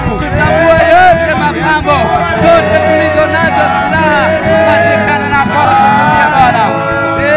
tutambue yote mapambo, zote tulizo nazo silaha, patikana na kwa kutumia Bwana.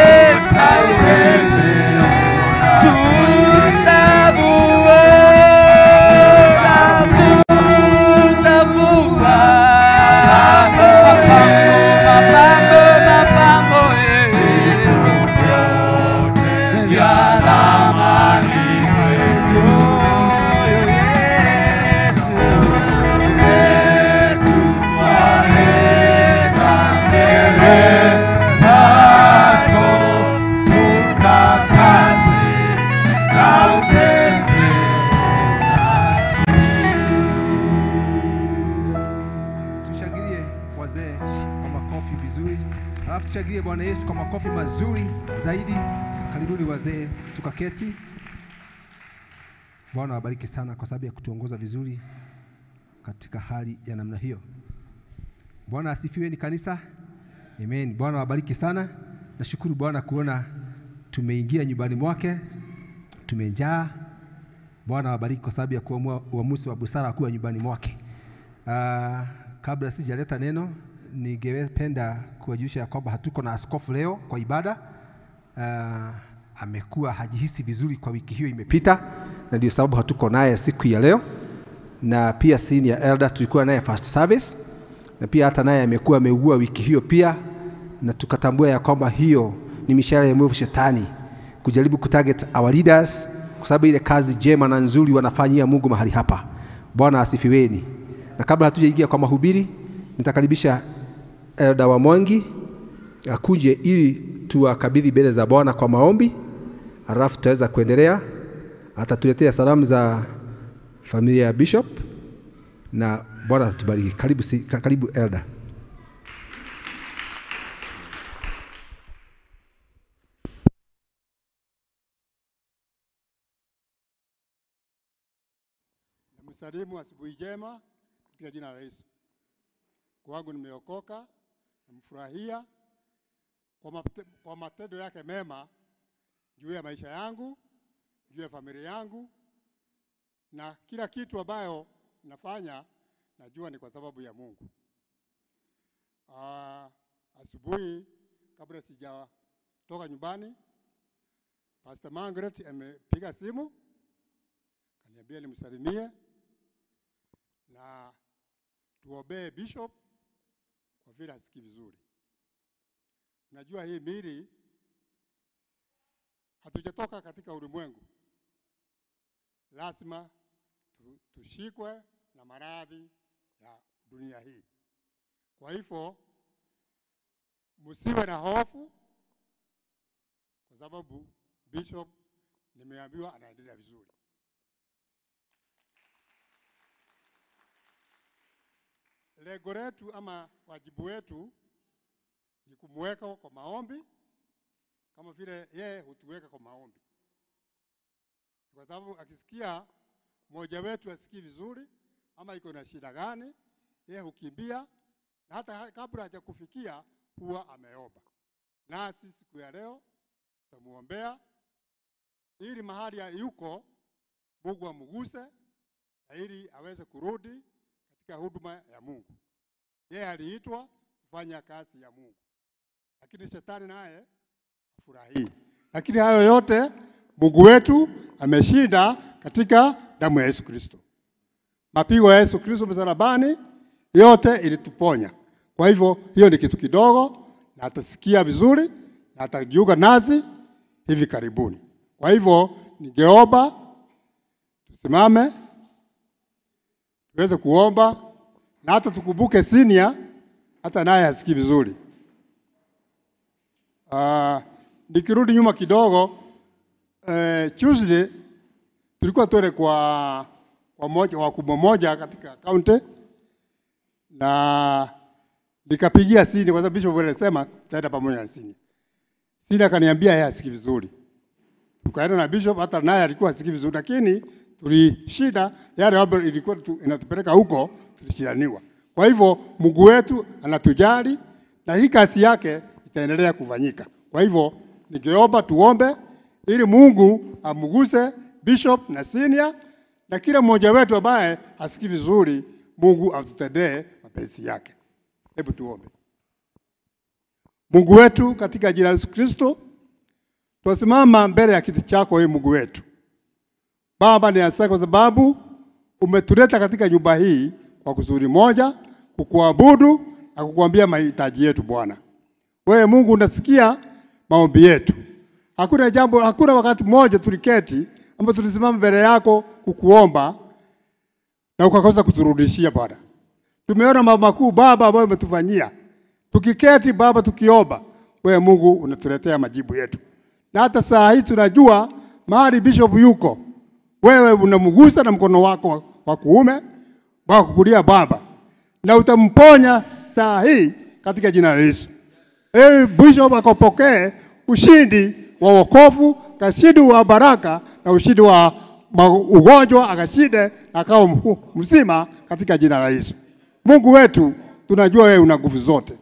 Tushangilie Bwana Yesu kwa makofi mazuri zaidi. Karibuni wazee tukaketi. Bwana wabariki sana kwa sababu ya kutuongoza vizuri katika hali ya namna hiyo. Bwana asifiwe ni kanisa. Amen. Bwana wabariki sana. Nashukuru Bwana kuona tumeingia nyumbani mwake, tumejaa. Bwana wabariki kwa sababu ya kuamua uamuzi wa busara kuwa nyumbani mwake. Kabla sijaleta neno, ningependa kuwajulisha kwamba hatuko na askofu leo kwa ibada. Amekuwa hajihisi vizuri kwa wiki hiyo imepita, na ndio sababu hatuko naye siku ya leo. Na pia senior elder tulikuwa naye first service, na pia hata naye amekuwa ameugua wiki hiyo pia, na tukatambua ya kwamba hiyo ni mishale ya mwovu shetani kujaribu kutarget our leaders, kwa sababu ile kazi jema na nzuri wanafanyia Mungu mahali hapa. Bwana asifiweni. Na kabla hatujaingia kwa mahubiri, nitakaribisha Elder wa Mwangi akuje ili tuwakabidhi mbele za Bwana kwa maombi, halafu tutaweza kuendelea. Atatuletea salamu za familia ya Bishop na Bwana atatubariki. Karibu Elder. Msalimu asubuhi njema katika jina la Yesu. Kwangu nimeokoka, nimfurahia kwa matendo yake mema juu ya maisha yangu, juu ya familia yangu, na kila kitu ambayo nafanya najua ni kwa sababu ya Mungu. Asubuhi kabla sijatoka nyumbani, Pastor Margaret amepiga simu kaniambia nimsalimie na tuombee Bishop kwa vile hasikii vizuri. Najua hii mili hatujatoka katika ulimwengu, lazima tushikwe na maradhi ya dunia hii. Kwa hivyo msiwe na hofu, kwa sababu Bishop nimeambiwa anaendelea vizuri. Lengo letu ama wajibu wetu ni kumweka kwa maombi kama vile yeye hutuweka kwa maombi. Kwa sababu akisikia mmoja wetu asikii vizuri ama iko na shida gani, yeye hukimbia, na hata kabla hajakufikia huwa ameomba. Nasi siku ya leo tumuombea ili mahali yuko Mungu amguse na ili aweze kurudi katika huduma ya Mungu. Yeye aliitwa kufanya kazi ya Mungu, lakini shetani naye afurahii. Lakini hayo yote Mungu wetu ameshinda katika damu ya Yesu Kristo. Mapigo ya Yesu Kristo msalabani yote ilituponya. Kwa hivyo hiyo ni kitu kidogo, na atasikia vizuri na atajiunga nasi hivi karibuni. Kwa hivyo ningeomba tusimame tuweze kuomba, na hata tukumbuke senior hata naye hasikii vizuri. Nikirudi nyuma kidogo, Tuesday tulikuwa tuende kwa wakubwa moja katika county, na nikapigia senior kwa sababu Bishop alisema taenda pamoja na senior. Senior akaniambia yeye hasikii vizuri. Tukaenda na Bishop, hata naye alikuwa hasikii vizuri, lakini tulishida yale ambayo ilikuwa inatupeleka huko, tulishindaniwa. Kwa hivyo Mungu wetu anatujali na hii kazi yake itaendelea kufanyika. Kwa hivyo ningeomba tuombe ili Mungu amguse Bishop na senior na kila mmoja wetu ambaye hasikii vizuri, Mungu atutendee mapenzi yake. Hebu tuombe. Mungu wetu, katika jina la Yesu Kristo, tunasimama mbele ya kiti chako wewe Mungu wetu. Baba, ni asante kwa sababu umetuleta katika nyumba hii kwa kusudi moja, kukuabudu na kukuambia mahitaji yetu Bwana. Wewe Mungu unasikia maombi yetu. Hakuna wakati mmoja tuliketi ambapo tulisimama mbele yako kukuomba na ukakosa kuturudishia Bwana. Tumeona mambo makuu Baba ambayo umetufanyia. Tukiketi Baba tukiomba, wewe Mungu unatuletea majibu yetu. Na hata saa hii tunajua mahali Bishop yuko, wewe unamgusa na mkono wako wa kuume, wa kulia Baba, na utamponya saa hii katika jina la Yesu. Bishop akapokee ushindi wa wokovu, ushindi wa baraka na ushindi wa ugonjwa, akashinde akawa mzima katika jina la Yesu. Mungu wetu, tunajua wewe una nguvu zote.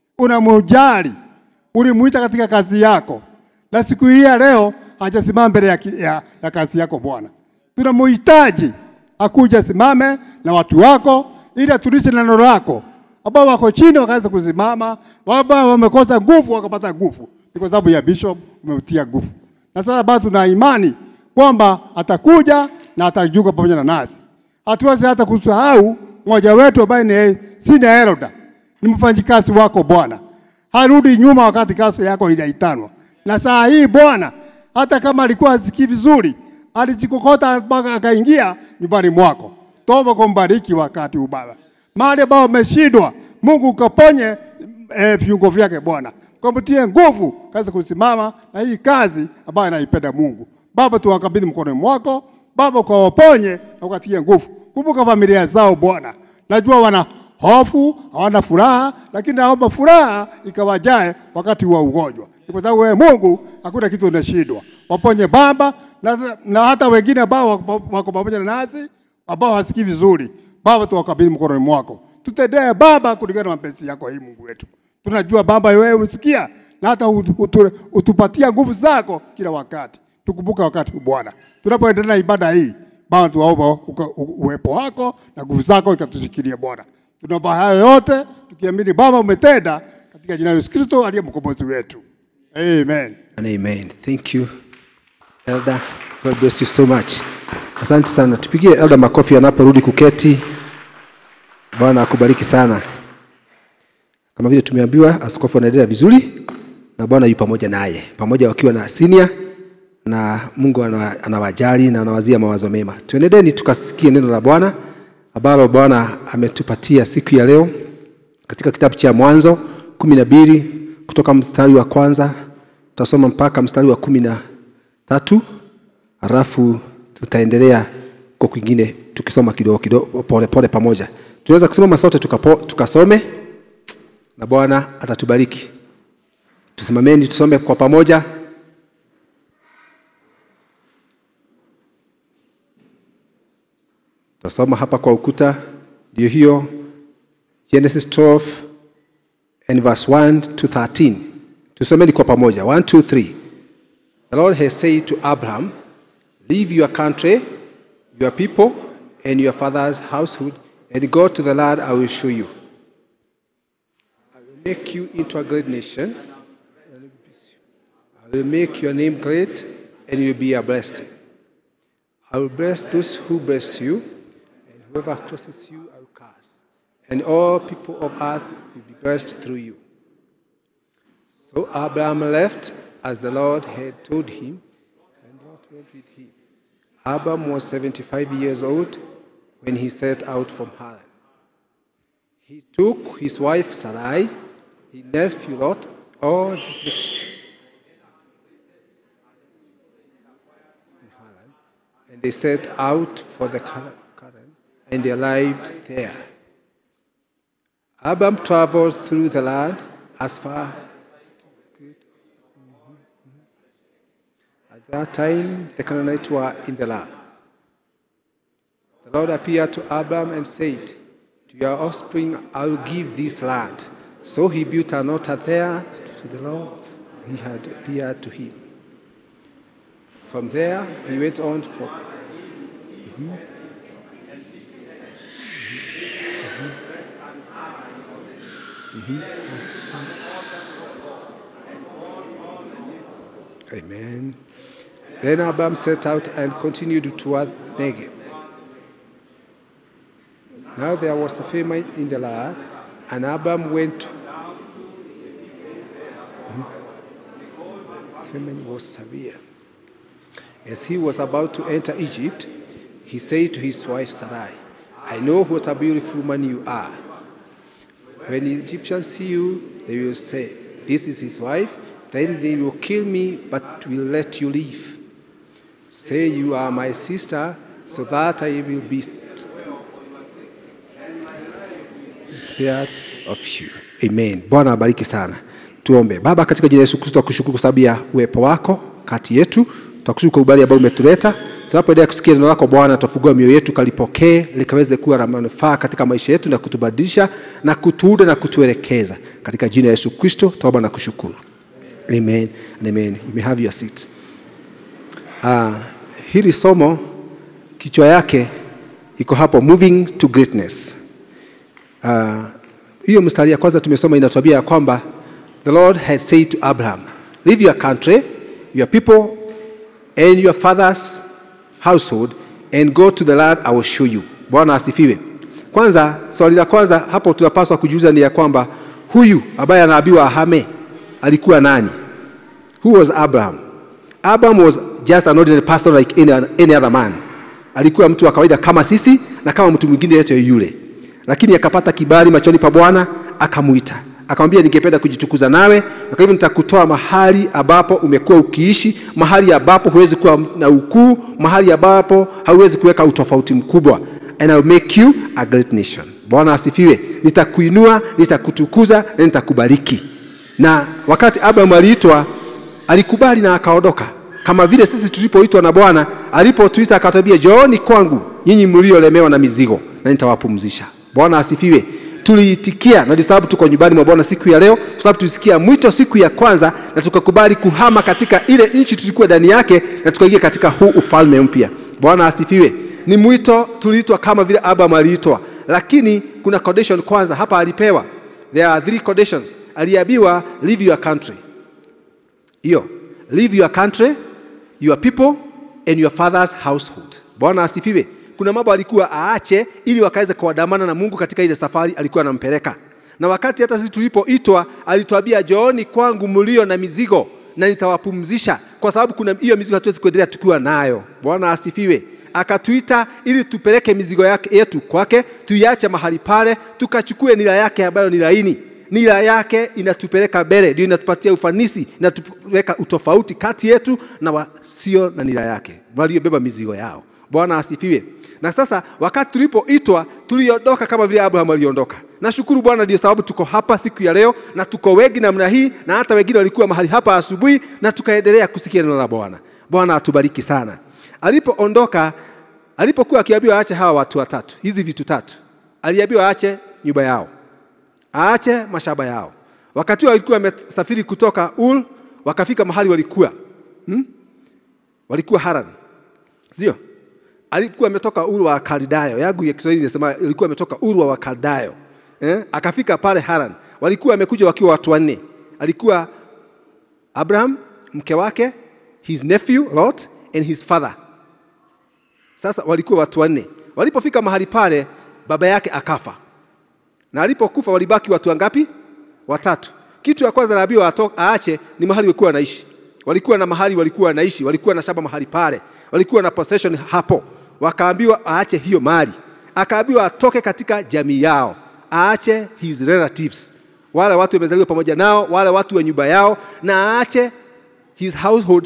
Unamjali, ulimuita katika kazi yako. Na siku hii ya leo hajasimama mbele ya kazi yako Bwana. Tunamhitaji akuja simame na watu wako ili atulishe neno lako. Ambao wako chini wakaweza kusimama, ambao wamekosa nguvu wakapata nguvu. Ni kwa sababu ya Bishop umeutia nguvu. Na sasa bado tuna imani kwamba atakuja na atajuka pamoja na nasi. Hatuwezi hata kusahau mmoja wetu ambaye ni Senior Elder. Ni mfanyikazi wako Bwana. Harudi nyuma wakati kazi yako inaitanwa. Na saa hii Bwana, hata kama alikuwa hasikii vizuri, alijikokota mpaka akaingia nyumbani mwako. Toba kumbariki wakati ubaba. Mahali ambao umeshindwa, Mungu ukaponye viungo vyake Bwana. Kumtie nguvu kazi kusimama na hii kazi ambayo anaipenda Mungu. Baba, tuwakabidhi mkono mwako. Baba, ukawaponye na ukatie nguvu. Kumbuka familia zao Bwana. Najua wana hofu, hawana furaha, lakini naomba furaha ikawajae wakati wa ugonjwa. Kwa sababu wewe Mungu hakuna kitu unashindwa. Waponye Baba na hata wengine ambao wako pamoja na nasi ambao hasikii vizuri. Baba, tuwakabidhi mkono mwako. Tutendee Baba kulingana na mapenzi yako hii Mungu wetu. Tunajua Baba wewe unasikia na hata utupatia nguvu zako kila wakati. Tukumbuka wakati Bwana. Tunapoendelea ibada hii, Baba tuwaomba uwepo wako na nguvu zako ikatushikilie Bwana. Tunaomba hayo yote tukiamini Baba umetenda katika jina la Yesu Kristo aliye mkombozi wetu. Amen. And amen. Thank you, Elder. God bless you so much. Asante sana. Tupigie Elder makofi anaporudi kuketi. Bwana akubariki sana. Kama vile tumeambiwa, askofu anaendelea vizuri na Bwana yu pamoja naye. Pamoja wakiwa na senior, na Mungu anawajali na anawazia mawazo mema. Tuendelee tukasikie neno la Bwana ambalo Bwana ametupatia siku ya leo katika kitabu cha Mwanzo 12 kutoka mstari wa kwanza tutasoma mpaka mstari wa 13, alafu tutaendelea kwa kwingine tukisoma kidogo pole pamoja. Tunaweza kusoma sote tukasome na Bwana atatubariki. Tusimameni tusome kwa pamoja. Tutasoma hapa kwa ukuta. Ndio hiyo Genesis 12 and verse 1 to 13. Tusomeni kwa pamoja. 1 2 3. The Lord has said to Abraham, leave your country, your people, and your father's household, and go to the land I will show you. I will make you into a great nation. I will make your name great, and you will be a blessing. I will bless those who bless you, and whoever curses you, I will curse. And all people of earth will be blessed through you. So Abraham left as the Lord had told him, and Lot went with him. Abraham was 75 years old when he set out from Haran. He took his wife Sarai, his nephew Lot, all the Haran, and they set out for the Canaan, and they arrived there. Abraham traveled through the land as far as at that time the Canaanites were in the land. The Lord appeared to Abraham and said, to your offspring I will give this land. So he built an altar there to the Lord he had appeared to him. From there he went on for Amen. Then Abram set out and continued toward Negev. Now there was a famine in the land, and Abram went. The famine was severe. As he was about to enter Egypt, he said to his wife Sarai, I know what a beautiful woman you are. When the Egyptians see you, they will say, this is his wife. Then they will kill me, but will let you live. Say you are my sister, so that I will be spared of you. Amen. Bwana abariki sana. Tuombe. Baba, katika jina la Yesu Kristo, tunakushukuru kwa sababu ya uwepo wako kati yetu. Tunakushukuru kwa ubali ambao umetuleta. Tunapoendelea kusikia neno lako Bwana, tufungua mioyo yetu kalipokee, likaweze kuwa la manufaa katika maisha yetu na kutubadilisha na kutuuda na kutuelekeza. Katika jina la Yesu Kristo, tuomba na kushukuru. Amen. Amen. You may have your seat. Hili somo kichwa yake iko hapo, moving to greatness. Hiyo mstari ya kwanza tumesoma inatuambia ya kwamba the Lord had said to Abraham, leave your country, your people and your father's household and go to the land I will show you. Bwana asifiwe. Kwanza, swali la kwanza hapo tunapaswa kujiuliza ni ya kwamba huyu ambaye anaambiwa ahame alikuwa nani? Who was Abraham? Abraham was just an ordinary person like any other man. Alikuwa mtu wa kawaida kama sisi na kama mtu mwingine yeyote yule. Lakini akapata kibali machoni pa Bwana, akamuita. Akamwambia ningependa kujitukuza nawe, na kwa hivyo nitakutoa mahali ambapo umekuwa ukiishi, mahali ambapo huwezi kuwa na ukuu, mahali ambapo hauwezi kuweka utofauti mkubwa. And I will make you a great nation. Bwana asifiwe. Nitakuinua, nitakutukuza na nitakubariki. Na wakati Abraham aliitwa, alikubali na akaondoka. Kama vile sisi tulipoitwa na Bwana, alipotuita akatwambia njooni kwangu nyinyi mliolemewa na mizigo na nitawapumzisha. Bwana asifiwe. Tuliitikia na sababu tuko nyumbani mwa Bwana siku ya leo, kwa sababu tulisikia mwito siku ya kwanza na tukakubali kuhama katika ile nchi tulikuwa ndani yake na tukaingia katika huu ufalme mpya. Bwana asifiwe. Ni mwito tuliitwa kama vile Abraham aliitwa, lakini kuna condition kwanza hapa alipewa. There are 3 conditions. Aliambiwa leave your country. Hiyo, leave your country, your people and your father's household. Bwana asifiwe. Kuna mambo alikuwa aache ili wakaweze kuandamana na Mungu katika ile safari alikuwa anampeleka. Na wakati hata sisi tulipoitwa alituambia njooni kwangu mlio na mizigo na nitawapumzisha, kwa sababu kuna hiyo mizigo hatuwezi kuendelea tukiwa nayo. Bwana asifiwe. Akatuita ili tupeleke mizigo yetu kwake, tuiache mahali pale, tukachukue nila yake ambayo ni laini. Nila yake inatupeleka mbele, ndio inatupatia ufanisi, inatuweka utofauti kati yetu na wasio na nila yake, waliobeba mizigo yao. Bwana asifiwe. Na sasa wakati tulipoitwa tuliondoka kama vile Abraham aliondoka. Nashukuru Bwana ndio sababu tuko hapa siku ya leo na tuko wengi namna hii, na hata wengine walikuwa mahali hapa asubuhi na tukaendelea kusikia neno la Bwana. Bwana atubariki sana. Alipoondoka, alipokuwa akiambiwa aache hawa watu watatu, hizi vitu tatu. Aliambiwa aache nyumba yao, aache mashamba yao. Wakati walikuwa wamesafiri kutoka Ur, wakafika mahali walikuwa walikuwa Haran. Ndio? Alikuwa ametoka Ur wa Kaldayo. Yangu ya Kiswahili inasema alikuwa ametoka Ur wa Kaldayo. Akafika pale Haran. Walikuwa wamekuja wakiwa watu 4. Alikuwa Abraham, mke wake, his nephew Lot and his father. Sasa walikuwa watu 4. Walipofika mahali pale, baba yake akafa. Na alipokufa walibaki watu wangapi? 3. Kitu ya kwanza anaambiwa aache ni mahali walikuwa wanaishi. Walikuwa na mahali walikuwa wanaishi, walikuwa na shamba mahali pale. Walikuwa na possession hapo. Wakaambiwa aache hiyo mali. Akaambiwa atoke katika jamii yao. Aache his relatives. Wale watu wamezaliwa pamoja nao, wale watu wa nyumba yao, na aache his household,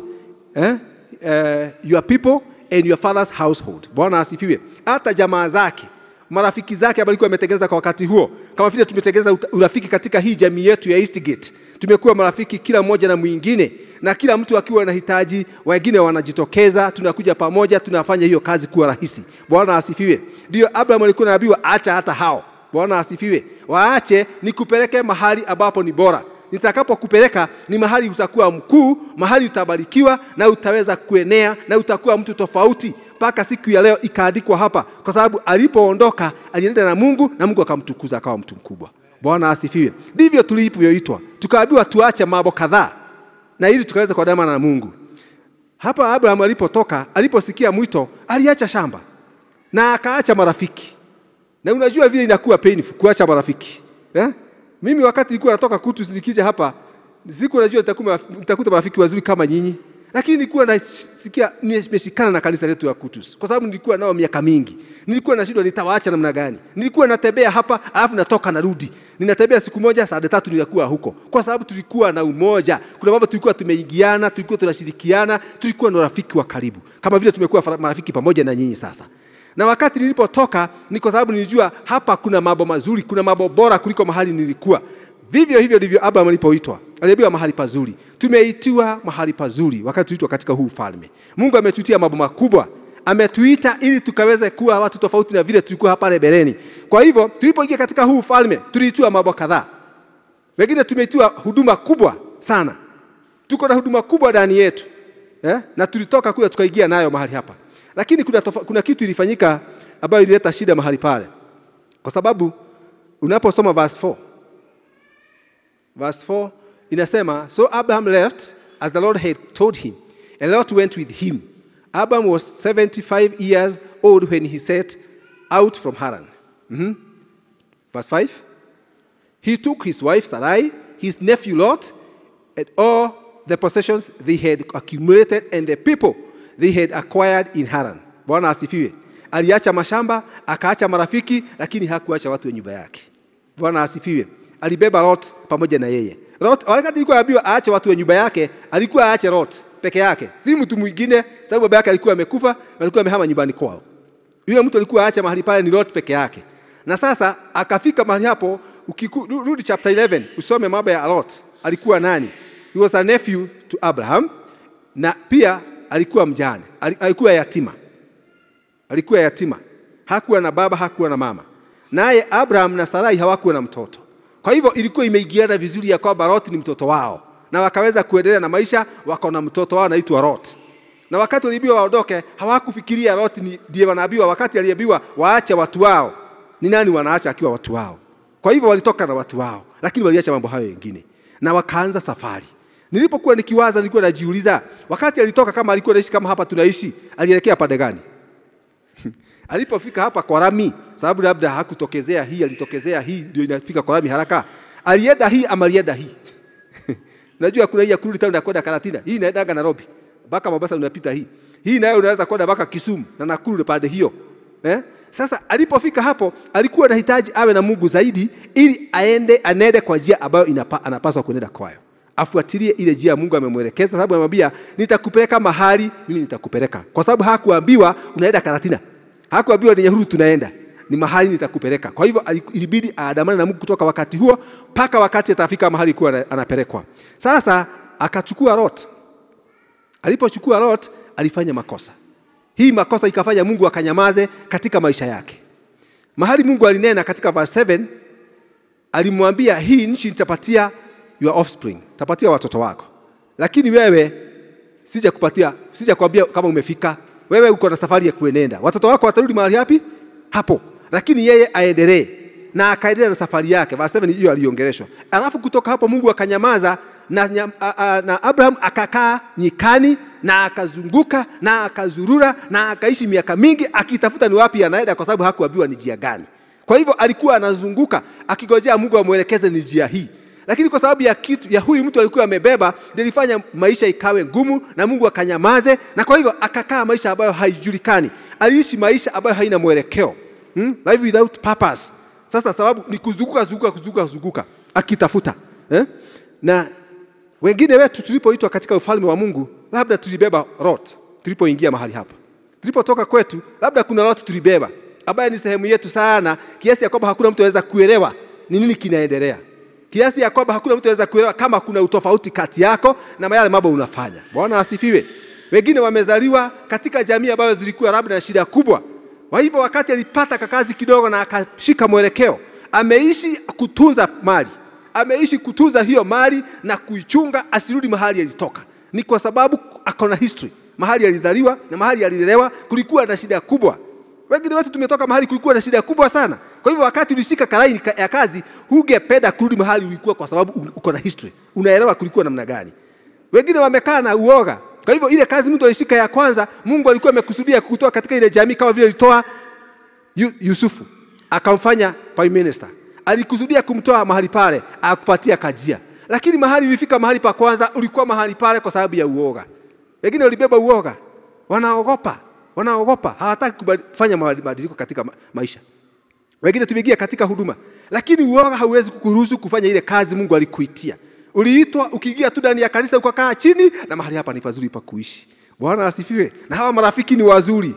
your people and your father's household. Bwana asifiwe. Hata jamaa zake, marafiki zake ambao walikuwa wametengeneza kwa wakati huo, kama vile tumetengeneza urafiki katika hii jamii yetu ya Eastgate. Tumekuwa marafiki kila mmoja na mwingine, na kila mtu akiwa anahitaji, wengine wanajitokeza, tunakuja pamoja, tunafanya hiyo kazi kuwa rahisi. Bwana asifiwe. Ndio Abraham alikuwa anaambiwa acha hata hao. Bwana asifiwe. Waache nikupeleke mahali ambapo ni bora. Nitakapokupeleka ni mahali utakuwa mkuu, mahali utabarikiwa na utaweza kuenea na utakuwa mtu tofauti. Paka siku ya leo ikaandikwa hapa, kwa sababu alipoondoka alienda na Mungu na Mungu akamtukuza akawa mtu mkubwa. Bwana asifiwe. Ndivyo tulivyoitwa. Tukaambiwa tuache mambo kadhaa na ili tukaweza kuandamana na Mungu. Hapa Abraham alipotoka, aliposikia mwito, aliacha shamba na akaacha marafiki. Na unajua vile inakuwa painful kuacha marafiki. Mimi wakati nilikuwa natoka Kutus nikija hapa, siku najua nitakuta marafiki wazuri kama nyinyi. Lakini nilikuwa nasikia nimeshikana na kanisa letu la Kutus. Kwa sababu nilikuwa nao miaka mingi. Nilikuwa nashindwa nitawaacha namna gani. Nilikuwa natembea hapa, alafu natoka narudi. Ninatembea siku moja, saa 3 nilikuwa huko. Kwa sababu tulikuwa na umoja. Kuna mambo tulikuwa tumeingiana, tulikuwa tunashirikiana, tulikuwa na rafiki wa karibu. Kama vile tumekuwa marafiki pamoja na nyinyi sasa. Na wakati nilipotoka, ni kwa sababu nilijua hapa kuna mambo mazuri, kuna mambo bora kuliko mahali nilikuwa. Vivyo hivyo ndivyo Abraham alipoitwa. Aliambiwa mahali pazuri. Tumeitiwa mahali pazuri wakati tuitwa katika huu ufalme. Mungu ametuitia mambo makubwa. Ametuita ili tukaweze kuwa watu tofauti na vile tulikuwa hapa Lebereni. Kwa hivyo tulipoingia katika huu ufalme, tuliitiwa mambo kadhaa. Wengine tumeitiwa huduma kubwa sana. Tuko na huduma kubwa ndani yetu. Na tulitoka kule tukaingia nayo mahali hapa. Lakini kuna kitu ilifanyika ambayo ilileta shida mahali pale. Kwa sababu unaposoma verse 4. Verse 4 inasema, so Abraham left as the Lord had told him, and Lot went with him. Abraham was 75 years old when he set out from Haran. Verse 5. He took his wife Sarai, his nephew Lot, and all the possessions they had accumulated and the people they had acquired in Haran. Bwana asifiwe. Aliacha mashamba, akaacha marafiki, lakini hakuacha watu wa nyumba yake. Bwana asifiwe. Alibeba Lot pamoja na yeye. Lot, wakati alikuwa anaambiwa aache watu wa nyumba yake, alikuwa aache Lot peke yake. Si mtu mwingine, sababu baba yake alikuwa amekufa na alikuwa amehama nyumbani kwao. Yule mtu alikuwa aacha mahali pale ni Lot peke yake. Na sasa akafika mahali hapo, ukirudi chapter 11, usome mambo ya Lot. Alikuwa nani? He was a nephew to Abraham, na pia alikuwa mjane. Alikuwa yatima. Alikuwa yatima. Hakuwa na baba, hakuwa na mama. Naye Abraham na Sarai hawakuwa na mtoto. Kwa hivyo ilikuwa imeigiana vizuri ya kwamba Lot ni mtoto wao. Na wakaweza kuendelea na maisha, wakaona mtoto wao anaitwa Lot. Na wakati waliambiwa waondoke, hawakufikiria Lot ndiye wanaambiwa. Wakati aliambiwa waache watu wao, ni nani wanaacha akiwa watu wao? Kwa hivyo walitoka na watu wao, lakini waliacha mambo hayo mengine. Na wakaanza safari. Nilipokuwa nikiwaza, nilikuwa najiuliza, wakati alitoka kama alikuwa anaishi kama hapa tunaishi, alielekea pande gani? Alipofika hapa kwa Rami, sababu labda hakutokezea hii, alitokezea hii ndio inafika kwa Rami haraka. Alienda hii ama alienda hii? Unajua kuna hii ya kurudi town ya kwenda Karatina. Hii inaenda Nairobi. Mpaka Mombasa unapita hii. Hii nayo unaweza kwenda mpaka Kisumu na Nakuru pande hiyo. Sasa alipofika hapo, alikuwa anahitaji awe na Mungu zaidi ili aende kwa njia ambayo anapaswa kuenda kwayo. Afuatilie ile njia Mungu amemwelekeza, sababu amemwambia nitakupeleka mahali mimi nitakupeleka. Kwa sababu hakuambiwa unaenda Karatina. Hakuambiwa ni Nyahururu tunaenda. Ni mahali nitakupeleka. Kwa hivyo ilibidi aandamane na Mungu kutoka wakati huo mpaka wakati atafika mahali kuwa anapelekwa. Sasa akachukua Lot. Alipochukua Lot, alifanya makosa. Hii makosa ikafanya Mungu akanyamaze katika maisha yake. Mahali Mungu alinena katika verse 7, alimwambia hii nchi nitapatia your offspring, tapatia watoto wako. Lakini wewe sijakwambia kama umefika. Wewe uko na safari ya kuenenda. Watoto wako watarudi mahali hapi? Hapo. Lakini yeye aendelee. Na akaendelea na safari yake. Verse 7 hiyo aliongeleshwa. Alafu kutoka hapo Mungu akanyamaza na Abraham akakaa nyikani na akazunguka na akazurura na akaishi miaka mingi akitafuta ni wapi anaenda, kwa sababu hakuambiwa ni njia gani. Kwa hivyo alikuwa anazunguka akigojea Mungu amuelekeze ni njia hii. Lakini kwa sababu ya huyu mtu alikuwa amebeba, nilifanya maisha ikawe ngumu na Mungu akanyamaze, na kwa hivyo akakaa maisha ambayo haijulikani. Aliishi maisha ambayo haina mwelekeo. Life without purpose. Sasa sababu ni kuzunguka akitafuta. Na wengine wetu tulipoitwa katika ufalme wa Mungu, labda tulibeba Lot tulipoingia mahali hapa. Tulipotoka kwetu, labda kuna Lot tulibeba ambaye ni sehemu yetu sana, kiasi ya kwamba hakuna mtu anaweza kuelewa ni nini kinaendelea. Kiasi ya kwamba hakuna mtu anaweza kuelewa kama kuna utofauti kati yako na yale mambo unafanya. Bwana asifiwe. Wengine wamezaliwa katika jamii ambayo zilikuwa labda na shida kubwa. Kwa hivyo wakati alipata kazi kidogo na akashika mwelekeo, ameishi kutunza mali. Ameishi kutunza hiyo mali na kuichunga asirudi mahali alitoka. Ni kwa sababu akona history. Mahali alizaliwa na mahali alilelewa kulikuwa na shida kubwa. Wengine wetu tumetoka mahali kulikuwa na shida kubwa sana. Kwa hivyo wakati ulishika kalaini ya kazi, hungependa kurudi mahali ulikuwa kwa sababu uko na history. Unaelewa kulikuwa namna gani. Wengine wamekaa na uoga. Kwa hivyo ile kazi mtu alishika ya kwanza, Mungu alikuwa amekusudia kukutoa katika ile jamii kama vile alitoa Yusufu akamfanya prime minister. Alikusudia kumtoa mahali pale akupatia kajia. Lakini mahali ulifika mahali pa kwanza ulikuwa mahali pale kwa sababu ya uoga. Wengine walibeba uoga. Wanaogopa. Hawataki kufanya mabadiliko katika maisha. Wengine tumeingia katika huduma. Lakini uoga hauwezi kukuruhusu kufanya ile kazi Mungu alikuitia. Uliitwa ukiingia tu ndani ya kanisa ukakaa chini na mahali hapa ni pazuri pa kuishi. Bwana asifiwe. Na hawa marafiki ni wazuri.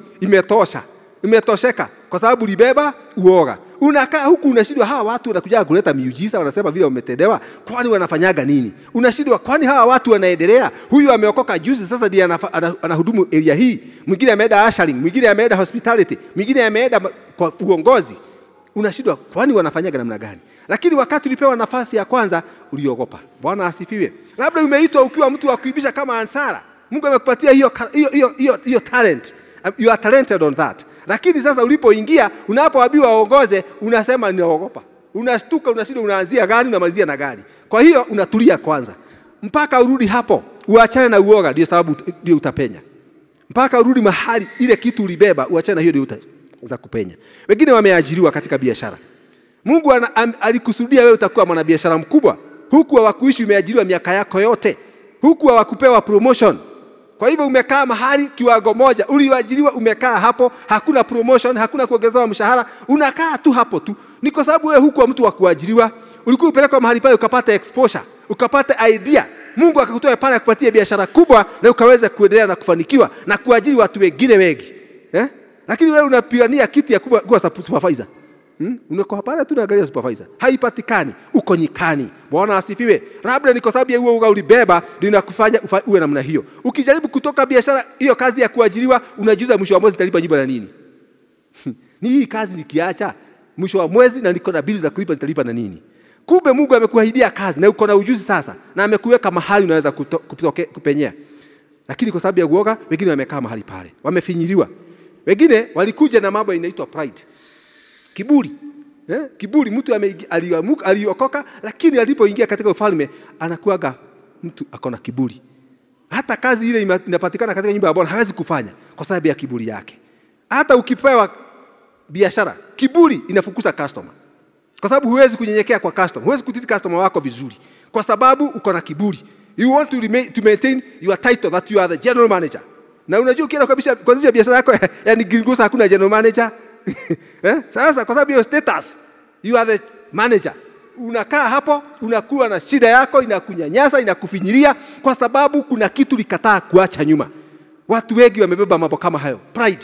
Imetosheka kwa sababu ulibeba uoga. Unakaa huku unashindwa hawa watu wanakuja kuleta miujiza wanasema vile wametendewa, kwani wanafanyaga nini? Unashindwa kwani hawa watu wanaendelea? Huyu ameokoka juzi sasa ndiye anahudumu area hii. Mwingine ameenda ushering, mwingine ameenda hospitality, mwingine ameenda kwa uongozi. Unashindwa kwani wanafanyaga namna gani? Lakini wakati ulipewa nafasi ya kwanza uliogopa. Bwana asifiwe. Labda umeitwa ukiwa mtu wa kuibisha kama Ansara. Mungu amekupatia hiyo talent. You are talented on that. Lakini sasa ulipoingia, unapoambiwa aongoze, unasema ninaogopa. Unashtuka, unashindwa unaanzia gani unamalizia na gani. Kwa hiyo unatulia kwanza. Mpaka urudi hapo, uachane na uoga ndio sababu ndio utapenya. Mpaka urudi mahali ile kitu ulibeba, uachane na hiyo ndio utaweza kupenya. Wengine wameajiriwa katika biashara. Mungu alikusudia wewe utakuwa mwanabiashara mkubwa. Huku hawakuishi umeajiriwa miaka yako yote. Huku hawakupewa promotion. Kwa hivyo umekaa mahali kiwango moja, uliajiriwa umekaa hapo, hakuna promotion, hakuna kuongezewa mshahara, unakaa tu hapo tu. Ni kwa sababu wewe hukuwa mtu wa kuajiriwa, ulikuwa upelekwa mahali pale ukapata exposure, ukapata idea. Mungu akakutoa pale akupatie biashara kubwa na ukaweza kuendelea na kufanikiwa na kuajiri watu wengine wengi. Lakini wewe unapigania kiti ya kuwa supervisor. Unakoa pale tu unaangalia supervisor. Haipatikani, uko nyikani. Bwana asifiwe. Labda ni kwa sababu ya huo ulibeba ndio inakufanya uwe namna hiyo. Ukijaribu kutoka biashara hiyo kazi ya kuajiriwa, unajiuza mwisho wa mwezi nitalipa nyumba na nini? Ni hii kazi nikiacha mwisho wa mwezi na niko na bili za kulipa nitalipa na nini? Kumbe Mungu amekuahidia kazi na uko na ujuzi sasa na amekuweka mahali unaweza kupenyea. Lakini kwa sababu ya uoga, wengine wamekaa mahali pale. Wamefinyiliwa. Wengine walikuja na mambo inaitwa pride. Kiburi. Kiburi, mtu aliokoka lakini alipoingia katika ufalme anakuaga mtu akona kiburi. Hata kazi ile inapatikana katika nyumba ya Bwana hawezi kufanya kwa sababu ya kiburi yake. Hata ukipewa biashara, kiburi inafukuza customer. Kwa sababu huwezi kunyenyekea kwa customer, huwezi kutiti customer wako vizuri kwa sababu uko na kiburi. You want to maintain your title that you are the general manager. Na unajua ukienda kuanzisha biashara yako yani Gilgusa hakuna general manager. Sasa kwa sababu ya status, you are the manager. Unakaa hapo, unakuwa na shida yako, inakunyanyasa, inakufinyilia kwa sababu kuna kitu likataa kuacha nyuma. Watu wengi wamebeba mambo kama hayo. Pride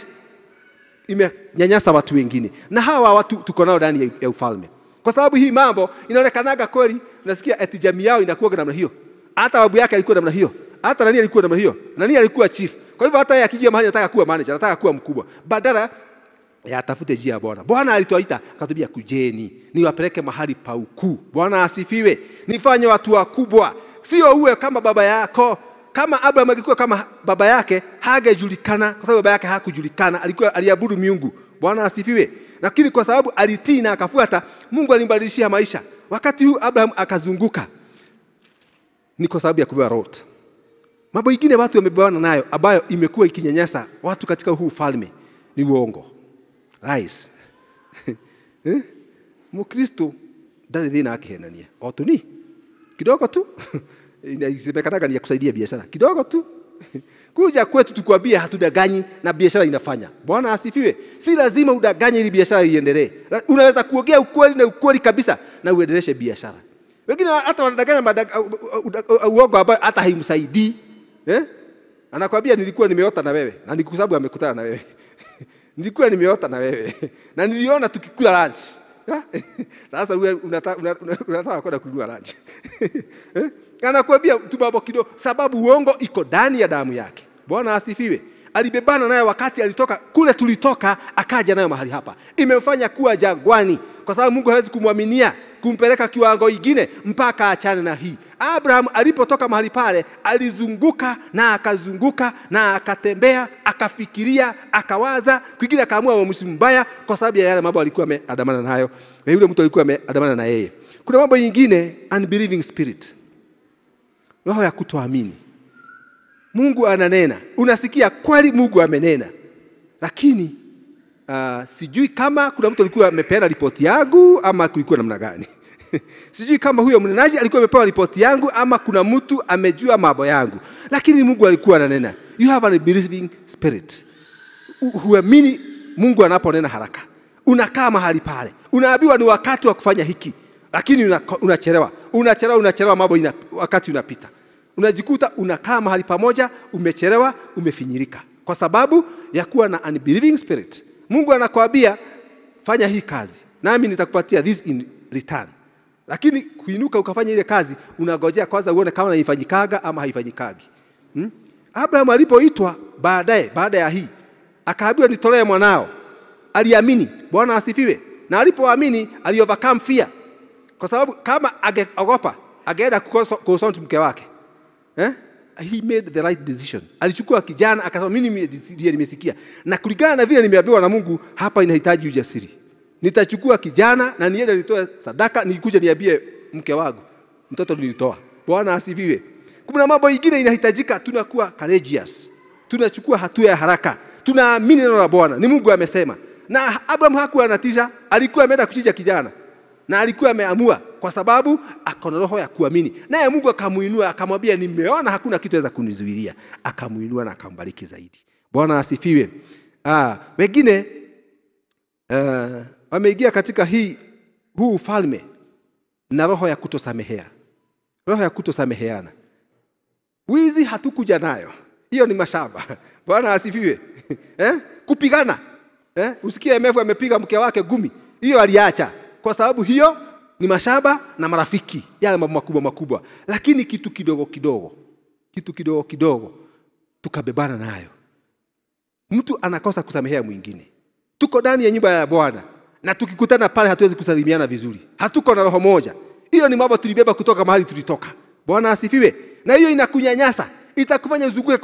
imenyanyasa watu wengine. Na hawa watu tuko nao ndani ya ufalme. Kwa sababu hii mambo inaonekanaga kweli, unasikia eti jamii yao inakuwa namna hiyo. Hata babu yake alikuwa namna hiyo. Hata nani alikuwa namna hiyo? Nani alikuwa chief? Kwa hivyo hata yeye akija mahali anataka kuwa manager, anataka kuwa mkubwa. Badala ya atafute njia ya Bwana. Bwana alituita akatubia kujeni, niwapeleke mahali pa ukuu. Bwana asifiwe. Nifanye watu wakubwa. Sio uwe kama baba yako. Kama Abraham alikuwa kama baba yake, hagejulikana kwa sababu baba yake hakujulikana, alikuwa aliabudu miungu. Bwana asifiwe. Lakini kwa sababu alitii na akafuata, Mungu alimbadilishia maisha. Wakati huu Abraham akazunguka. Ni kwa sababu ya kubeba road. Mambo mengine watu wamebewana nayo ambayo imekuwa ikinyanyasa watu katika huu ufalme ni uongo. Lies. Mkristo ndani dhina yake henania. Otu ni kidogo tu. Inasemekanaga ni ya kusaidia biashara. Kidogo tu. Kuja kwetu tukwambia hatudaganyi na biashara inafanya. Bwana asifiwe. Si lazima udaganye ili biashara iendelee. Unaweza kuongea ukweli na ukweli kabisa na uendeleshe biashara. Wengine hata wanadanganya uongo ambao hata haimsaidii. Anakuambia nilikuwa nimeota na wewe na ni kwa sababu amekutana na wewe. Nilikuwa nimeota na wewe na niliona tukikula lunch. Sasa wewe unataka kwenda kula lunch. Anakuambia tu mambo kidogo sababu uongo iko ndani ya damu yake. Bwana asifiwe. Alibebana naye wakati alitoka kule tulitoka akaja nayo mahali hapa. Imemfanya kuwa jangwani kwa sababu Mungu hawezi kumwaminia kumpeleka kiwango kingine mpaka achane na hii. Abraham alipotoka mahali pale, alizunguka na akazunguka na akatembea, akafikiria, akawaza, kwingine akaamua uamuzi mbaya kwa sababu ya yale mambo alikuwa ameandamana nayo. Na yule mtu alikuwa ameandamana na yeye. Kuna mambo mengine, unbelieving spirit. Roho ya kutoamini. Mungu ananena. Unasikia kweli Mungu amenena. Lakini sijui kama kuna mtu alikuwa amepeana ripoti yangu ama kulikuwa namna gani. Sijui kama huyo mnenaji alikuwa amepewa ripoti yangu ama kuna mtu amejua mambo yangu. Lakini Mungu alikuwa ananena. You have an unbelieving spirit. Huamini Mungu anaponena haraka. Unakaa mahali pale. Unaambiwa ni wakati wa kufanya hiki. Lakini unachelewa. Unachelewa mambo wakati unapita. Unajikuta unakaa mahali pamoja, umechelewa, umefinyirika. Kwa sababu ya kuwa na unbelieving spirit. Mungu anakuambia fanya hii kazi. Nami nitakupatia this in return. Lakini kuinuka ukafanya ile kazi, unagojea kwanza uone kama inaifanyikaga ama haifanyikagi. Abraham alipoitwa baada ya hii, akaambiwa nitolee mwanao. Aliamini. Bwana asifiwe. Na alipoamini, aliovercome fear. Kwa sababu kama angeogopa, angeenda kuconsulti mke wake. He made the right decision. Alichukua kijana akasema mimi nimesikia. Na kulingana na vile nimeambiwa na Mungu, hapa inahitaji ujasiri. Nitachukua kijana na niende nitoe sadaka, nikuje niambie mke wangu mtoto nilitoa. Bwana asifiwe. Kuna mambo mengine inahitajika tunakuwa courageous. Tunachukua hatua ya haraka. Tunaamini neno la Bwana. Ni Mungu amesema. Na Abraham hakuwa anatisha, alikuwa ameenda kuchinja kijana. Na alikuwa ameamua kwa sababu akona roho ya kuamini. Naye Mungu akamuinua, akamwambia nimeona hakuna kitu weza kunizuilia. Akamuinua na akambariki zaidi. Bwana asifiwe. Wengine wameingia katika huu ufalme na roho ya kutosamehea. Roho ya kutosameheana. Wizi hatukuja nayo. Hiyo ni mashamba. Bwana asifiwe. Kupigana. Usikie MF amepiga mke wake gumi. Hiyo aliacha. Kwa sababu hiyo ni mashamba na marafiki. Yale mambo makubwa. Lakini kitu kidogo kidogo tukabebana nayo. Mtu anakosa kusamehea mwingine. Tuko ndani ya nyumba ya Bwana na tukikutana pale hatuwezi kusalimiana vizuri. Hatuko na roho moja. Hiyo ni mambo tulibeba kutoka mahali tulitoka. Bwana asifiwe. Na hiyo inakunyanyasa. Itakufanya uzunguke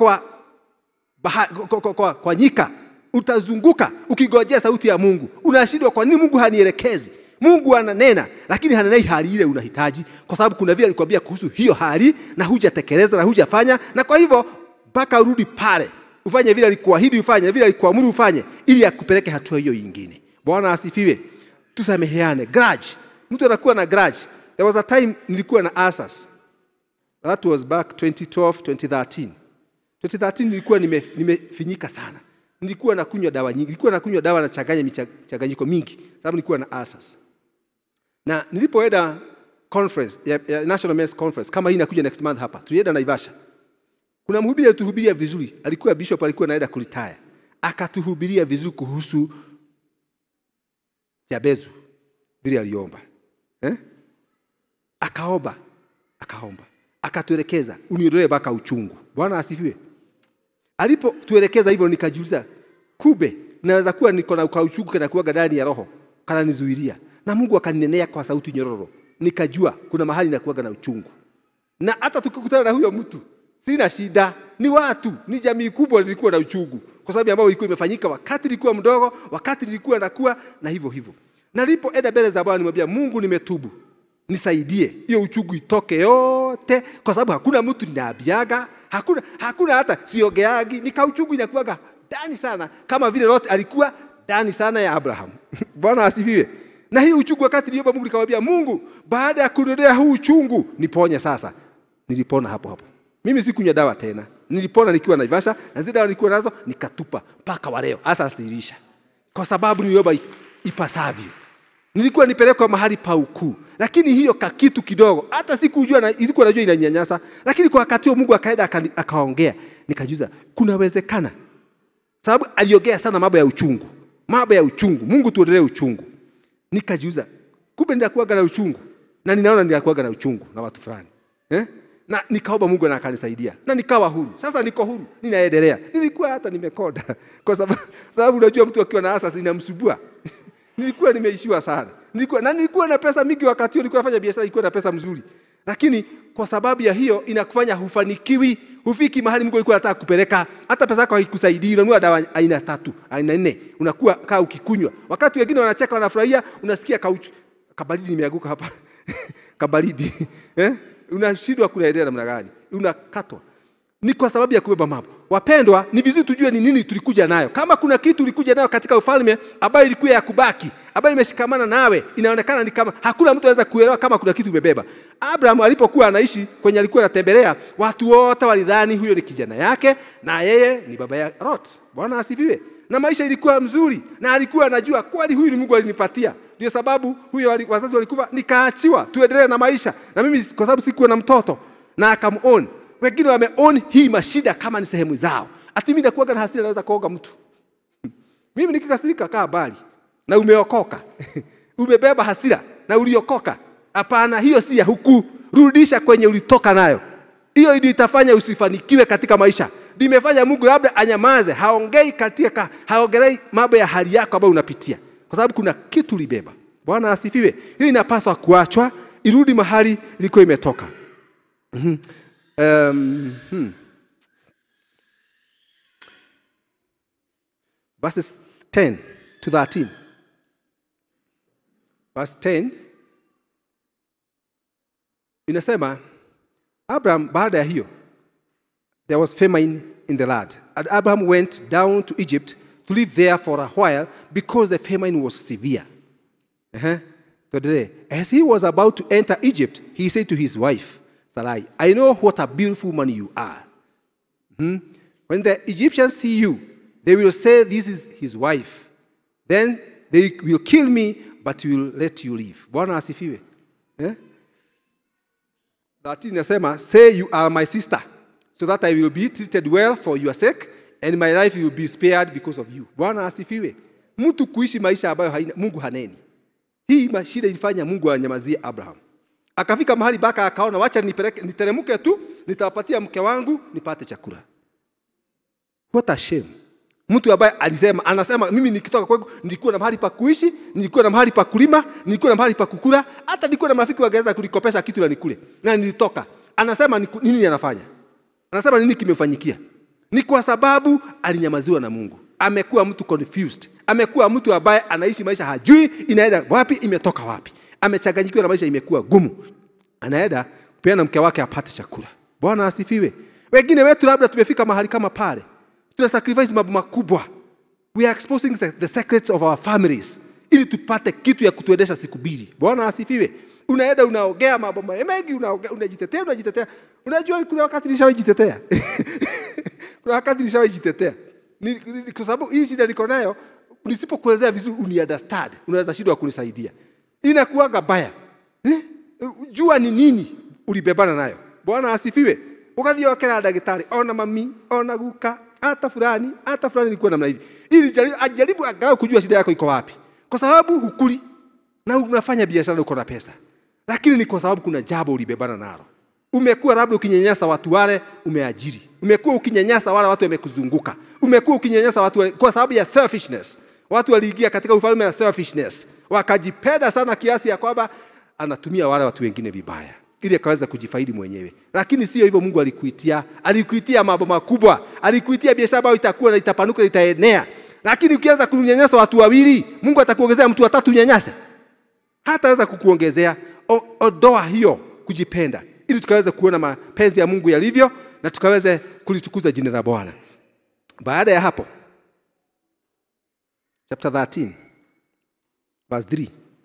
kwa nyika. Utazunguka ukigojea sauti ya Mungu. Unashindwa kwa nini Mungu hanielekezi? Mungu ananena lakini hanenei hali ile unahitaji kwa sababu kuna vile alikwambia kuhusu hiyo hali na hujatekeleza na hujafanya, na kwa hivyo mpaka urudi pale ufanye vile alikuahidi ufanye na vile alikuamuru ufanye ili akupeleke hatua hiyo nyingine. Bwana asifiwe. Tusameheane. Grudge. Mtu anakuwa na grudge. There was a time nilikuwa na ulcers. That was back 2012 2013 nilikuwa nimefinyika sana. Nilikuwa nakunywa dawa nyingi. Nilikuwa nakunywa dawa na changanyiko mingi sababu nilikuwa na ulcers. Na nilipoenda conference ya National Men's Conference kama hii inakuja next month hapa. Tulienda Naivasha. Kuna mhubiri alituhubiria vizuri. Alikuwa bishop, alikuwa anaenda kuretire. Akatuhubiria vizuri kuhusu Jabezu. Vile aliomba. Akaomba. Akatuelekeza uniondoe baka uchungu. Bwana asifiwe. Alipo tuelekeza hivyo nikajiuliza, kumbe naweza kuwa niko na uchungu kana kuwa ndani ya roho kana nizuilia. Na Mungu akaninenea kwa sauti nyororo. Nikajua kuna mahali nakuwa na uchungu. Na hata tukikutana na huyo mtu sina shida. Ni watu, ni jamii kubwa nilikuwa na uchungu kwa sababu ambao ilikuwa imefanyika wakati nilikuwa mdogo, wakati nilikuwa nakuwa na hivyo. Na nilipoenda mbele za Bwana nimwambia Mungu nimetubu. Nisaidie hiyo uchungu itoke yote kwa sababu hakuna mtu ninaambiaga, hakuna hata siogeagi, nikauchungu inakuwaga ndani sana kama vile Lot alikuwa ndani sana ya Abraham. Bwana asifiwe. Na hii uchungu wakati niliomba Mungu nikamwambia Mungu baada ya kuniondoa huu uchungu niponye sasa. Nilipona hapo. Mimi sikunywa dawa tena. Nilipona nikiwa Naivasha na zile dawa nilikuwa nazo nikatupa mpaka wa leo. Hasa asirisha. Kwa sababu niliomba ipasavyo. Nilikuwa nipelekwa mahali pa ukuu. Lakini hiyo kitu kidogo hata sikujua na ilikuwa najua inanyanyasa, lakini kwa wakati huo Mungu akaenda akaongea. Nikajuza kunawezekana. Sababu aliongea sana mambo ya uchungu. Mungu tuondolee uchungu. Nikajuza kumbe nitakuwa na uchungu na ninaona nitakuwa na uchungu na watu fulani. Na nikaomba Mungu na akanisaidia. Na nikawa huru. Sasa niko huru. Ninaendelea. Nilikuwa hata nimekonda. Kwa sababu unajua mtu akiwa na asasi inamsubua. Nilikuwa nimeishiwa sana. Nilikuwa na pesa mingi wakati huo nilikuwa nafanya biashara, nilikuwa na pesa mzuri. Lakini kwa sababu ya hiyo inakufanya hufanikiwi, hufiki mahali Mungu alikuwa anataka kupeleka. Hata pesa yako haikusaidii, unanunua dawa aina 3, aina 4, unakuwa kaa ukikunywa. Wakati wengine wanacheka wanafurahia, unasikia kauchu. Kabaridi nimeanguka hapa. Kabaridi. Unashindwa kuendelea namna gani? Unakatwa. Ni kwa sababu ya kubeba mambo. Wapendwa, ni vizuri tujue ni nini tulikuja nayo. Kama kuna kitu ulikuja nayo katika ufalme ambayo ilikuwa ya kubaki, ambayo imeshikamana nawe, inaonekana ni kama hakuna mtu anaweza kuelewa kama kuna kitu umebeba. Abraham alipokuwa anaishi kwenye alikuwa anatembelea, watu wote walidhani huyo ni kijana yake na yeye ni baba ya Lot. Bwana asifiwe. Na maisha ilikuwa mzuri na alikuwa anajua kweli huyu ni Mungu alinipatia. Ndio sababu huyo wazazi walikuwa nikaachiwa tuendelee na maisha. Na mimi kwa sababu sikuwa na mtoto na akamuon. Wengine wameon hii mashida kama ni sehemu zao. Ati mimi nakuwa na hasira naweza kuoga mtu. Mimi nikikasirika kaa bali na umeokoka. Umebeba hasira na uliokoka. Hapana, hiyo si ya huku. Rudisha kwenye ulitoka nayo. Hiyo ndio itafanya usifanikiwe katika maisha. Nimefanya Mungu labda anyamaze, haongei katika haongelei mambo ya hali yako ambayo unapitia. Kwa sababu kuna kitu libeba. Bwana asifiwe. Hiyo inapaswa kuachwa, irudi mahali ilikuwa imetoka. Verses 10 to 13. Verse 10 inasema Abraham baada ya hiyo there was famine in the land. And Abraham went down to Egypt to live there for a while because the famine was severe. As he was about to enter Egypt, he said to his wife, Sarai, I know what a beautiful woman you are. When the Egyptians see you, they will say this is his wife. Then they will kill me, but will let you live. Bwana asifiwe. That inasema, say you are my sister, so that I will be treated well for your sake, and my life will be spared because of you. Bwana asifiwe. Mtu kuishi maisha ambayo Mungu haneni. Hii mashida ilifanya Mungu anyamazie Abraham. Akafika mahali baka akaona wacha niteremke tu, nitawapatia mke wangu nipate chakula. What a shame. Mtu ambaye anasema mimi nikitoka kwangu nilikuwa na mahali pa kuishi, nilikuwa na mahali pa kulima, nilikuwa na mahali pa kukula, hata nilikuwa na marafiki wangeweza kunikopesha kitu na nikule. Na nilitoka. Anasema nini anafanya? Anasema nini kimefanyikia? Ni kwa sababu alinyamaziwa na Mungu. Amekuwa mtu confused. Amekuwa mtu ambaye anaishi maisha hajui inaenda wapi, imetoka wapi. Amechanganyikiwa na maisha imekuwa gumu. Anaenda kupeana mke wake apate chakula. Bwana asifiwe. Wengine wetu labda tumefika mahali kama pale. Tuna sacrifice mambo makubwa. We are exposing the secrets of our families ili tupate kitu ya kutuendesha siku mbili. Bwana asifiwe. Unaenda unaongea mambo mengi, unajitetea. Unajua kuna wakati nishawajitetea. Kuna wakati nishawajitetea. Kwa sababu hii shida niko nayo, nisipokuelezea vizuri uniunderstand, unaweza shida kunisaidia. Inakuanga baya. Jua ni nini ulibebana nayo. Bwana asifiwe. Wakati wakera daktari, ona mami, ona guka, hata fulani nilikuwa namna hivi. Ili ajaribu angalau kujua shida yako iko wapi. Kwa sababu hukuli na unafanya biashara uko na pesa. Lakini ni kwa sababu kuna jambo ulibebana nalo. Umekuwa labda ukinyanyasa watu wale umeajiri. Umekuwa ukinyanyasa wale watu wamekuzunguka. Umekuwa ukinyanyasa watu kwa sababu ya selfishness. Watu waliingia katika ufalme wa selfishness. Wakajipenda sana kiasi ya kwamba anatumia wale watu wengine vibaya ili akaweza kujifaidi mwenyewe. Lakini sio hivyo Mungu alikuitia mambo makubwa. Alikuitia biashara ambayo itakuwa na itapanuka itaenea. Lakini ukianza kunyanyasa watu wawili, Mungu atakuongezea mtu wa tatu unyanyase. Hataweza kukuongezea. Ondoa hiyo kujipenda ili tukaweze kuona mapenzi ya Mungu yalivyo na tukaweze kulitukuza jina la Bwana. Baada ya hapo chapter 13 verse 3.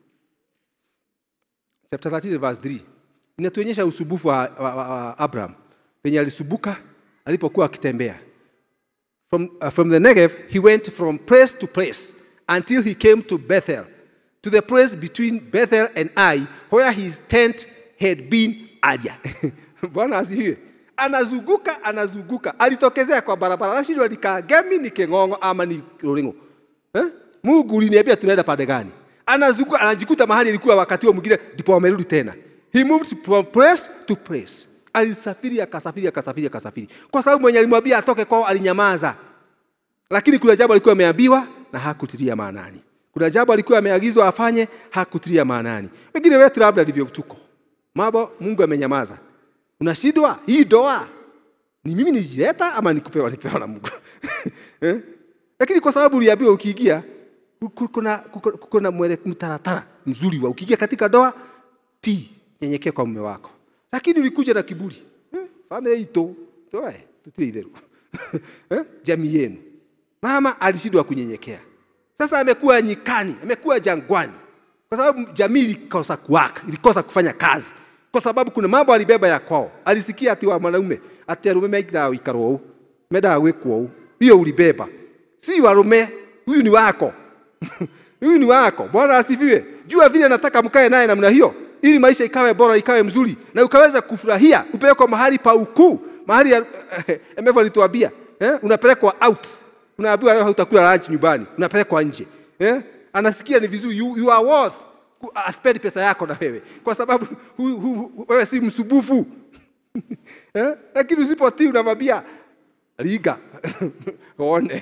Chapter 13 verse 3 inatuonyesha usubufu wa Abraham. Penye alisubuka alipokuwa akitembea. From the Negev he went from place to place until he came to Bethel, to the place between Bethel and Ai, where his tent had been earlier. Bwana asifiwe. Anazunguka. Alitokezea kwa barabara. Anashindwa nikagemi nikeng'ongo ama ni rolingo. Mungu uliniambia tunaenda pande gani? Anazunguka, anajikuta mahali ilikuwa wakati mwingine ndipo amerudi tena. He moved from place to place. Alisafiri akasafiri. Kwa sababu mwenye alimwambia atoke kwao alinyamaza. Lakini kuna jambo alikuwa ameambiwa na hakutilia maanani. Kuna jambo alikuwa ameagizwa afanye, hakutilia maanani. Wengine wetu labda ndivyo tuko. mambo Mungu amenyamaza. Unashindwa hii doa ni mimi nijileta ama nikupewa na Mungu? Lakini kwa sababu uliambiwa ukiingia kuna mtaratara mzuri wa ukiingia katika doa nyenyekea kwa mume wako. Lakini ulikuja na kiburi. Familia ito tutile jamii yenu. Mama alishindwa kunyenyekea. Sasa amekuwa nyikani, amekuwa jangwani. Kwa sababu jamii ilikosa kufanya kazi. Kwa sababu kuna mambo alibeba ya kwao. Alisikia ati wa mwanaume, ati arume meigira wikarwo, meda wekwo. Hiyo ulibeba. Si warume, huyu ni wako. Huyu ni wako. Bwana asifiwe. Jua vile nataka mkae naye namna hiyo ili maisha ikawe bora, ikawe mzuri na ukaweza kufurahia, upelekwa mahali pa ukuu, mahali MF alituambia, unapelekwa out. Unaambiwa leo hautakula lunch nyumbani, unapelekwa nje. Anasikia ni vizuri, you are worth spend pesa yako na wewe kwa sababu wewe si msubufu. Lakini usipotii unamwambia liga uone.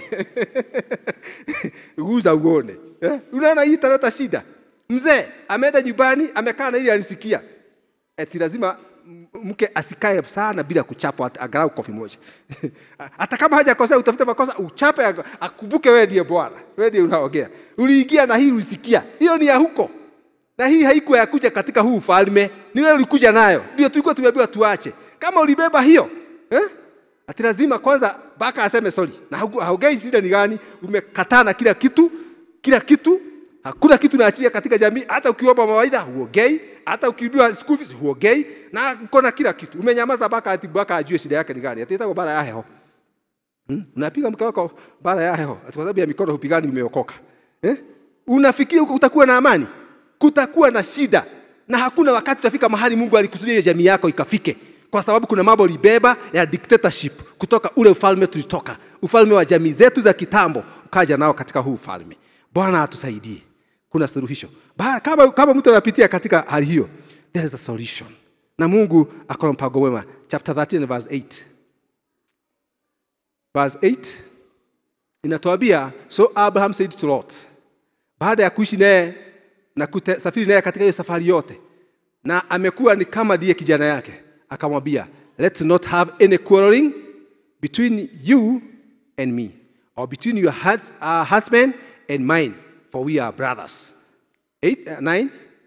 Guza uone. Unaona hii italeta shida. Mzee ameenda nyumbani, amekaa na ili alisikia. Eti lazima mke asikae sana bila kuchapa angalau kofi moja. Hata kama hajakosea utafuta makosa uchape akumbuke wewe ndiye Bwana. Wewe ndiye unaongea. Uliingia na hii ulisikia. Hiyo ni ya huko. Na hii haikuwa ya kuja katika huu ufalme. Ni wewe ulikuja nayo. Ndio tulikuwa tumeambiwa tuache. Kama ulibeba hiyo, ati lazima kwanza baka aseme sorry. Na haugei shida ni gani? Umekatana kila kitu. Hakuna kitu naachia katika jamii. Hata ukiomba mawaidha huogei, hata ukiibiwa school fees huogei, na uko na kila kitu. Umenyamaza baka ati baka ajue shida yake ni gani. Ati itakuwa bara ya heho. Unapiga mke wako bara ya heho. Ati kwa sababu ya mikono hupigani umeokoka. Unafikiri huko utakuwa na amani? Kutakuwa na shida. Na hakuna wakati utafika mahali Mungu alikusudia jamii yako ikafike. Kwa sababu kuna mambo libeba ya dictatorship kutoka ule ufalme tulitoka. Ufalme wa jamii zetu za kitambo ukaja nao katika huu ufalme. Bwana atusaidie. Kuna suluhisho. Kama mtu anapitia katika hali hiyo, there is a solution. Na Mungu akona mpango mwema. Chapter 13 verse 8. Verse 8 inatuambia, so Abraham said to Lot, baada ya kuishi naye na kusafiri naye katika hiyo safari yote, na amekuwa ni kama ndiye kijana yake, akamwambia, let's not have any quarreling between you and me, or between your husband and mine, for we are brothers. 9.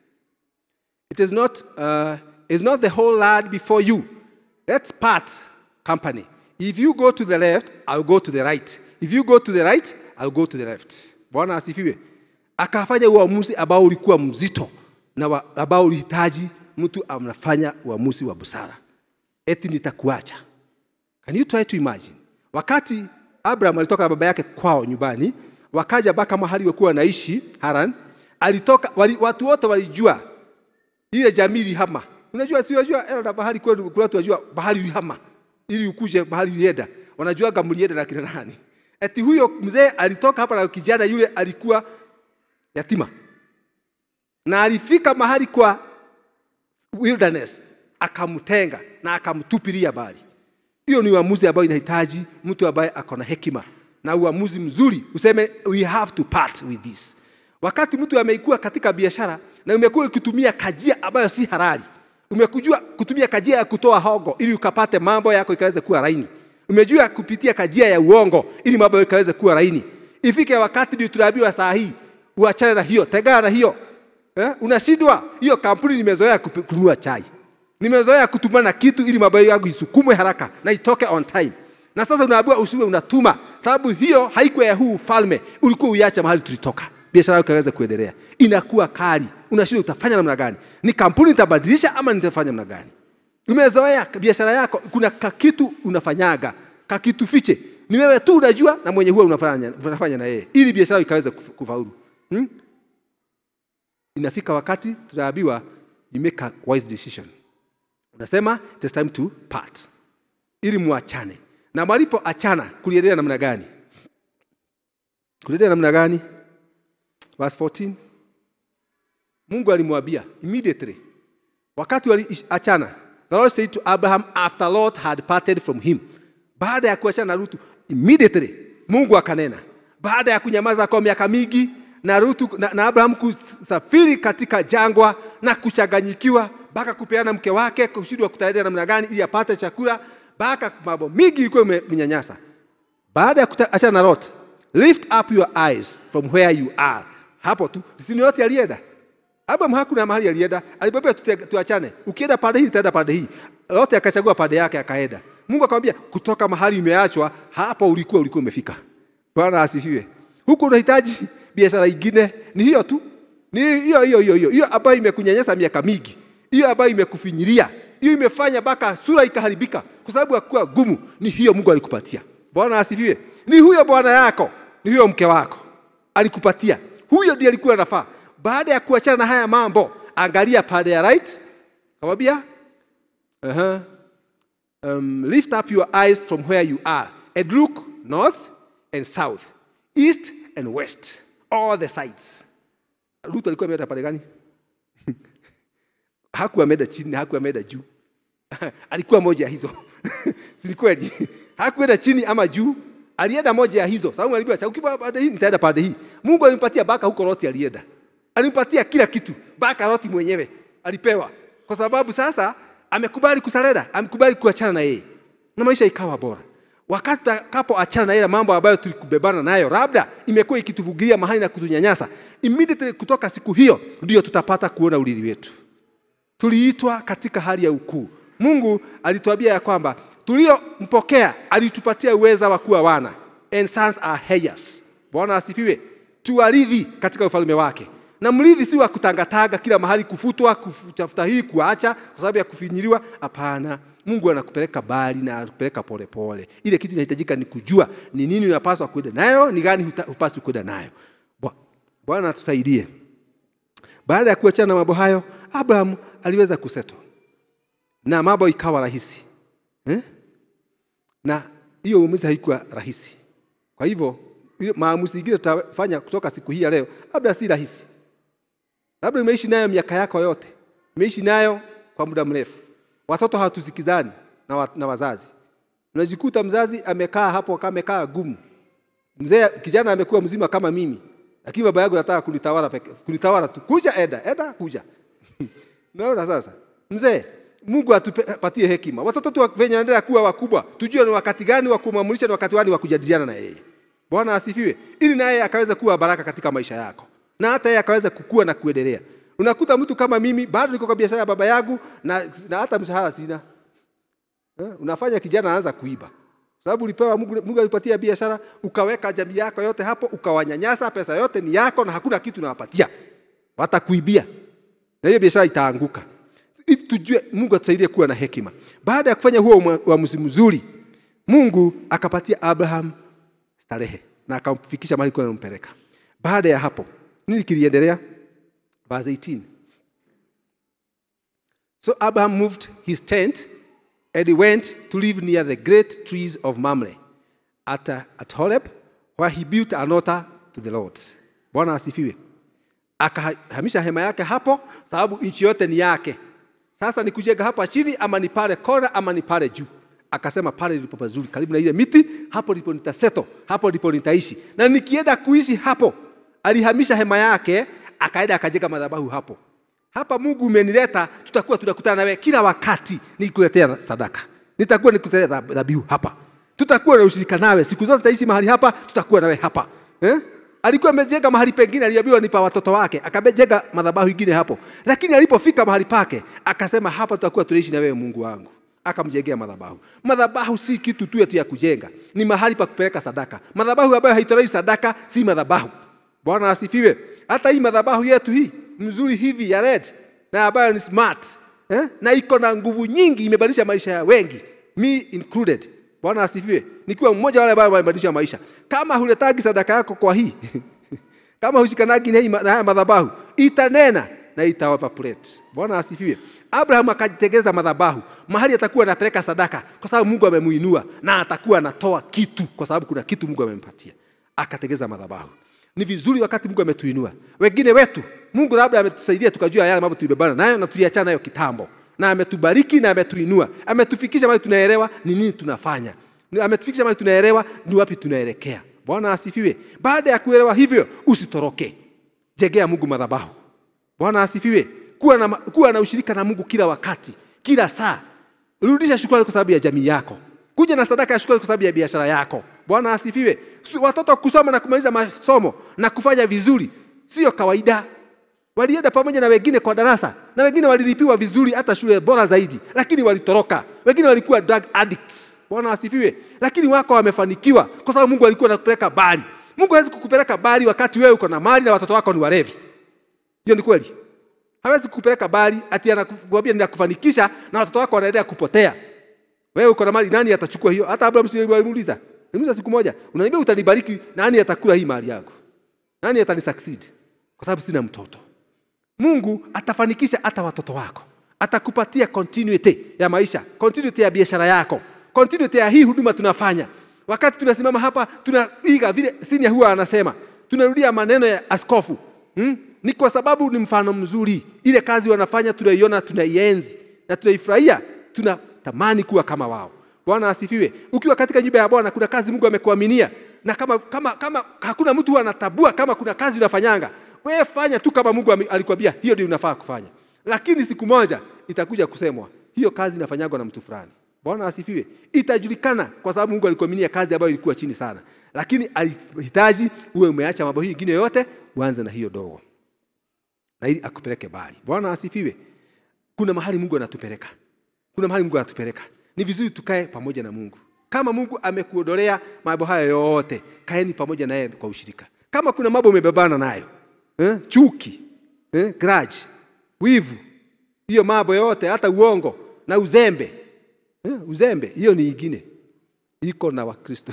It is not the whole land before you. Let's part company. If you go to the left, I'll go to the right. If you go to the right, I'll go to the left. Bwana asifiwe. Akafanya uamuzi ambao ulikuwa mzito na ambao ulihitaji mtu amnafanya uamuzi wa busara. Eti nitakuacha. Can you try to imagine? Wakati Abraham alitoka na baba yake kwao nyumbani, wakaja baka mahali wakuwa naishi Haran, alitoka watu wote walijua ile jamii ilihama. Unajua si unajua era bahari kwenu kuna watu wajua bahari ilihama. Ili ukuje bahari ilienda. Wanajuaga mlienda na kina nani. Eti huyo mzee alitoka hapa na kijana yule alikuwa yatima. Na alifika mahali kwa wilderness, akamtenga na akamtupilia mbali. Hiyo ni uamuzi ambao inahitaji mtu ambaye akona hekima na uamuzi mzuri. Useme we have to part with this. Wakati mtu ameikuwa katika biashara na umekuwa ukitumia kajia ambayo si halali. Umekujua kutumia kajia ya kutoa hongo ili ukapate mambo yako ikaweze kuwa laini. Umejua kupitia kajia ya uongo ili mambo yako ikaweze kuwa laini. Ifike wakati ndio tunaambiwa saa hii uachane na hiyo, tegana na hiyo. Unashindwa, hiyo kampuni nimezoea kununua chai. Nimezoea kutumana kitu ili mambo yangu isukumwe haraka na itoke on time. Na sasa unaambiwa usiwe unatuma. Sababu hiyo haikuwa ya huu ufalme. Ulikuwa uiacha mahali tulitoka. Biashara yako ikaweza kuendelea. Inakuwa kali. Unashindwa utafanya namna gani? Ni kampuni itabadilisha ama nitafanya namna gani? Umezoea biashara yako kuna kitu unafanyaga, kitu fiche. Ni wewe tu unajua na mwenye huwa unafanya na yeye ili biashara ikaweze kufaulu. Inafika wakati tunaambiwa you make a wise decision. Unasema it is time to part. Ili muachane. Na malipo achana kuliendelea namna gani? Kuliendelea namna gani? Verse 14. Mungu alimwambia immediately. Wakati waliachana, the Lord said to Abraham after Lot had parted from him. Baada ya kuachana na Rutu, immediately Mungu akanena. Baada ya kunyamaza kwa miaka mingi na Rutu na Abraham kusafiri katika jangwa na kuchanganyikiwa mpaka kupeana mke wake, kushindwa kutayarisha namna gani ili apate chakula, mpaka mambo mingi ilikuwa imenyanyasa. Baada ya kuachana na Lot, lift up your eyes from where you are. Hapo tu, si yote alienda. Abraham hakuna mahali alienda, alibebea tuachane. Ukienda pande hii utaenda pande hii. Lot akachagua pande yake akaenda. Mungu akamwambia kutoka mahali umeachwa, hapo ulikuwa umefika. Bwana asifiwe. Huko unahitaji biashara nyingine, ni hiyo tu. Ni hiyo ambayo imekunyanyasa miaka mingi. Hiyo ambayo imekufinyiria. Hiyo imefanya mpaka sura ikaharibika kwa sababu hakuwa gumu. Ni hiyo Mungu alikupatia. Bwana asifiwe. Ni huyo bwana yako, ni huyo mke wako alikupatia. Huyo ndiye alikuwa anafaa. Baada ya kuachana na haya mambo, angalia pande ya right. Kamwambia lift up your eyes from where you are and look north and south, east and west, all the sides. Ruth alikuwa ameenda pale gani? Hakuwa ameenda chini, hakuwa ameenda juu. Alikuwa moja ya hizo. Si kweli? Hakuenda chini ama juu, alienda moja ya hizo. Sababu aliambiwa ukipa pande hii nitaenda pande hii. Mungu alimpatia baka huko Lot alienda. Alimpatia kila kitu. Baka Lot mwenyewe alipewa. Kwa sababu sasa amekubali kusalenda, amekubali kuachana na yeye. Na maisha ikawa bora. Wakati tutakapoachana na yale mambo ambayo tulikubebana nayo, labda imekuwa ikituvugilia mahali na kutunyanyasa, immediately kutoka siku hiyo ndio tutapata kuona urithi wetu. Tuliitwa katika hali ya ukuu. Mungu alituambia ya kwamba tuliompokea alitupatia uweza wa kuwa wana. And sons are heirs. Bwana asifiwe. Tuarithi katika ufalme wake. Na mrithi si wa kutangatanga kila mahali, kufutwa, kutafuta hii, kuacha kwa sababu ya kufinyiliwa. Hapana. Mungu anakupeleka bali na anakupeleka pole pole. Ile kitu inahitajika ni kujua ni nini unapaswa kwenda nayo, ni gani hupaswi kwenda nayo. Bwana atusaidie. Baada ya kuachana na mambo hayo, Abraham aliweza kusettle. Na mambo ikawa rahisi. Na hiyo uamuzi haikuwa rahisi. Kwa hivyo maamuzi mengine tutafanya kutoka siku hii ya leo, labda si rahisi. Labda umeishi nayo miaka yako yote. Umeishi nayo kwa muda mrefu. Watoto hawatusikizani na wazazi. Unajikuta mzazi amekaa hapo kama amekaa gumu. Mzee kijana amekuwa mzima kama mimi. Lakini baba yangu anataka kunitawala tu. Kuja eda kuja. Naona sasa. Mzee, Mungu atupatie hekima. Watoto tu venye wanaendelea kuwa wakubwa, tujue ni wakati gani wa kumwamulisha na wakati gani wa kujadiliana na yeye. Bwana asifiwe. Ili naye akaweza kuwa baraka katika maisha yako. Na hata yeye akaweza kukua na kuendelea. Unakuta mtu kama mimi bado niko kwa biashara ya baba yangu na hata mshahara sina. Unafanya kijana anaanza kuiba. Sababu ulipewa Mungu alipatia biashara, ukaweka jamii yako yote hapo, ukawanyanyasa, pesa yote ni yako na hakuna kitu unawapatia. Watakuibia. Na hiyo biashara itaanguka. If tujue Mungu atusaidie kuwa na hekima. Baada ya kufanya huo uamuzi mzuri, Mungu akapatia Abraham starehe na akamfikisha mahali kwa anampeleka. Baada ya hapo, nini kiliendelea? Verse 18. So Abraham moved his tent and he went to live near the great trees of Mamre at Horeb, where he built an altar to the Lord. Bwana asifiwe. Akahamisha hema yake hapo sababu nchi yote ni yake. Sasa ni kujenga hapa chini ama ni pale kona ama ni pale juu. Akasema pale ndipo pazuri karibu na ile miti, hapo ndipo nitaseto, hapo ndipo nitaishi. Na nikienda kuishi hapo, alihamisha hema yake, akaenda akajenga madhabahu hapo. Hapa Mungu umenileta, tutakuwa tunakutana nawe kila wakati nikuletea sadaka. Nitakuwa nikuletea dhabihu hapa. Tutakuwa na ushirika nawe, siku zote tutaishi mahali hapa, tutakuwa nawe hapa. Alikuwa amejenga mahali pengine, aliambiwa nipa watoto wake, akajenga madhabahu nyingine hapo. Lakini alipofika mahali pake, akasema hapa tutakuwa tunaishi na wewe Mungu wangu. Akamjengea madhabahu. Madhabahu si kitu tu ya kujenga, ni mahali pa kupeleka sadaka. Madhabahu ambayo haitolei sadaka si madhabahu. Bwana asifiwe. Hata hii madhabahu yetu hii mzuri hivi ya red na ambayo ni smart, na iko na nguvu nyingi, imebadilisha maisha ya wengi, me included. Bwana asifiwe. Nikiwa mmoja wale ambao wamebadilisha maisha. Kama huletagi sadaka yako kwa hii, kama hushikanagi na madhabahu, itanena na itaevaporate. Bwana asifiwe. Abraham akajitegeza madhabahu, mahali atakuwa anapeleka sadaka kwa sababu Mungu amemuinua, na atakuwa anatoa kitu kwa sababu kuna kitu Mungu amempatia. Akategeza madhabahu. Ni vizuri wakati Mungu ametuinua. Wengine wetu, Mungu labda ametusaidia tukajua yale mambo tulibebana nayo na tuliachana nayo kitambo. Na ametubariki na ametuinua. Ametufikisha mahali tunaelewa ni nini tunafanya. Ametufikisha mahali tunaelewa ni wapi tunaelekea. Bwana asifiwe. Baada ya kuelewa hivyo, usitoroke. Jengea Mungu madhabahu. Bwana asifiwe. kuwa na ushirika na Mungu kila wakati, kila saa. Rudisha shukrani kwa sababu ya jamii yako. Kuja na sadaka ya shukrani kwa sababu ya biashara yako. Bwana asifiwe. Watoto kusoma na kumaliza masomo na kufanya vizuri sio kawaida. Walienda pamoja na wengine kwa darasa, na wengine walilipiwa vizuri hata shule bora zaidi, lakini walitoroka. Wengine walikuwa drug addicts. Bwana asifiwe. Lakini wako wamefanikiwa kwa sababu Mungu alikuwa anakupeleka mbali. Mungu hawezi kukupeleka mbali wakati wewe uko na mali na watoto wako ni walevi. Hiyo ni kweli. Hawezi kukupeleka mbali ati anakuambia ninakufanikisha na watoto wako wanaendelea kupotea. Wewe uko na mali, nani atachukua hiyo? Hata Abraham alimuuliza. Nimuuliza siku moja, unaniambia utanibariki, nani atakula hii mali yako? Nani atanisucceed? Kwa sababu sina mtoto. Mungu atafanikisha hata watoto wako. Atakupatia continuity ya maisha, continuity ya biashara yako, continuity ya hii huduma tunafanya. Wakati tunasimama hapa, tunaiga vile senior huwa anasema. Tunarudia maneno ya askofu. Ni kwa sababu ni mfano mzuri. Ile kazi wanafanya tunaiona, tunaienzi na tunaifurahia, tunatamani kuwa kama wao. Bwana asifiwe. Ukiwa katika nyumba ya Bwana kuna kazi Mungu amekuaminia, na kama hakuna mtu anatabua kama kuna kazi unafanyanga, wewe fanya tu kama Mungu alikwambia hiyo ndio unafaa kufanya. Lakini siku moja itakuja kusemwa hiyo kazi inafanyagwa na mtu fulani. Bwana asifiwe. Itajulikana kwa sababu Mungu alikuaminia kazi ambayo ilikuwa chini sana. Lakini alihitaji uwe umeacha mambo hii mengine yote, uanze na hiyo dogo. Na ili akupeleke mbali. Bwana asifiwe. Kuna mahali Mungu anatupeleka. Kuna mahali Mungu anatupeleka. Ni vizuri tukae pamoja na Mungu. Kama Mungu amekuondolea mambo haya yote, kaeni pamoja naye kwa ushirika. Kama kuna mambo umebebana nayo, chuki, grudge, wivu, hiyo mambo yote, hata uongo na uzembe. Uzembe, hiyo ni ingine. Iko na Wakristo.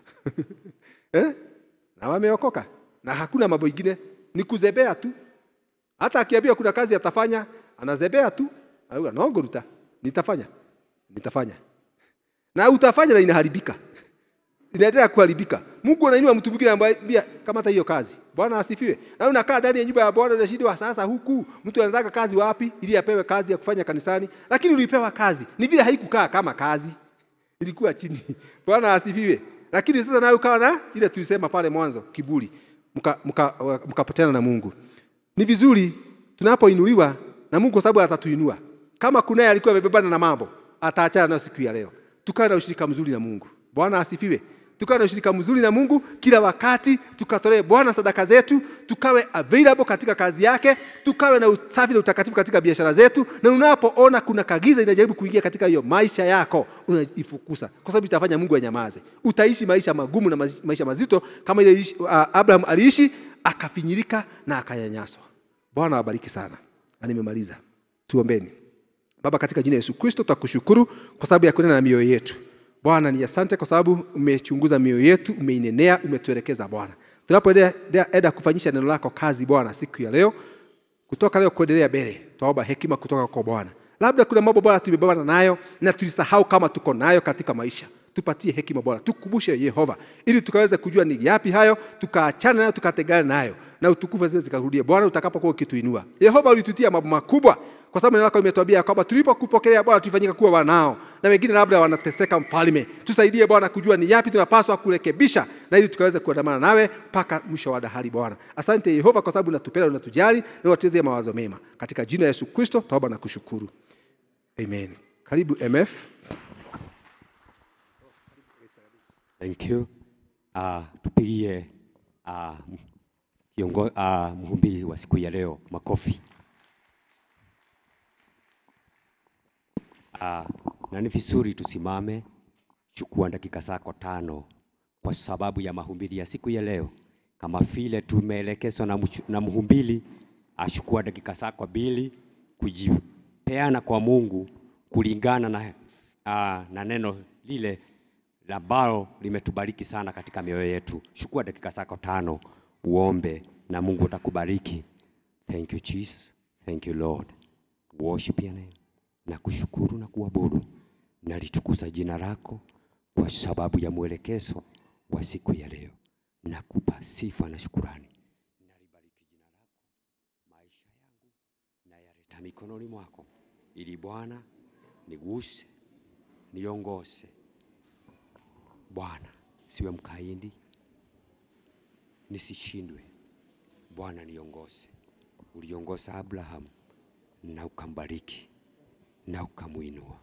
Na wameokoka. Na hakuna mambo ingine, ni kuzebea tu. Hata akiambia kuna kazi atafanya, anazebea tu. Anaongoruta, nitafanya. Na utafanya na inaharibika. Inaendelea kuharibika. Mungu anainua mtu mwingine ambaye kama hata hiyo kazi. Bwana asifiwe. Na unakaa ndani ya nyumba ya Bwana unashindwa sasa huku mtu anaanza kazi wapi ili apewe kazi ya kufanya kanisani, lakini ulipewa kazi. Ni vile haikukaa kama kazi. Ilikuwa chini. Bwana asifiwe. Lakini sasa nawe ukawa na ile tulisema pale mwanzo, kiburi. Mkapotana na Mungu. Ni vizuri tunapoinuliwa na Mungu kwa sababu atatuinua. Kama kunaye alikuwa amebebana na mambo, ataachana na siku ya leo. Tukae na ushirika mzuri na Mungu. Bwana asifiwe. Tukawe na ushirika mzuri na Mungu kila wakati, tukatolee Bwana sadaka zetu, tukawe available katika kazi yake, tukawe na usafi na utakatifu katika biashara zetu, na unapoona kuna kagiza inajaribu kuingia katika hiyo maisha yako, unaifukuza kwa sababu itafanya Mungu anyamaze. Utaishi maisha magumu na maisha mazito kama ile Abraham aliishi, akafinyirika na akanyanyaswa. Bwana awabariki sana. Na nimemaliza. Tuombeni. Baba, katika jina la Yesu Kristo tutakushukuru kwa sababu ya kunena na mioyo yetu. Bwana, ni asante kwa sababu umechunguza mioyo yetu, umeinenea, umetuelekeza Bwana. Tunapoenda kufanyisha neno lako kazi Bwana siku ya leo, kutoka leo kuendelea mbele, tuomba hekima kutoka kwa Bwana. Labda kuna mambo Bwana tumebebana nayo na tulisahau kama tuko nayo katika maisha. Tupatie hekima Bwana, tukumbushe Yehova ili tukaweze kujua ni yapi hayo, tukaachana nayo, tukategana nayo, na utukufu zile zikarudie Bwana utakapokuwa ukituinua. Yehova ulitutia mambo makubwa kwa sababu neno lako limetuambia kwamba tulipokupokea Bwana tulifanyika kuwa wanao, na wengine labda wanateseka mfalme. Tusaidie Bwana kujua ni yapi tunapaswa kurekebisha, na ili tukaweze kuandamana nawe mpaka mwisho wa dahari Bwana. Asante Yehova kwa sababu unatupenda, unatujali na unatuwezea mawazo mema. Katika jina la Yesu Kristo tuomba na kushukuru. Amen. Karibu MF. Thank you. Tupigie mhubiri wa siku ya leo makofi. Na ni vizuri tusimame, chukua dakika zako 5 kwa sababu ya mahubiri ya siku ya leo. Kama vile tumeelekezwa na mhubiri, achukua dakika zako 2 kujipeana kwa Mungu kulingana na neno lile ambalo limetubariki sana katika mioyo yetu. Chukua dakika zako 5 uombe na Mungu atakubariki. Thank you Jesus. Thank you Lord. Worship your name. Na kushukuru na kuabudu na litukuza jina lako kwa sababu ya mwelekezo wa siku ya leo. Na kupa sifa na shukrani. Na libariki jina lako, maisha yangu na yaleta mikononi mwako, ili Bwana niguse, niongoze. Bwana, siwe mkaidi, nisishindwe. Bwana niongoze. Uliongoza Abraham na ukambariki na ukamuinua.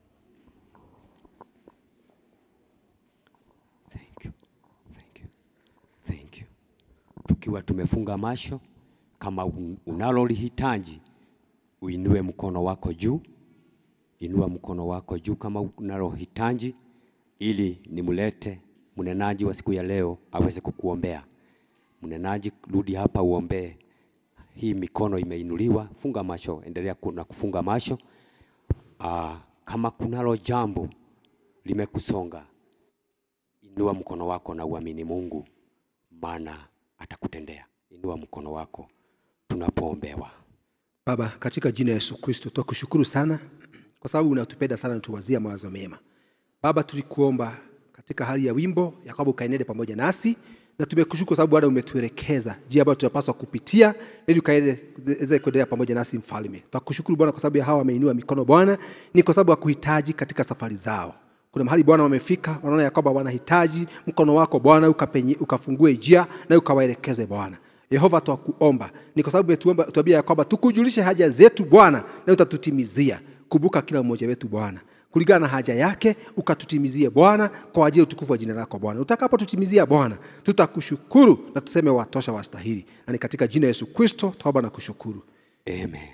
Thank you. Thank you. Thank you. Tukiwa tumefunga macho, kama unalolihitaji uinue mkono wako juu. Inua mkono wako juu kama unalohitaji, ili nimlete mnenaji wa siku ya leo aweze kukuombea. Mnenaji, rudi hapa uombe. Hii mikono imeinuliwa. Funga macho, endelea kufunga macho. Kama kunalo jambo limekusonga, inua mkono wako na uamini Mungu, maana atakutendea. Inua mkono wako tunapoombewa. Baba, katika jina la Yesu Kristo, tunakushukuru sana kwa sababu unatupenda sana na tuwazia mawazo mema. Baba, tulikuomba katika hali ya wimbo ya kwamba ukaenende pamoja nasi, na tumekushukuru kwa sababu Bwana umetuelekeza njia ambayo tunapaswa kupitia ili ukaweze kuendelea pamoja nasi mfalme. Tunakushukuru Bwana kwa sababu ya hawa wameinua mikono Bwana, ni kwa sababu ya kuhitaji katika safari zao. Kuna mahali Bwana wamefika, wanaona ya kwamba wanahitaji mkono wako Bwana ukafungue njia na ukawaelekeze Bwana. Yehova, tunakuomba ni kwa sababu tuambia ya kwamba tukujulishe haja zetu Bwana, na utatutimizia. Kumbuka kila mmoja wetu Bwana, kulingana na haja yake ukatutimizie Bwana, kwa ajili ya utukufu wa jina lako Bwana. Utakapotutimizia Bwana, tutakushukuru na tuseme watosha, wastahili. Na ni katika jina la Yesu Kristo tuomba na kushukuru. Amen.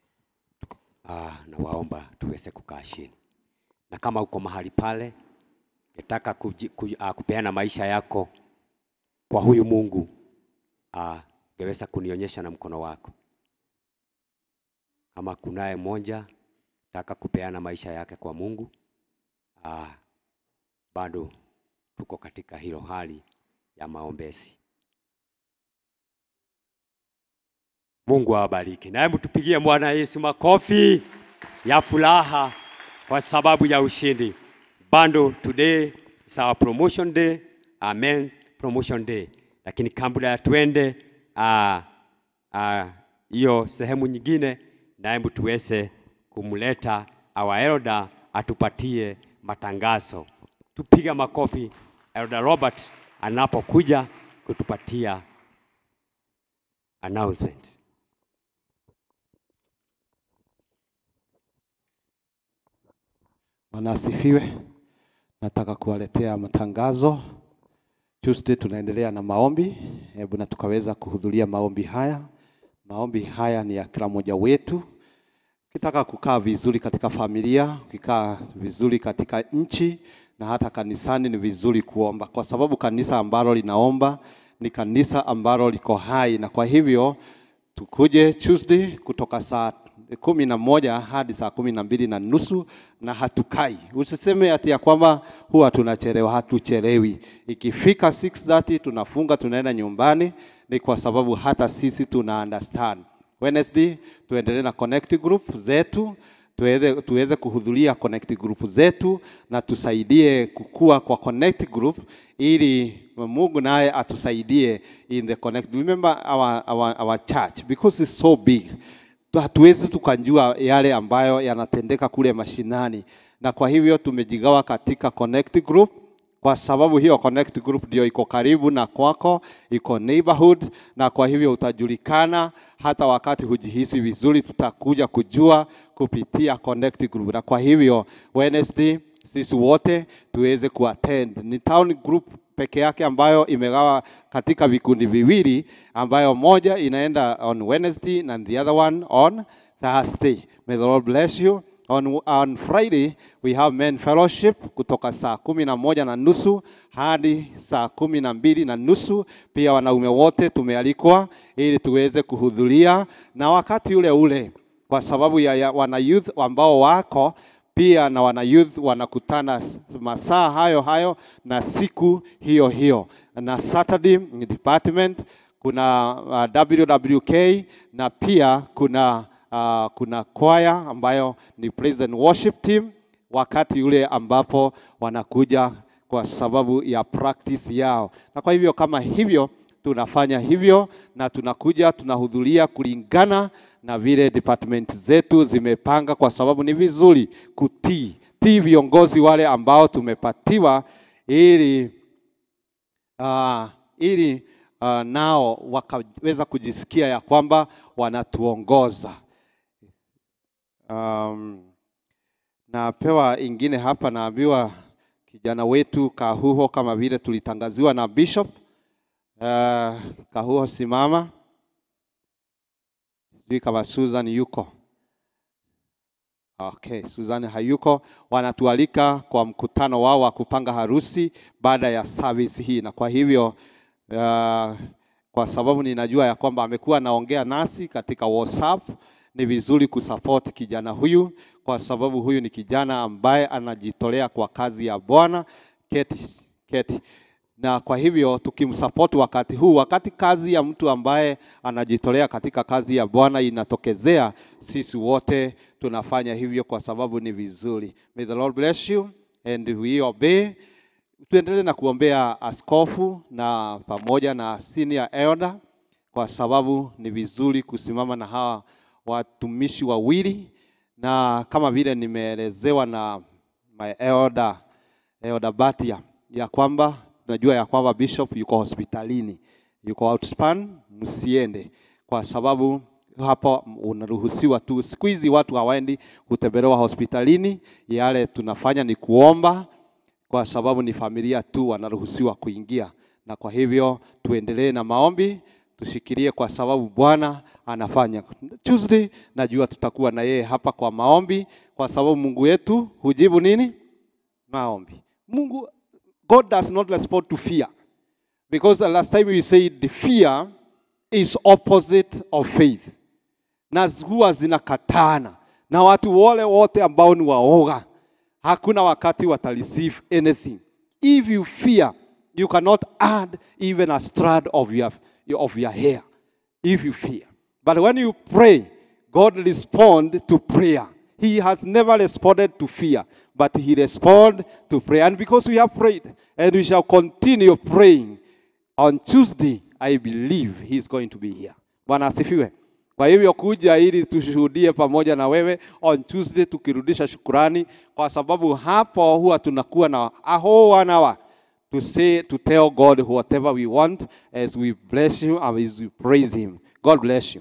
Na waomba tuweze kukaa chini. Na kama uko mahali pale, unataka kupeana maisha yako kwa huyu Mungu, ungeweza kunionyesha na mkono wako. Kama kunaye mmoja nataka kupeana maisha yake kwa Mungu, bado tuko katika hilo hali ya maombezi. Mungu awabariki. Na hebu tupigie Bwana Yesu makofi ya furaha kwa sababu ya ushindi. Bado today is our promotion day. Amen. Promotion day. Lakini kabla ya tuende hiyo sehemu nyingine, na hebu tuweze kumleta our elder atupatie matangazo. Tupiga makofi Elder Robert anapokuja kutupatia announcement. Bwana asifiwe. Nataka kuwaletea matangazo. Tuesday tunaendelea na maombi. Hebu na tukaweza kuhudhuria maombi haya. Maombi haya ni ya kila mmoja wetu. Ukitaka kukaa vizuri katika familia, ukikaa vizuri katika nchi na hata kanisani, ni vizuri kuomba, kwa sababu kanisa ambalo linaomba ni kanisa ambalo liko hai. Na kwa hivyo tukuje Tuesday kutoka saa 11 hadi saa 12:30 na hatukai. Usiseme ati ya kwamba huwa tunachelewa, hatuchelewi. Ikifika 6:30 tunafunga, tunaenda nyumbani, ni kwa sababu hata sisi tuna understand. Wednesday tuendelee na connect group zetu, tuweze kuhudhuria connect group zetu na tusaidie kukua kwa connect group, ili Mungu naye atusaidie in the connect. Remember our church, because it's so big, hatuwezi tukanjua yale ambayo yanatendeka kule mashinani, na kwa hivyo tumejigawa katika connect group, kwa sababu hiyo connect group ndio iko karibu na kwako, iko neighborhood, na kwa hivyo utajulikana. Hata wakati hujihisi vizuri, tutakuja kujua kupitia connect group. Na kwa hivyo Wednesday sisi wote tuweze kuattend. Ni town group peke yake ambayo imegawa katika vikundi viwili, ambayo moja inaenda on Wednesday and the other one on Thursday. May the Lord bless you. On Friday we have men fellowship kutoka saa 11:30 hadi saa 12:30. Pia wanaume wote tumealikwa ili tuweze kuhudhuria, na wakati ule ule, kwa sababu ya wana youth ambao wako pia, na wana youth wanakutana masaa hayo na siku hiyo. Na Saturday department kuna WWK, na pia kuna choir ambayo ni praise and worship team, wakati ule ambapo wanakuja kwa sababu ya practice yao. Na kwa hivyo kama hivyo tunafanya hivyo, na tunakuja tunahudhuria kulingana na vile department zetu zimepanga, kwa sababu ni vizuri kutii viongozi wale ambao tumepatiwa, ili nao wakaweza kujisikia ya kwamba wanatuongoza. Napewa ingine hapa, naambiwa kijana wetu Kahuho, kama vile tulitangaziwa na Bishop. Kahuho simama. Sijui kama Susan yuko. Okay, Susan hayuko. Wanatualika kwa mkutano wao wa kupanga harusi baada ya service hii, na kwa hivyo kwa sababu ninajua ya kwamba amekuwa naongea nasi katika WhatsApp, ni vizuri kusupport kijana huyu, kwa sababu huyu ni kijana ambaye anajitolea kwa kazi ya Bwana. Keti. Na kwa hivyo tukimsupport wakati huu, wakati kazi ya mtu ambaye anajitolea katika kazi ya Bwana inatokezea, sisi wote tunafanya hivyo kwa sababu ni vizuri. May the Lord bless you and we obey. Tuendelee na kuombea askofu na pamoja na senior elder, kwa sababu ni vizuri kusimama na hawa watumishi wawili, na kama vile nimeelezewa na my elder Batia ya kwamba najua ya kwamba Bishop yuko hospitalini, yuko outspan, msiende, kwa sababu hapa unaruhusiwa tu. Siku hizi watu hawaendi kutembelewa hospitalini, yale tunafanya ni kuomba, kwa sababu ni familia tu wanaruhusiwa kuingia. Na kwa hivyo tuendelee na maombi, tushikilie kwa sababu Bwana anafanya. Tuesday najua tutakuwa na yeye hapa kwa maombi, kwa sababu Mungu wetu hujibu nini? Maombi. God does not respond to fear. Because the last time we said the fear is opposite of faith. Na huwa zinakatana. Na watu wale wote ambao ni waoga, hakuna wakati watareceive anything. If you fear, you cannot add even a strand of your hair. If you fear. But when you pray, God responds to prayer. He has never responded to fear, but he responds to prayer. And because we have prayed, and we shall continue praying, on Tuesday, I believe he is going to be here. Bwana asifiwe. Kwa hivyo kuja ili tushuhudie pamoja na wewe on Tuesday, tukirudisha shukrani, kwa sababu hapo huwa tunakuwa na a whole 1 hour to tell God whatever we want as we bless him and as we praise him. God bless you.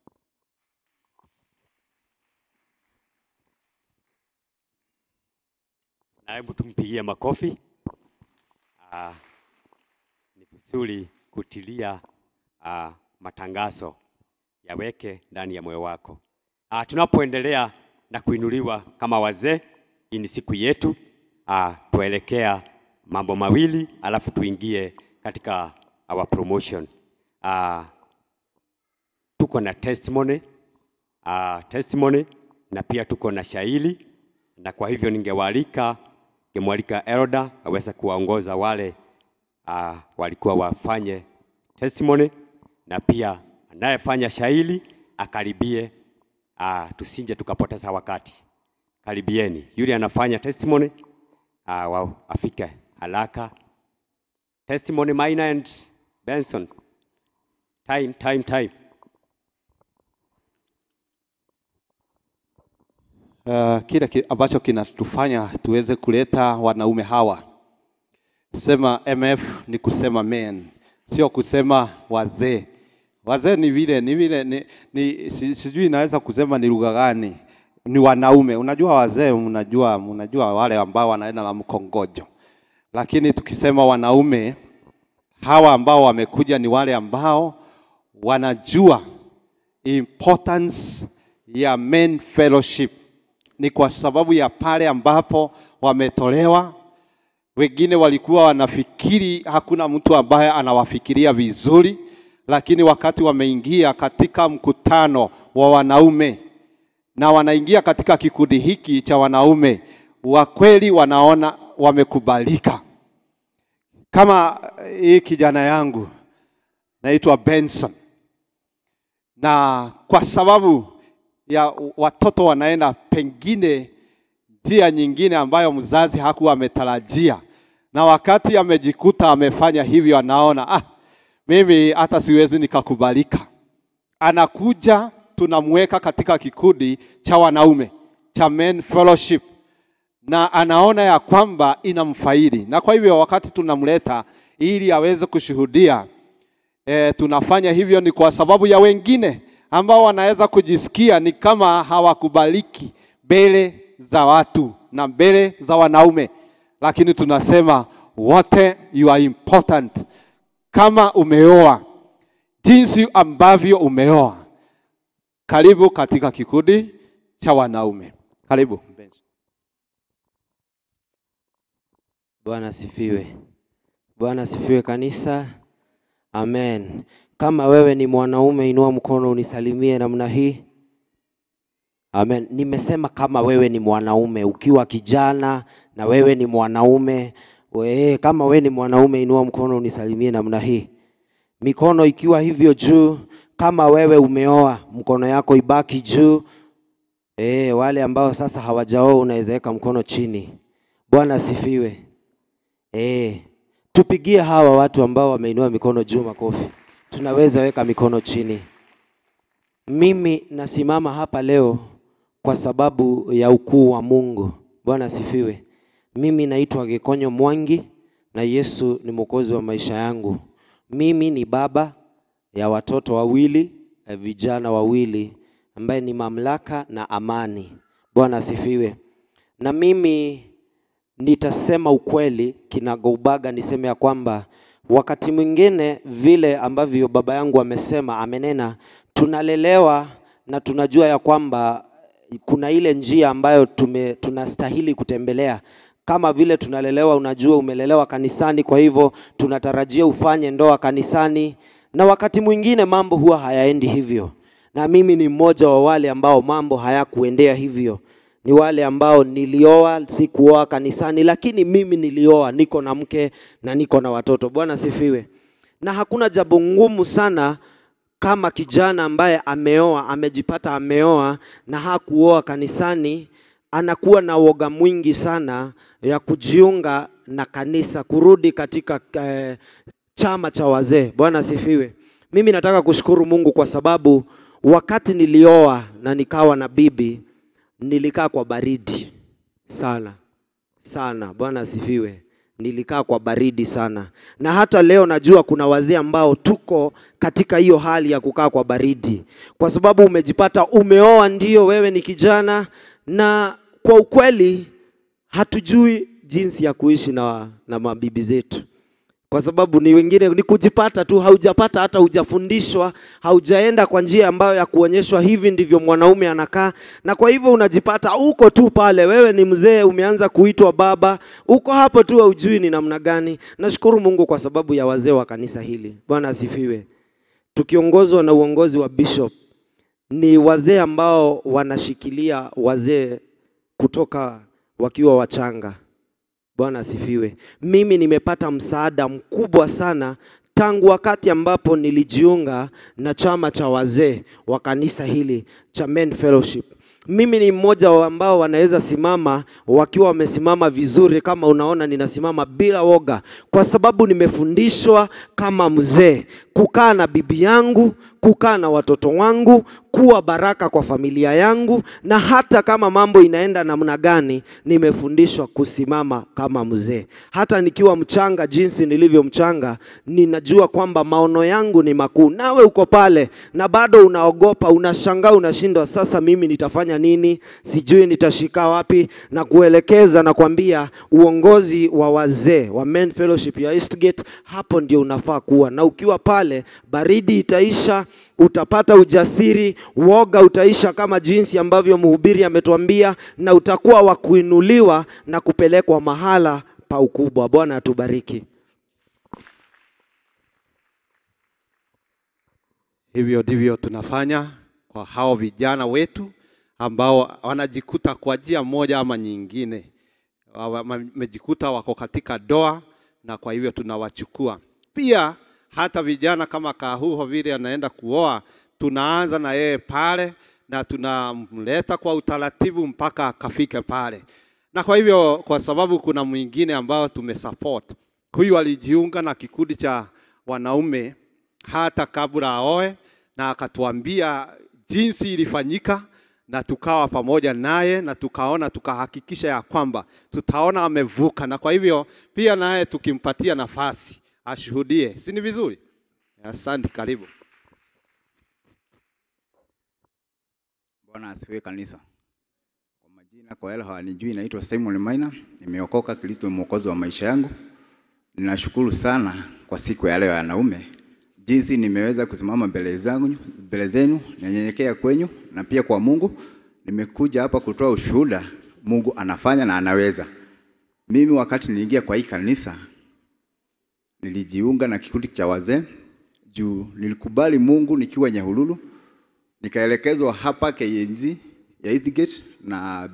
Na hebu tumpigie makofi. Ni vizuri kutilia matangazo yaweke ndani ya moyo wako. Tunapoendelea na kuinuliwa kama wazee, hii ni siku yetu, tuelekea mambo mawili alafu tuingie katika our promotion. Tuko na testimony na pia tuko na shairi, na kwa hivyo ningemwalika Elda aweze kuwaongoza wale walikuwa wafanye testimony, na pia anayefanya shairi akaribie, tusinje tukapoteza wakati. Karibieni. Yule anafanya testimony afike haraka. Testimony Maina and Benson. Time. Kile ambacho kinatufanya tuweze kuleta wanaume hawa, sema MF ni kusema men, sio kusema wazee. Wazee ni vile sijui naweza kusema ni lugha gani, ni wanaume. Unajua wazee, unajua wale ambao wanaenda na mkongojo. Lakini tukisema wanaume, hawa ambao wamekuja ni wale ambao wanajua importance ya men fellowship. Ni kwa sababu ya pale ambapo wametolewa. Wengine walikuwa wanafikiri hakuna mtu ambaye anawafikiria vizuri, lakini wakati wameingia katika mkutano wa wanaume na wanaingia katika kikundi hiki cha wanaume, wa kweli wanaona wamekubalika. Kama hii kijana yangu naitwa Benson, na kwa sababu ya watoto wanaenda pengine njia nyingine ambayo mzazi hakuwa ametarajia, na wakati amejikuta amefanya hivyo, anaona mimi hata siwezi nikakubalika. Anakuja, tunamweka katika kikundi cha wanaume cha men fellowship, na anaona ya kwamba inamfaidi. Na kwa hivyo wakati tunamleta ili aweze kushuhudia, tunafanya hivyo ni kwa sababu ya wengine ambao wanaweza kujisikia ni kama hawakubaliki mbele za watu na mbele za wanaume, lakini tunasema wote you are important. Kama umeoa, jinsi ambavyo umeoa, karibu katika kikundi cha wanaume. Karibu. Bwana asifiwe. Bwana asifiwe kanisa. Amen. Kama wewe ni mwanaume, inua mkono unisalimie namna hii. Amen. Nimesema kama wewe ni mwanaume, ukiwa kijana na wewe ni mwanaume, kama wewe ni mwanaume, inua mkono unisalimie namna hii. Mikono ikiwa hivyo juu. Kama wewe umeoa, mkono yako ibaki juu. Wale ambao sasa hawajaoa unaweza weka mkono chini. Bwana asifiwe. Tupigie hawa watu ambao wameinua mikono juu makofi. Tunaweza weka mikono chini. Mimi nasimama hapa leo kwa sababu ya ukuu wa Mungu. Bwana asifiwe. Mimi naitwa Gekonyo Mwangi na Yesu ni mwokozi wa maisha yangu. Mimi ni baba ya watoto wawili, vijana wawili, ambaye ni Mamlaka na Amani. Bwana asifiwe. Na mimi nitasema ukweli kinagaubaga, niseme ya kwamba wakati mwingine vile ambavyo baba yangu amesema, amenena, tunalelewa na tunajua ya kwamba kuna ile njia ambayo tunastahili kutembelea. Kama vile tunalelewa, unajua umelelewa kanisani, kwa hivyo tunatarajia ufanye ndoa kanisani, na wakati mwingine mambo huwa hayaendi hivyo. Na mimi ni mmoja wa wale ambao mambo hayakuendea hivyo. Ni wale ambao nilioa, sikuoa kanisani, lakini mimi nilioa, niko na mke na niko na watoto. Bwana sifiwe. Na hakuna jambo ngumu sana kama kijana ambaye ameoa, amejipata ameoa na hakuoa kanisani, anakuwa na woga mwingi sana ya kujiunga na kanisa, kurudi katika chama cha wazee. Bwana sifiwe. Mimi nataka kushukuru Mungu kwa sababu wakati nilioa na nikawa na bibi, nilikaa kwa baridi sana sana. Bwana asifiwe. Nilikaa kwa baridi sana. Na hata leo najua kuna wazee ambao tuko katika hiyo hali ya kukaa kwa baridi, kwa sababu umejipata umeoa, ndio wewe ni kijana, na kwa ukweli hatujui jinsi ya kuishi na mabibi zetu. Kwa sababu ni wengine ni kujipata tu, haujapata hata hujafundishwa, haujaenda kwa njia ambayo ya kuonyeshwa hivi ndivyo mwanaume anakaa. Na kwa hivyo unajipata uko tu pale, wewe ni mzee, umeanza kuitwa baba, uko hapo tu hujui ni namna gani. Nashukuru Mungu kwa sababu ya wazee wa kanisa hili. Bwana asifiwe. Tukiongozwa na uongozi wa bishop, ni wazee ambao wanashikilia wazee kutoka wakiwa wachanga. Bwana asifiwe. Mimi nimepata msaada mkubwa sana tangu wakati ambapo nilijiunga na chama cha wazee wa kanisa hili cha Men Fellowship. Mimi ni mmoja wa ambao wanaweza simama wakiwa wamesimama vizuri, kama unaona ninasimama bila woga, kwa sababu nimefundishwa kama mzee kukaa na bibi yangu, kukaa na watoto wangu, kuwa baraka kwa familia yangu, na hata kama mambo inaenda namna gani, nimefundishwa kusimama kama mzee. Hata nikiwa mchanga, jinsi nilivyo mchanga, ninajua kwamba maono yangu ni makuu. Nawe uko pale na bado unaogopa, unashangaa, unashindwa, sasa mimi nitafanya nini? Sijui nitashika wapi? Na kuelekeza na kuambia uongozi wa wazee wa Men Fellowship ya Eastgate, hapo ndio unafaa kuwa. Na ukiwa pale, baridi itaisha, utapata ujasiri, woga utaisha kama jinsi ambavyo mhubiri ametuambia, na utakuwa wa kuinuliwa na kupelekwa mahala pa ukubwa. Bwana atubariki. Hivyo ndivyo tunafanya kwa hao vijana wetu ambao wanajikuta kwa njia moja ama nyingine, wamejikuta wako katika doa, na kwa hivyo tunawachukua. Pia hata vijana kama Kahuho vile anaenda kuoa, tunaanza na yeye pale na tunamleta kwa utaratibu mpaka akafike pale. Na kwa hivyo, kwa sababu kuna mwingine ambao tumesupport, huyu alijiunga na kikundi cha wanaume hata kabla aoe, na akatuambia jinsi ilifanyika, na tukawa pamoja naye na tukaona, tukahakikisha ya kwamba tutaona amevuka. Na kwa hivyo pia naye tukimpatia nafasi ashuhudie, si ni vizuri? Asante, karibu. Bwana asifiwe kanisa. Kwa majina kwa wale hawanijui, naitwa Simon Maina, nimeokoka, Kristo mwokozi wa maisha yangu. Ninashukuru sana kwa siku ya leo ya wanaume. Jinsi nimeweza kusimama mbele zenu, nanyenyekea kwenyu na pia kwa Mungu. Nimekuja hapa kutoa ushuhuda, Mungu anafanya na anaweza. Mimi wakati niliingia kwa hii kanisa, nilijiunga na kikundi cha wazee. Juu nilikubali Mungu nikiwa Nyahululu. Nikaelekezwa hapa KNZ ya Eastgate na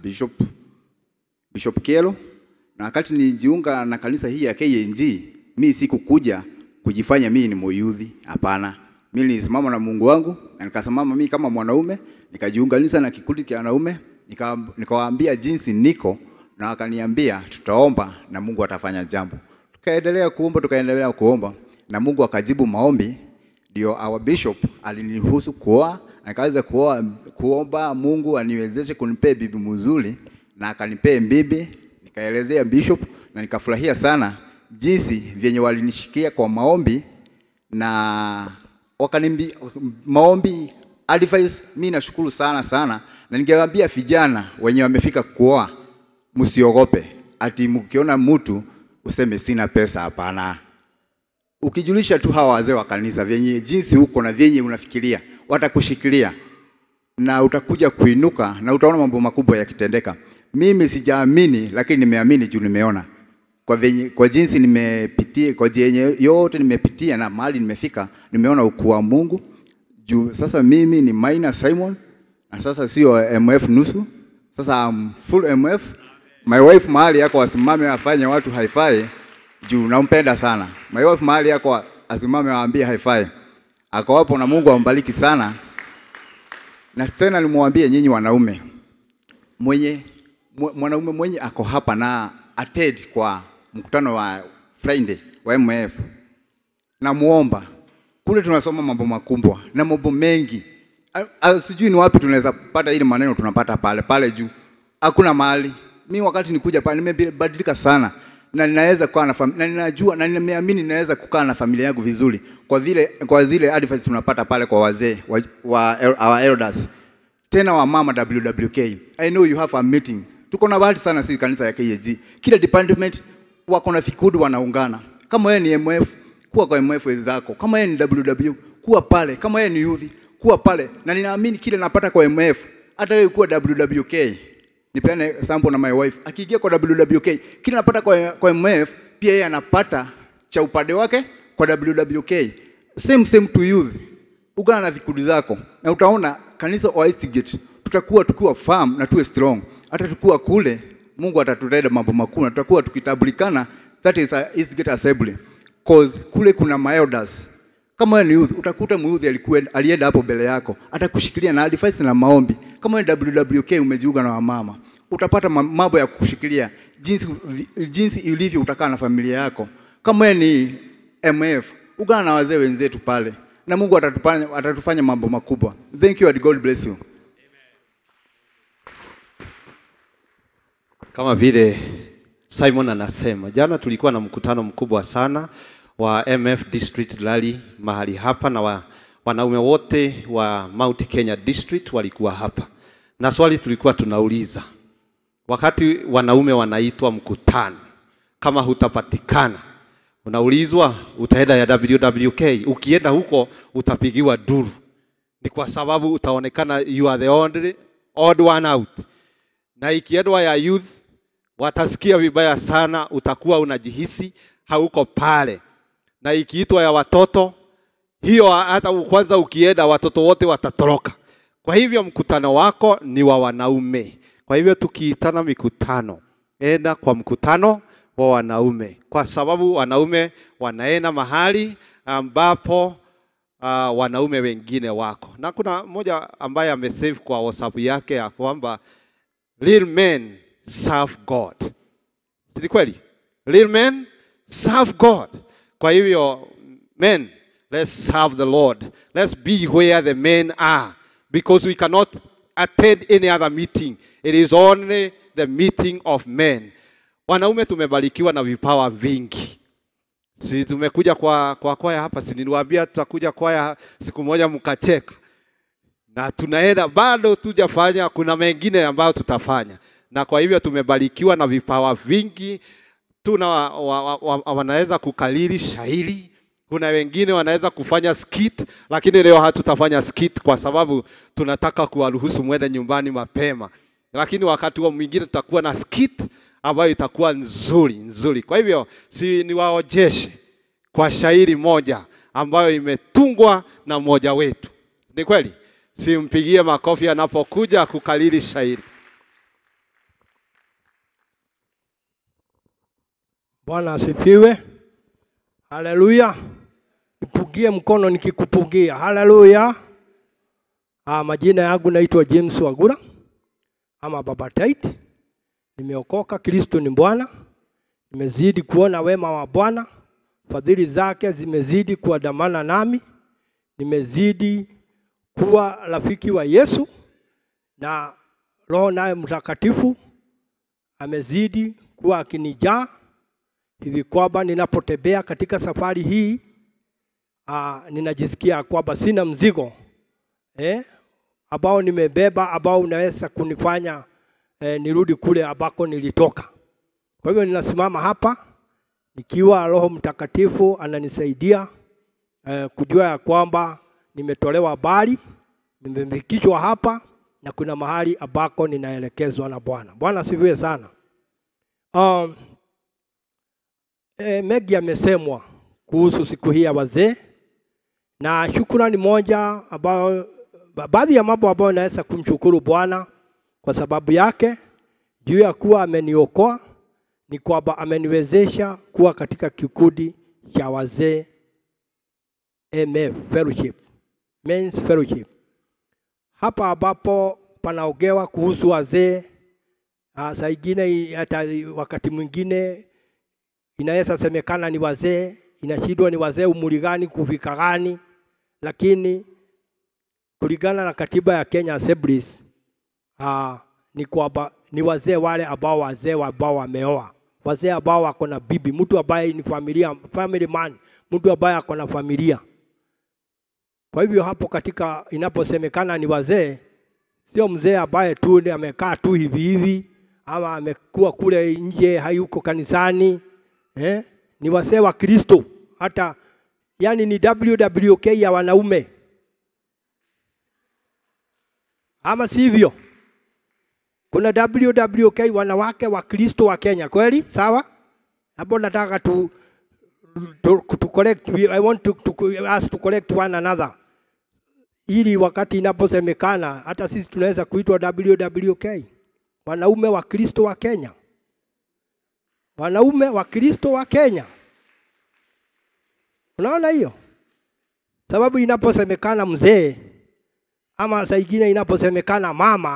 Bishop Kielo. Na wakati nilijiunga na kanisa hii ya KNZ, mimi sikukuja kujifanya mimi ni moyudhi, hapana. Mimi nilisimama na Mungu wangu, na nikasimama mimi kama mwanaume, nikajiunganisha na kikundi cha wanaume, nikawaambia jinsi niko, na wakaniambia tutaomba na Mungu atafanya jambo. Tukaendelea kuomba na Mungu akajibu maombi. Ndio our bishop aliniruhusu kuoa, akaweza kuomba Mungu aniwezeshe kunipea bibi mzuri, na akanipea bibi. Nikaelezea bishop na nikafurahia sana jinsi vyenye walinishikia kwa maombi, na wakanimbi maombi advice. Mimi nashukuru sana, na ningewaambia vijana wenye wamefika kuoa, msiogope ati mkiona mtu useme sina pesa, hapana. Ukijulisha tu hawa wazee wa kanisa vyenye jinsi uko na vyenye unafikiria, watakushikilia na utakuja kuinuka na utaona mambo makubwa yakitendeka. Mimi sijaamini, lakini nimeamini juu nimeona. Kwa jinsi nimepitia, kwa jenye yote nimepitia na mahali nimefika, nimeona ukuu wa Mungu. Juu sasa mimi ni Maina Simon, na sasa sio MF nusu. Sasa I'm full MF. My wife mahali yako wasimame afanye watu haifai. Juu nampenda sana. My wife mahali yako asimame waambie haifai. Ako hapo na Mungu ambariki sana. Na tena nimwambie nyinyi wanaume, mwanaume mwenye ako hapa na attend kwa mkutano wa Friday wa MF, na muomba kule tunasoma mambo makubwa na mambo mengi. Sijui ni wapi tunaweza pata ile maneno tunapata pale juu. Hakuna mahali. Mimi wakati nikuja pale nimebadilika sana, na ninaweza kukaa na familia, na ninajua na nimeamini ninaweza kukaa na familia yangu vizuri kwa zile advice tunapata pale kwa wazee wa our elders. Tena wa mama WWK, I know you have a meeting. Tuko na bahati sana sisi kanisa ya KAG. Kila department wako na vikundi wanaungana. Kama wewe ni MF, kuwa kwa MF wenzako. Kama wewe ni WW, kuwa pale. Kama wewe ni youth, kuwa pale. Na ninaamini kile napata kwa MF, hata wewe kuwa WWK. Nipeane sample na my wife. Akiingia kwa WWK, kile napata kwa MF, pia yeye anapata cha upande wake kwa WWK. Same to youth. Ugana na vikundi zako. Na utaona kanisa wa Eastgate tutakuwa tukiwa firm na tuwe strong. Hata tukua kule Mungu atatutenda mambo makuu, na tutakuwa tukitambulikana. That is Eastgate Assembly. Cause kule kuna my elders. Kama wewe ni youth, utakuta youth alienda hapo mbele yako, atakushikilia na advice na maombi. Kama wewe WWK umejiunga na wamama, utapata mambo ya kushikilia jinsi ilivyo utakaa na familia yako. Kama wewe ni MF, ugana na wazee wenzetu pale, na Mungu atatufanya mambo makubwa. Thank you and God bless you. Kama vile Simon anasema, jana tulikuwa na mkutano mkubwa sana wa MF District Rally mahali hapa, na wanaume wote wa Mount Kenya District walikuwa hapa. Na swali tulikuwa tunauliza, wakati wanaume wanaitwa mkutano, kama hutapatikana, unaulizwa utaenda ya WWK. Ukienda huko utapigiwa duru. Ni kwa sababu utaonekana you are the odd one out. Na ikiendwa ya youth, watasikia vibaya sana, utakuwa unajihisi hauko pale. Na ikiitwa ya watoto, hiyo hata kwanza ukienda watoto wote watatoroka. Kwa hivyo mkutano wako ni wa wanaume. Kwa hivyo tukiitana mikutano, enda kwa mkutano wa wanaume. Kwa sababu wanaume wanaenda mahali ambapo wanaume wengine wako. Na kuna mmoja ambaye amesave kwa WhatsApp yake ya kwamba real men serve God. Si kweli? Real men serve God. Kwa hivyo men, let's serve the Lord. Let's be where the men are, because we cannot attend any other meeting. It is only the meeting of men. Wanaume tumebarikiwa na vipawa vingi. Si tumekuja kwa kwaya hapa, si niliwaambia tutakuja kwaya siku moja mkacheka. na tunaenda bado tujafanya, kuna mengine ambayo tutafanya, na kwa hivyo tumebarikiwa na vipawa vingi. Tuna wanaweza kukalili shairi, kuna wengine wanaweza kufanya skit, lakini leo hatutafanya skit kwa sababu tunataka kuwaruhusu mwende nyumbani mapema, lakini wakati wa mwingine tutakuwa na skit ambayo itakuwa nzuri. Kwa hivyo si niwaojeshe kwa shairi moja ambayo imetungwa na mmoja wetu. Ni kweli? Simpigie makofi anapokuja kukalili shairi. Bwana asifiwe. Haleluya. Nipugie mkono nikikupugia. Haleluya. Majina yangu naitwa James Wagura. Ama Baba Tait. Nimeokoka, Kristo ni Bwana. Nimezidi kuona wema wa Bwana. Fadhili zake zimezidi kuandamana nami. Nimezidi kuwa rafiki wa Yesu, na Roho naye Mtakatifu amezidi kuwa akinijaa hivi kwamba ninapotembea katika safari hii ninajisikia kwamba sina mzigo ambao nimebeba ambao unaweza kunifanya nirudi kule ambako nilitoka. Kwa hivyo ninasimama hapa nikiwa Roho Mtakatifu ananisaidia kujua ya kwamba nimetolewa habari, nimefikishwa hapa na kuna mahali ambako ninaelekezwa na Bwana. Bwana asifiwe sana. Mengi yamesemwa kuhusu siku hii ya wazee, na shukrani moja ambayo baadhi ya mambo ambayo naweza kumshukuru Bwana kwa sababu yake juu ya kuwa ameniokoa ni kwamba ameniwezesha kuwa katika kikundi cha wazee MF Fellowship, Men's Fellowship. Hapa ambapo panaogewa kuhusu wazee, saa ingine hata wakati mwingine inaweza semekana ni wazee, inashindwa ni wazee umri gani kufika gani, lakini kulingana na katiba ya Kenya Assemblies ni kwamba ni wazee wale ambao wameoa, wazee ambao wako na bibi, mtu ambaye ni familia, family man, mtu ambaye ako na familia. Kwa hivyo hapo katika inaposemekana ni wazee, sio mzee ambaye tu amekaa tu hivi ama amekuwa kule nje hayuko kanisani. Ni wazee wa Kristo, hata yani ni WWK ya wanaume, ama sivyo? Kuna WWK wanawake wa Kristo wa Kenya, kweli? Sawa? Hapo nataka to correct, I want us to correct one another, ili wakati inaposemekana hata sisi tunaweza kuitwa WWK, wanaume wa Kristo wa Kenya. Wanaume wa Kristo wa Kenya. Unaona hiyo? Sababu inaposemekana mzee ama saa ingine inaposemekana mama,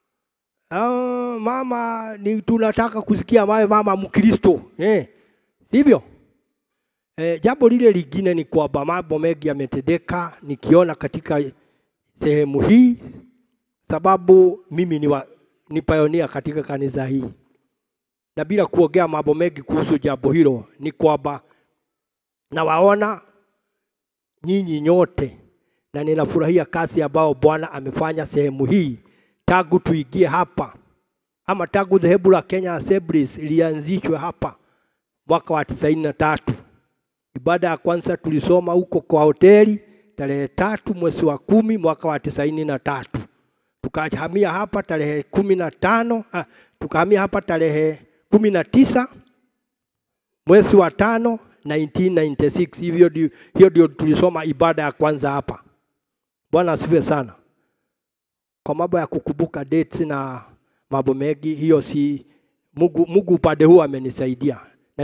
mama ni tunataka kusikia mama Mkristo, sivyo? Jambo lile lingine ni kwamba mambo mengi yametendeka nikiona katika sehemu hii, sababu mimi ni pioneer katika kanisa hii. Na bila kuongea mambo mengi kuhusu jambo hilo, ni kwamba nawaona nyinyi nyote na ninafurahia kazi ambayo Bwana amefanya sehemu hii tangu tuingie hapa, ama tangu dhehebu la Kenya Assemblies ilianzishwe hapa mwaka wa 93. Ibada ya kwanza tulisoma huko kwa hoteli tarehe 3 mwezi wa 10 mwaka wa 93. Tukahamia hapa tarehe 15, tukahamia hapa tarehe 19 mwezi wa 5 1996. Hiyo ndio tulisoma ibada ya kwanza hapa. Bwana asifiwe sana. Kwa mambo ya kukumbuka dates na mambo mengi, hiyo si Mungu upande huu amenisaidia. Na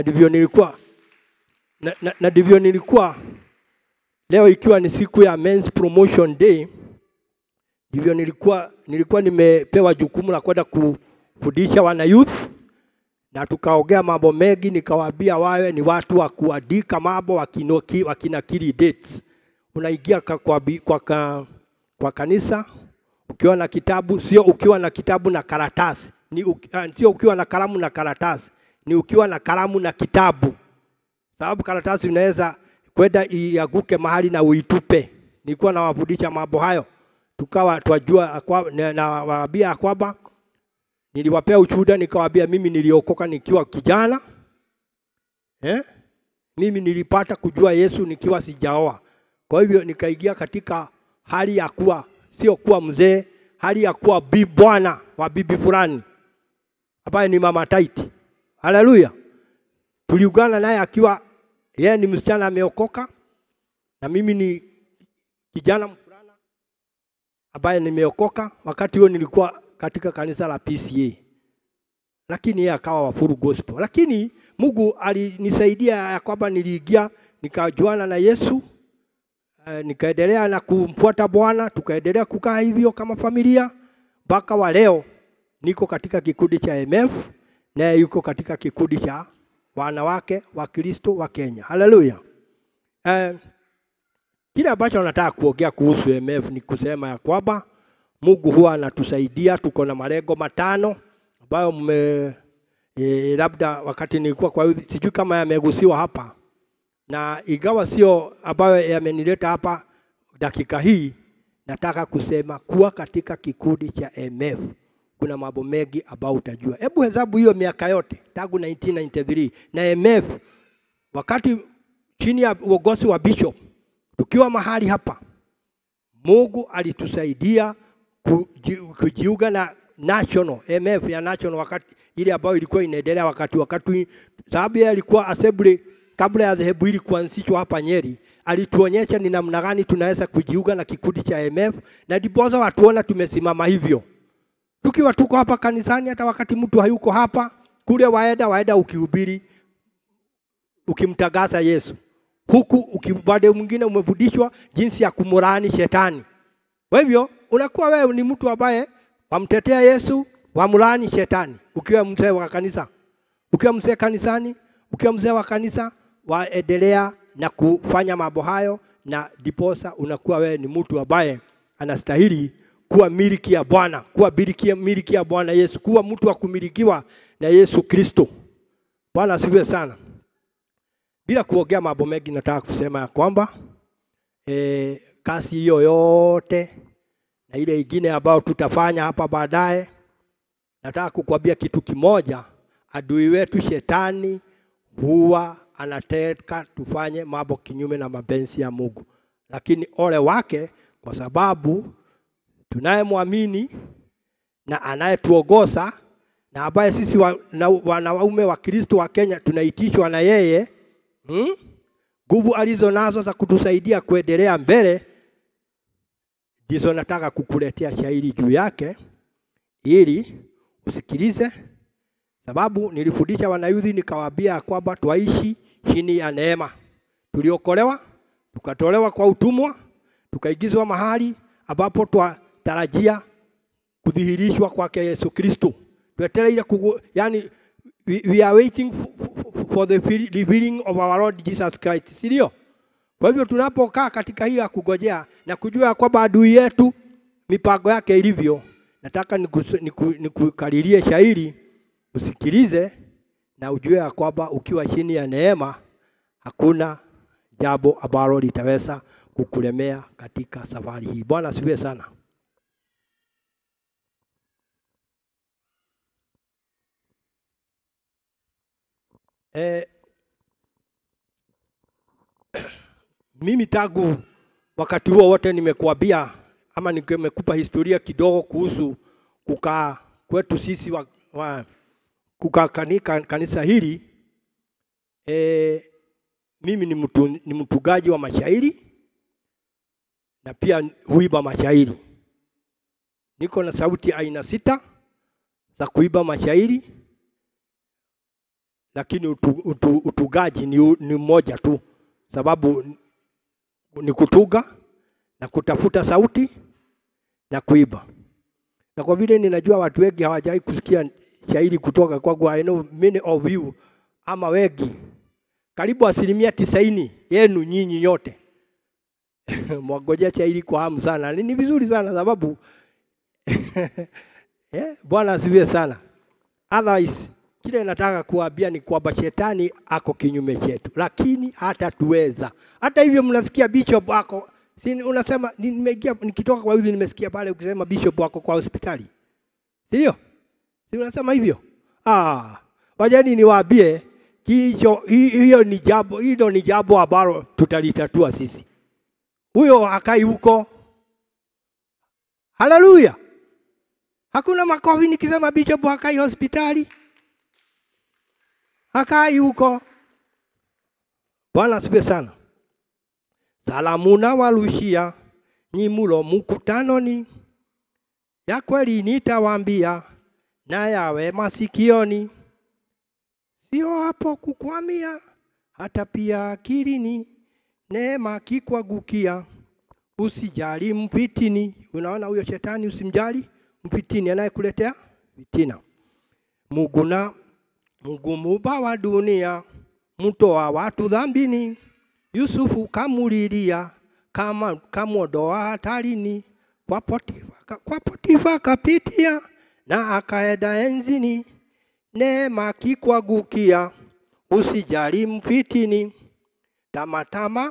ndivyo nilikuwa leo, ikiwa ni siku ya Men's Promotion Day, ndivyo nilikuwa nimepewa jukumu la kwenda kufundisha wana youth, na tukaongea mambo mengi, nikawaambia wawe ni watu wa kuandika mambo wakinakili dates. Unaingia kwa kanisa ukiwa na kitabu, sio ukiwa na kitabu na karatasi, sio ukiwa na kalamu na karatasi, ni ukiwa na kalamu na kitabu. Sababu karatasi unaweza kwenda iaguke mahali na uitupe. Nilikuwa nawafundisha mambo hayo tukawa twajua na waambia kwamba niliwapea ushuhuda, nikawaambia mimi niliokoka nikiwa kijana. Mimi nilipata kujua Yesu nikiwa sijaoa. Kwa hivyo nikaingia katika hali ya kuwa sio kuwa mzee, hali ya kuwa bwana wa bibi fulani ambaye ni mama Taiti. Haleluya. Tuliungana naye akiwa yeye ni msichana ameokoka na mimi ni kijana mfulana ambaye nimeokoka. Wakati huo nilikuwa katika kanisa la PCA, lakini yeye akawa wa full gospel. Lakini Mungu alinisaidia ya kwamba niliingia nikajuana na Yesu, nikaendelea na kumfuata Bwana, tukaendelea kukaa hivyo kama familia mpaka wa leo. Niko katika kikundi cha MF na yuko katika kikundi cha wanawake wa Kristo wa Kenya. Haleluya. Kile ambacho nataka kuongea kuhusu MF ni kusema ya kwamba Mungu huwa anatusaidia. Tuko na malengo 5 ambayo labda wakati nilikuwa kwa sijui kama yamegusiwa hapa, na ingawa sio ambayo yamenileta hapa dakika hii, nataka kusema kuwa katika kikundi cha MF kuna mambo mengi ambayo utajua. Hebu hesabu hiyo miaka yote tangu 1993 na MF, wakati chini ya uongozi wa Bishop, tukiwa mahali hapa, Mungu alitusaidia kujiunga na national MF ya national, wakati ile ambayo ilikuwa inaendelea wakati sababu yeye alikuwa assembly kabla ya dhehebu hili kuanzishwa hapa Nyeri. Alituonyesha ni namna gani tunaweza kujiunga na kikundi cha MF, na ndiposa watuona tumesimama hivyo. Tukiwa tuko hapa kanisani, hata wakati mtu hayuko hapa, kule waenda ukihubiri, ukimtangaza Yesu. Huku ukibade mwingine umefundishwa jinsi ya kumlaani shetani. Kwa hivyo unakuwa wewe ni mtu ambaye wamtetea Yesu, wamlaani shetani. Ukiwa mzee wa kanisa, ukiwa mzee kanisani, ukiwa mzee wa kanisa, waendelea na kufanya mambo hayo, na diposa unakuwa wewe ni mtu ambaye anastahili kuwa miliki ya Bwana, kuwa miliki ya Bwana Yesu, kuwa mtu wa kumilikiwa na Yesu Kristo. Bwana asifiwe sana. Bila kuongea mambo mengi, nataka kusema ya kwamba kazi hiyo yote na ile ingine ambayo tutafanya hapa baadaye, nataka kukwambia kitu kimoja. Adui wetu shetani huwa anataka tufanye mambo kinyume na mapenzi ya Mungu, lakini ole wake, kwa sababu tunayemwamini na anayetuongoza na ambaye sisi wanaume wa Kristo wa Kenya tunaitishwa na yeye, nguvu alizo nazo za kutusaidia kuendelea mbele, ndizo nataka kukuletea shairi juu yake ili usikilize. Sababu nilifundisha wanayuthi nikawaambia kwamba tuishi chini ya neema. Tuliokolewa, tukatolewa kwa utumwa, tukaigizwa mahali ambapo twatarajia kudhihirishwa kwake Yesu Kristo. Tuetelea yani we are waiting for the revealing of our Lord Jesus Christ. Sio? Kwa hivyo tunapokaa katika hiyo ya kugojea na kujua kwamba adui yetu mipango yake ilivyo, nataka nikukaririe shairi usikilize na ujue ya kwamba ukiwa chini ya neema hakuna jambo ambalo litaweza kukulemea katika safari hii. Bwana asifiwe sana. Mimi tangu wakati huo wote nimekuambia ama nimekupa historia kidogo kuhusu kukaa kwetu sisi kukaa kanisa hili. Mimi ni mtugaji wa mashairi na pia huiba mashairi. Niko na sauti aina 6 za kuiba mashairi, lakini utugaji ni mmoja tu, sababu ni kutuga na kutafuta sauti na kuiba. Na kwa vile ninajua watu wengi hawajai kusikia shairi kutoka kwangu, I know many of you, ama wengi, karibu 90% yenu nyinyi nyote mwangojea shairi kwa hamu sana. Ni vizuri sana sababu Bwana asifiwe sana. Otherwise kile nataka kuambia ni kwamba shetani ako kinyume chetu, lakini hata tuweza. Hata hivyo mnasikia Bishop ako Si unasema nimeingia nikitoka kwa hivi nimesikia pale ukisema bishop wako kwa hospitali. Ndio? Si unasema hivyo? Wajani niwaambie hiyo ni jambo ambalo tutalitatua sisi. Huyo akai huko. Haleluya. Hakuna makofi nikisema bishop akai hospitali. Akai huko. Bwana asifiwe sana. Salamu na walushia nyimulo mkutanoni. Ya kweli nitawaambia na yawe masikioni. Sio hapo kukwamia hata pia akilini. Neema kikwagukia usijali mpitini. Unaona huyo shetani usimjali mpitini anayekuletea fitina. Mungu muumba wa dunia mtoa watu dhambini. Yusufu kamulilia kama kamodoa hatarini. Kwa Potifa kapitia na akaenda enzini. Neema kikwagukia usijali mpitini. Tamatama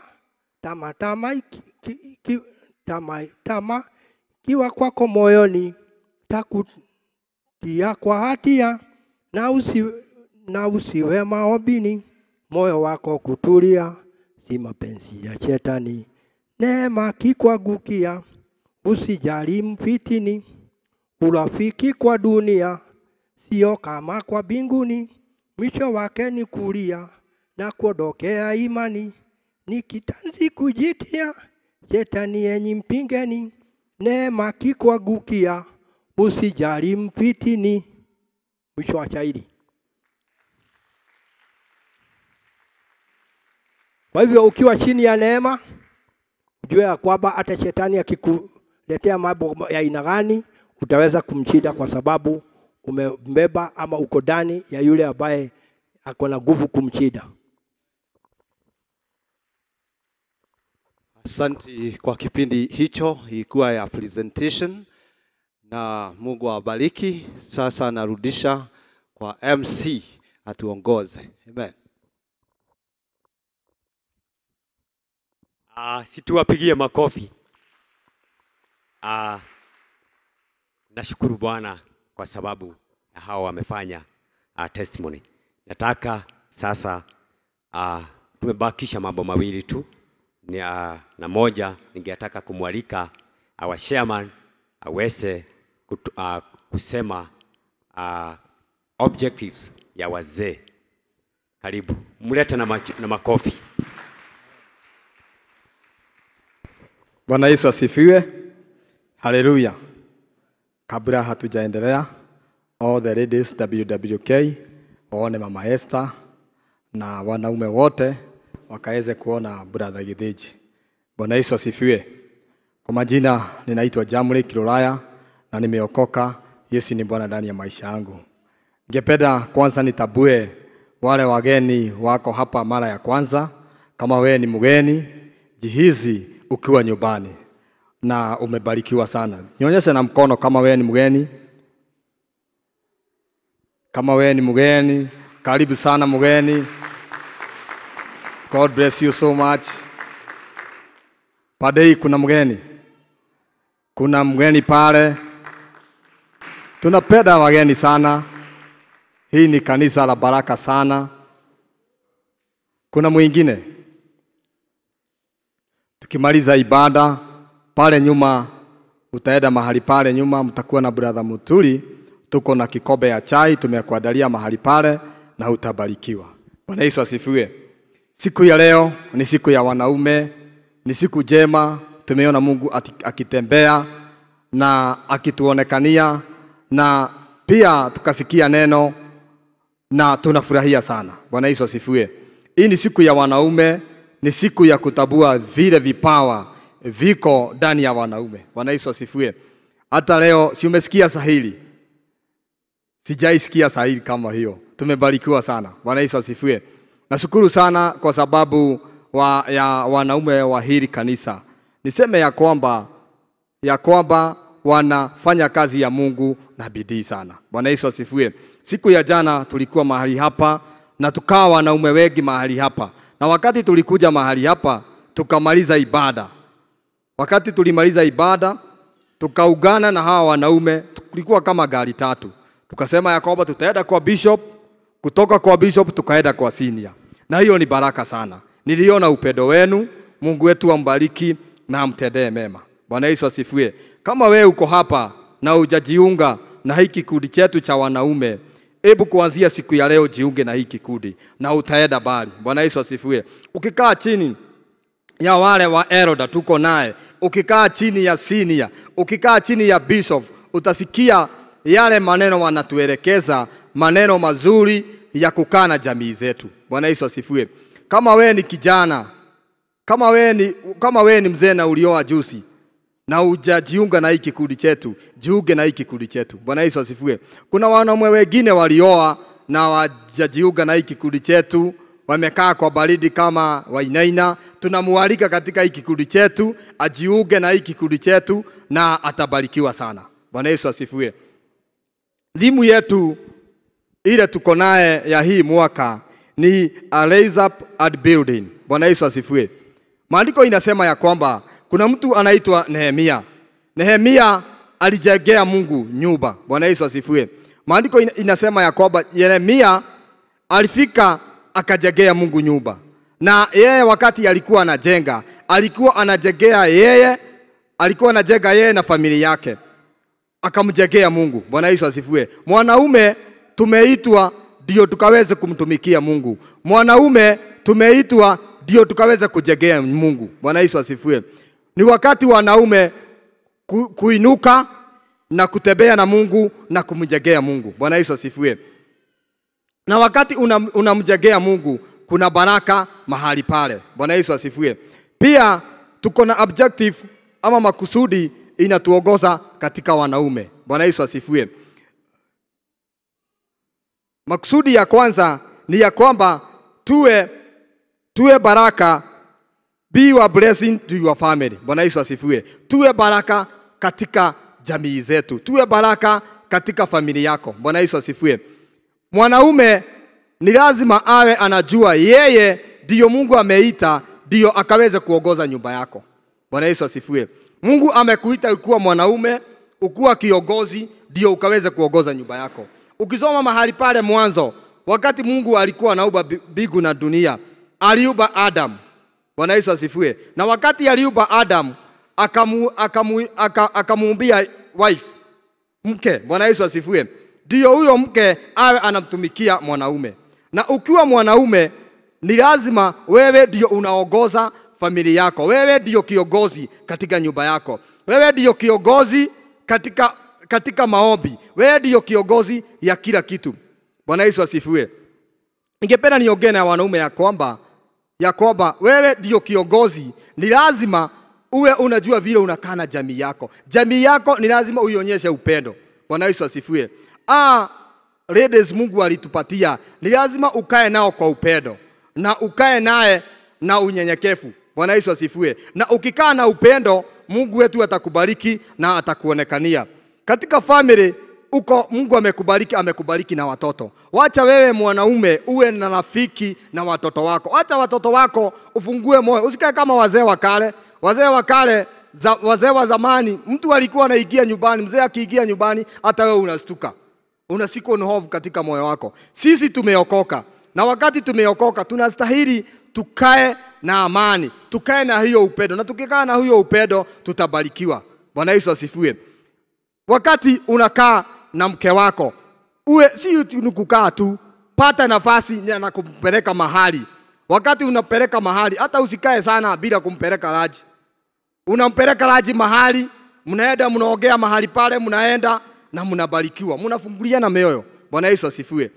kiwa kwako moyoni takutia kwa hatia na usiwe maombini. Moyo wako kutulia si mapenzi ya shetani. Neema kikwagukia usijali mpitini. Urafiki kwa dunia sio kama kwa mbinguni. Mwisho wake ni kulia na kuondokea imani. Ni kitanzi kujitia shetani yenye mpingeni. Neema kikwagukia usijali mpitini. Mwisho wa shairi. Kwa hivyo ukiwa chini ya neema, ujue ya kwamba hata shetani akikuletea mambo ya aina gani utaweza kumshinda, kwa sababu umembeba ama uko ndani ya yule ambaye ako na nguvu kumshinda. Asante kwa kipindi hicho, ilikuwa ya presentation na Mungu awabariki. Sasa narudisha kwa MC atuongoze. Amen. Situwapigie makofi. Nashukuru Bwana kwa sababu hao wamefanya testimony. Nataka sasa tumebakisha mambo mawili tu. Na moja ningetaka kumwalika our chairman aweze kusema objectives ya wazee. Karibu. Mlete na makofi. Bwana Yesu asifiwe. Haleluya. Kabla hatujaendelea, all the ladies WWK, waone Mama Esther na wanaume wote wakaweze kuona brother Gideji. Bwana Yesu asifiwe. Kwa majina ninaitwa Jamle Kilolaya na nimeokoka. Yesu ni Bwana ndani ya maisha yangu. Ningependa kwanza nitabue wale wageni wako hapa mara ya kwanza. Kama wewe ni mgeni, jihizi ukiwa nyumbani na umebarikiwa sana. Nionyeshe na mkono kama wewe ni mgeni. Kama wewe ni mgeni, karibu sana mgeni. God bless you so much. Padei kuna mgeni. Kuna mgeni pale. Tunapenda wageni sana. Hii ni kanisa la baraka sana. Kuna mwingine. Tukimaliza ibada pale nyuma, utaenda mahali pale nyuma, mtakuwa na brother Mutuli. Tuko na kikombe ya chai tumekuandalia mahali pale na utabarikiwa. Bwana Yesu asifiwe. Siku ya leo ni siku ya wanaume, ni siku njema. Tumeona Mungu akitembea na akituonekania, na pia tukasikia neno na tunafurahia sana. Bwana Yesu asifiwe. Hii ni siku ya wanaume, ni siku ya kutabua vile vipawa viko ndani ya wanaume. Bwana Yesu asifiwe. Hata leo si umesikia sahili? Sijaisikia sahili kama hiyo. Tumebarikiwa sana. Bwana Yesu asifiwe. Nashukuru sana kwa sababu ya wanaume wa hili kanisa. Niseme ya kwamba wanafanya kazi ya Mungu na bidii sana. Bwana Yesu asifiwe. Siku ya jana tulikuwa mahali hapa na tukawa wanaume wengi mahali hapa. Na wakati tulikuja mahali hapa tukamaliza ibada, Wakati tulimaliza ibada, tukaungana na hawa wanaume, tulikuwa kama gari 3. Tukasema ya kwamba tutaenda kwa bishop, kutoka kwa bishop tukaenda kwa senior. Na hiyo ni baraka sana. Niliona upendo wenu, Mungu wetu ambariki na amtendee mema. Bwana Yesu asifiwe. Kama wewe uko hapa na hujajiunga na hiki kikundi chetu cha wanaume, hebu kuanzia siku ya leo jiunge na hiki kikundi na utaenda bali. Bwana Yesu asifiwe. Ukikaa chini ya wale wa elder tuko naye, ukikaa chini ya senior, ukikaa chini ya bishop, utasikia yale maneno wanatuelekeza, maneno mazuri ya kukaa na jamii zetu. Bwana Yesu asifiwe. Kama wewe ni kijana, kama wewe ni mzee na ulioa juzi na hujajiunga na hiki kikundi chetu, jiunge na hiki kikundi chetu. Bwana Yesu asifiwe. Kuna wanaume wengine walioa na hawajajiunga na hiki kikundi chetu, wamekaa kwa baridi kama Wainaina. Tunamualika katika hiki kikundi chetu, ajiunge na hiki kikundi chetu na atabarikiwa sana. Bwana Yesu asifiwe. Dhimu yetu ile tuko naye ya hii mwaka ni a raise up and building. Bwana Yesu asifiwe. Maandiko inasema ya kwamba kuna mtu anaitwa Nehemia. Nehemia alijengea Mungu nyumba. Bwana Yesu asifiwe. Maandiko inasema ya kwamba Yeremia alifika akajengea Mungu nyumba. Na yeye wakati alikuwa anajenga, alikuwa anajenga yeye na familia yake. Akamjengea Mungu. Bwana Yesu asifiwe. Mwanaume tumeitwa ndio tukaweze kumtumikia Mungu. Mwanaume tumeitwa ndio tukaweze kujengea Mungu. Bwana Yesu asifiwe. Ni wakati wanaume kuinuka na kutembea na Mungu na kumjengea Mungu. Bwana Yesu asifiwe. Na wakati unamjengea Mungu, kuna baraka mahali pale. Bwana Yesu asifiwe. Pia tuko na objective ama makusudi inatuongoza katika wanaume. Bwana Yesu asifiwe. Makusudi ya kwanza ni ya kwamba tuwe baraka, be a blessing to your family. Bwana Yesu asifiwe. Tuwe baraka katika jamii zetu. Tuwe baraka katika familia yako. Bwana Yesu asifiwe. Mwanaume ni lazima awe anajua yeye ndio Mungu ameita ndio akaweze kuongoza nyumba yako. Bwana Yesu asifiwe. Mungu amekuita ukuwa mwanaume, ukuwa kiongozi ndio ukaweze kuongoza nyumba yako. Ukisoma mahali pale mwanzo, wakati Mungu alikuwa anaumba mbingu na dunia, aliumba Adam. Bwana Yesu asifiwe. Na wakati aliumba Adam, akamuumbia wife, mke. Bwana Yesu asifiwe. Ndio huyo mke awe anamtumikia mwanaume. Na ukiwa mwanaume ni lazima wewe ndio unaongoza familia yako. Wewe ndio kiongozi katika nyumba yako. Wewe ndio kiongozi katika maombi. Wewe ndio kiongozi ya kila kitu. Bwana Yesu asifiwe. Ningependa niongee na wanaume ya kwamba wewe ndio kiongozi, ni lazima uwe unajua vile unakaa na jamii yako. Jamii yako ni lazima uionyeshe upendo. Bwana Yesu asifiwe. Ladies Mungu alitupatia, ni lazima ukae nao kwa upendo na ukae naye na unyenyekevu. Bwana Yesu asifiwe. Na ukikaa na upendo, Mungu wetu atakubariki na atakuonekania. Katika family uko Mungu amekubariki na watoto. Wacha wewe mwanaume uwe na rafiki na watoto wako. Wacha watoto wako ufungue moyo. Usikae kama wazee wa kale. Wazee wa zamani, mtu alikuwa anaingia nyumbani, mzee akiingia nyumbani hata wewe unastuka. Unasiko na hofu katika moyo wako. Sisi tumeokoka. Na wakati tumeokoka tunastahili tukae na amani, tukae na hiyo upendo. Na tukikaa na hiyo upendo tutabarikiwa. Bwana Yesu asifiwe. Wakati unakaa na mke wako, si kukaa tu, pata nafasi na kumpeleka mahali. Wakati unapeleka mahali, hata usikae sana bila kumpeleka laji. Unampeleka laji mahali, mnaenda mnaongea mahali pale, mnaenda na mnabarikiwa. Mnafunguliana mioyo. Bwana Yesu asifiwe.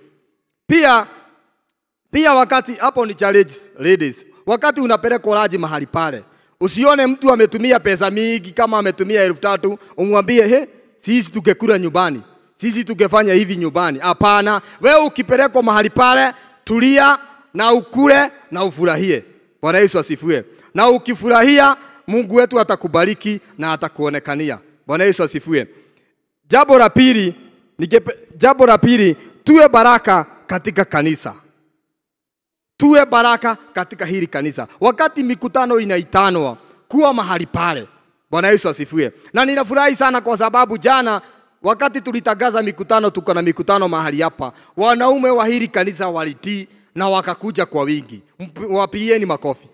Pia wakati hapo ni challenge ladies. Wakati unapeleka laji mahali pale, usione mtu ametumia pesa mingi kama ametumia 3,000, umwambie sisi tukekula nyumbani. Sisi tukefanya hivi nyumbani. Hapana, wewe ukipeleka mahali pale, tulia na ukule na ufurahie. Bwana Yesu asifiwe. Na ukifurahia, Mungu wetu atakubariki na atakuonekania. Bwana Yesu asifiwe. Jambo la pili, tuwe baraka katika kanisa. Tuwe baraka katika hili kanisa. Wakati mikutano inaitanwa, kuwa mahali pale. Bwana Yesu asifiwe. Na ninafurahi sana kwa sababu jana wakati tulitangaza mikutano, tuko na mikutano mahali hapa, wanaume wa hili kanisa walitii na wakakuja kwa wingi. Wapieni makofi.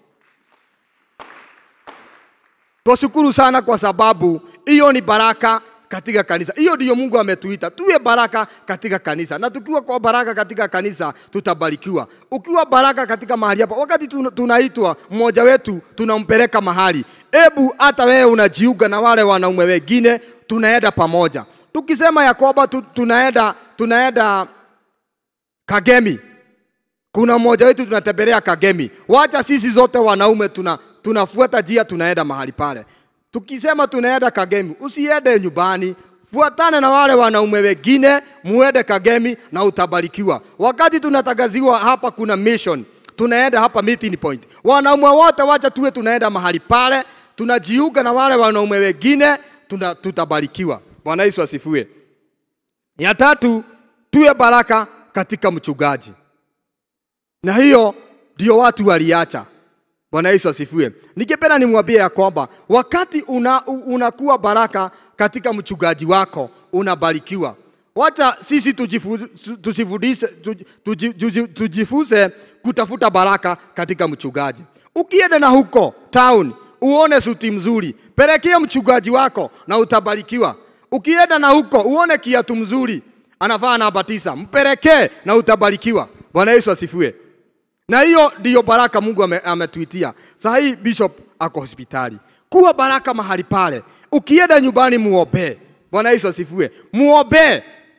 Tushukuru sana kwa sababu hiyo ni baraka katika kanisa. Hiyo ndio Mungu ametuita. Tuwe baraka katika kanisa. Na tukiwa kwa baraka katika kanisa tutabarikiwa. Ukiwa baraka katika mahali hapa, wakati tunaitwa mmoja wetu tunampeleka mahali, hebu hata wewe unajiunga na wale wanaume wengine, tunaenda pamoja. Tukisema ya kwamba tunaenda Kagemi, kuna mmoja wetu tunatembelea Kagemi, wacha sisi zote wanaume tunafuata njia, tunaenda mahali pale. Tukisema tunaenda Kagemi, usiende nyumbani, fuatane na wale wanaume wengine, muende Kagemi na utabarikiwa. Wakati tunatagaziwa hapa kuna mission, tunaenda hapa meeting point. Wanaume wote wacha tuwe tunaenda mahali pale, tunajiunga na wale wanaume wengine, tutabarikiwa. Bwana Yesu asifiwe. Ya tatu, tuwe baraka katika mchungaji. Na hiyo ndio watu waliacha. Bwana Yesu asifiwe. Ningependa nimwambie ya kwamba wakati unakuwa baraka katika mchungaji wako, unabarikiwa. Wacha sisi tujifunze kutafuta baraka katika mchungaji. Ukienda na huko town, uone suti mzuri, pelekea mchungaji wako na utabarikiwa. Ukienda na huko uone kiatu mzuri, anavaa namba 9, mpelekee na utabarikiwa. Bwana Yesu asifiwe. Na hiyo ndio baraka Mungu ametuitia. Sasa hii bishop ako hospitali. Kuwa baraka mahali pale. Ukienda nyumbani muombe. Bwana Yesu asifiwe. Muombe.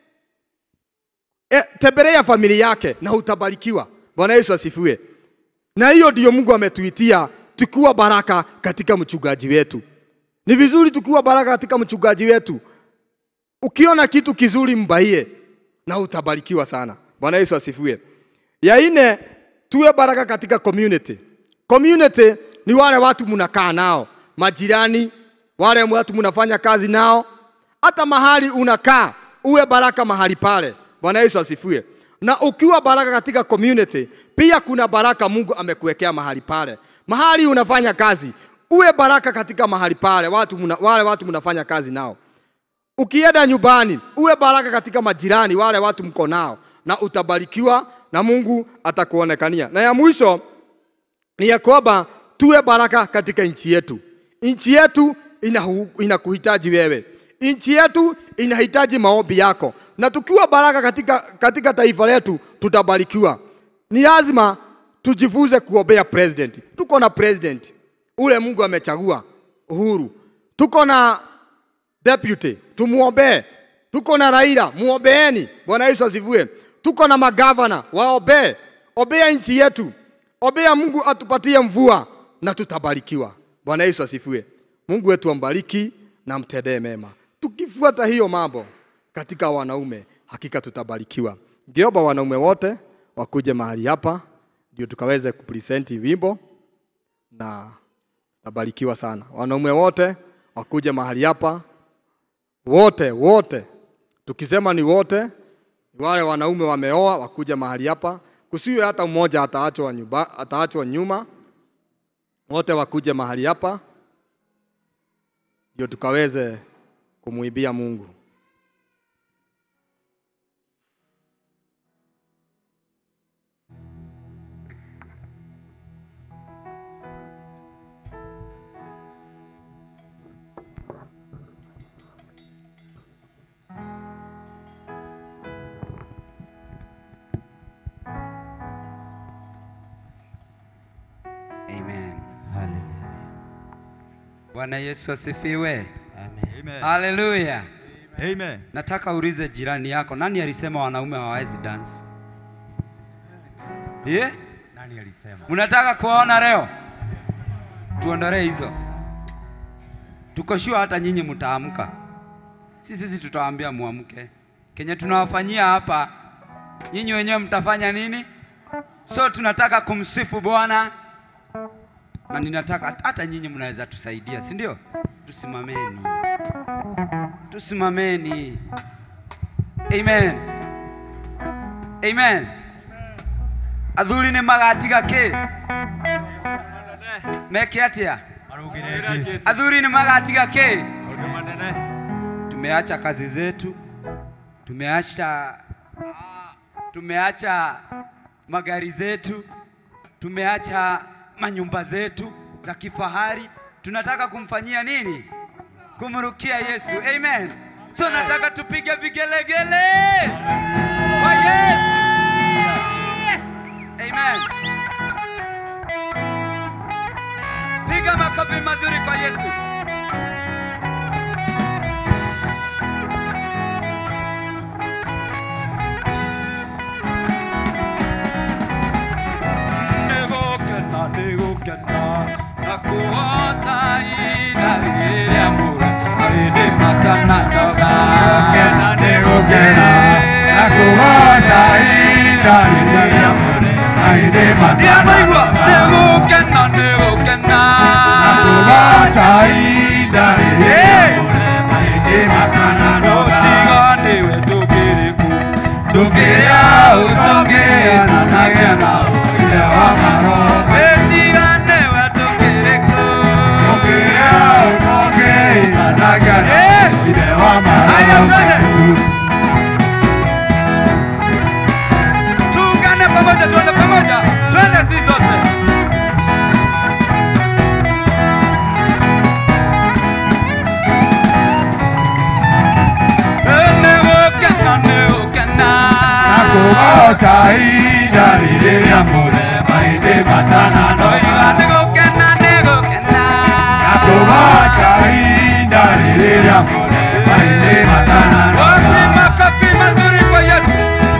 Tembelea familia yake na utabarikiwa. Bwana Yesu asifiwe. Na hiyo ndio Mungu ametuitia, tukiwa baraka katika mchungaji wetu. Ni vizuri tukiwa baraka katika mchungaji wetu. Ukiona kitu kizuri mbaie na utabarikiwa sana. Bwana Yesu asifiwe. Ya 4, tuwe baraka katika community. Community ni wale watu mnakaa nao, majirani, wale watu mnafanya kazi nao. Hata mahali unakaa, uwe baraka mahali pale. Bwana Yesu asifiwe. Na ukiwa baraka katika community, pia kuna baraka Mungu amekuwekea mahali pale. Mahali unafanya kazi, uwe baraka katika mahali pale, wale watu mnafanya kazi nao. Ukienda nyumbani, uwe baraka katika majirani, wale watu mko nao, na utabarikiwa na Mungu atakuonekania. Na ya mwisho ni ya kwamba tuwe baraka katika nchi yetu. Nchi yetu inakuhitaji wewe. Nchi yetu inahitaji maombi yako. Na tukiwa baraka katika taifa letu tutabarikiwa. Ni lazima tujifunze kuombea president. Tuko na president ule Mungu amechagua, Uhuru. Tuko na deputy, tumuombe. Tuko na Raila, muombeeni. Bwana Yesu asifiwe. Tuko na magavana, waombe. Ombea nchi yetu. Ombea Mungu atupatie mvua na tutabarikiwa. Bwana Yesu asifiwe. Mungu wetu ambariki na mtendee mema. Tukifuata hiyo mambo katika wanaume, hakika tutabarikiwa. Ngeomba wanaume wote wakuje mahali hapa ndio tukaweze kupresent wimbo na tutabarikiwa sana. Wanaume wote wakuje mahali hapa. Wote. Tukisema ni wote, wale wanaume wameoa wakuje mahali hapa. Kusiwe hata mmoja ataachwa nyuma. Wote wakuje mahali hapa ndio tukaweze kumuimbia Mungu. Amen. Hallelujah. Bwana Yesu asifiwe. Amen. Hallelujah. Amen. Nataka ulize jirani yako, nani alisema wanaume hawawezi dance? Nani alisema? Mnataka kuona leo? Tuondolee hizo. Tuko sure hata nyinyi mtaamka. Sisi tutawaambia muamke. Kenye tunawafanyia hapa, nyinyi wenyewe mtafanya nini? So tunataka kumsifu Bwana. Na ninataka hata nyinyi mnaweza tusaidia, si ndio? Tusimameni. Amen. Amen. Adhuri ni magatiga ke. Meke atia. Adhuri ni magatiga ke. Tumeacha kazi zetu, tumeacha magari zetu, tumeacha manyumba zetu za kifahari. Tunataka kumfanyia nini? Kumrukia Yesu. Amen. So nataka tupige vigelegele kwa Yesu. Amen. Piga makofi mazuri kwa Yesu. Negokena nakuosa idari amor aide matana noga negokena nakuosa idari amor aide matana negokena nakuosa idari amor aide matana noga tigane wetukireku tukiria utokea nanagena ya amaro tuungane pamoja, tuende pamoja, twende sisi zote. Nakuosa idari amore maide matana noga negokena nakuosa idari amore maide matana noga. Makofi mazuri kwa Yesu.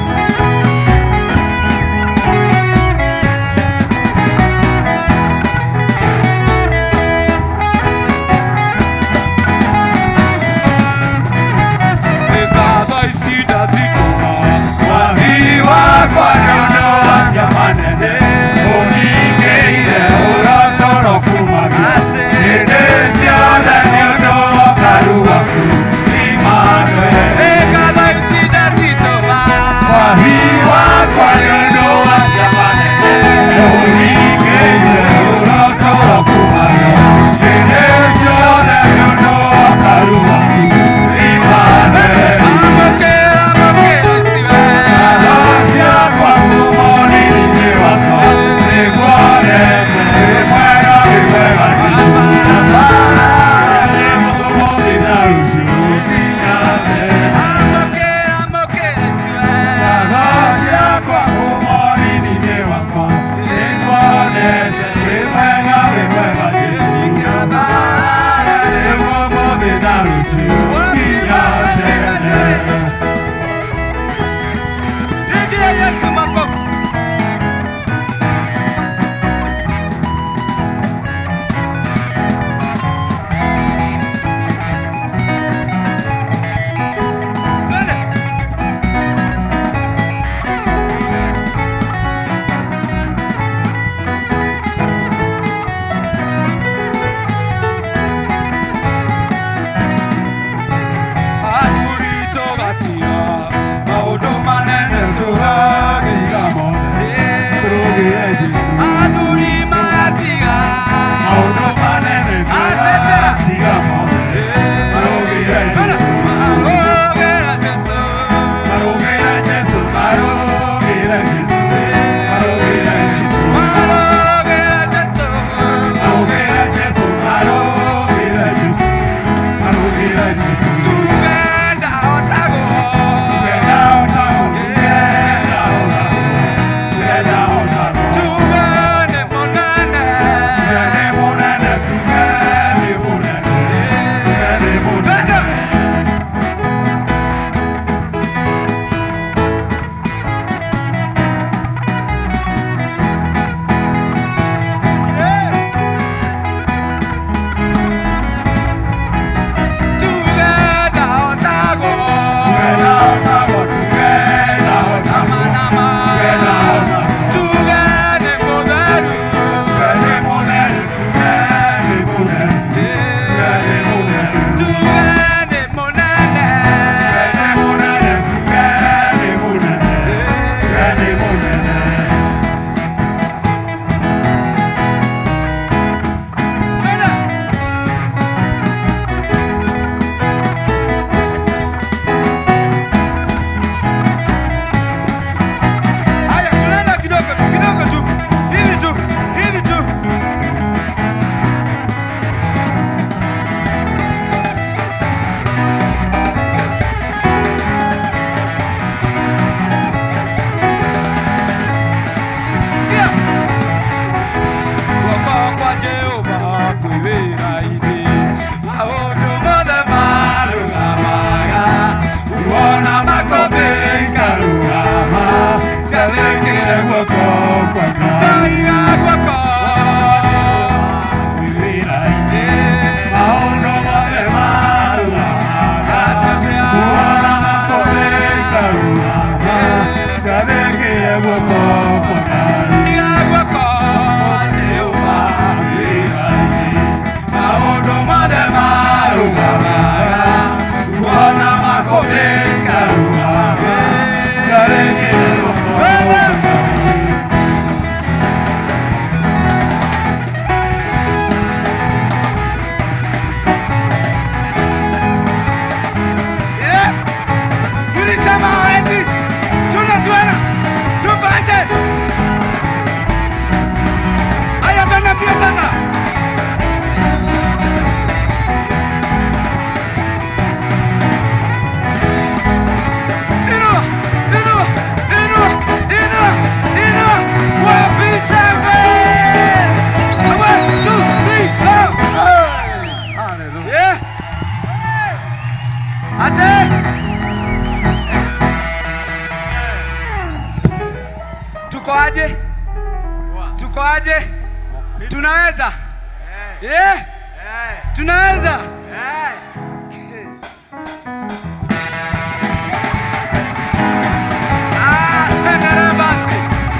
Kwa nyono asya manene Unikeire uratoro kumagi Nidesya le nyono karuaku Ima Tuko aje? Tunaweza? Tunaweza? Tuendelee basi.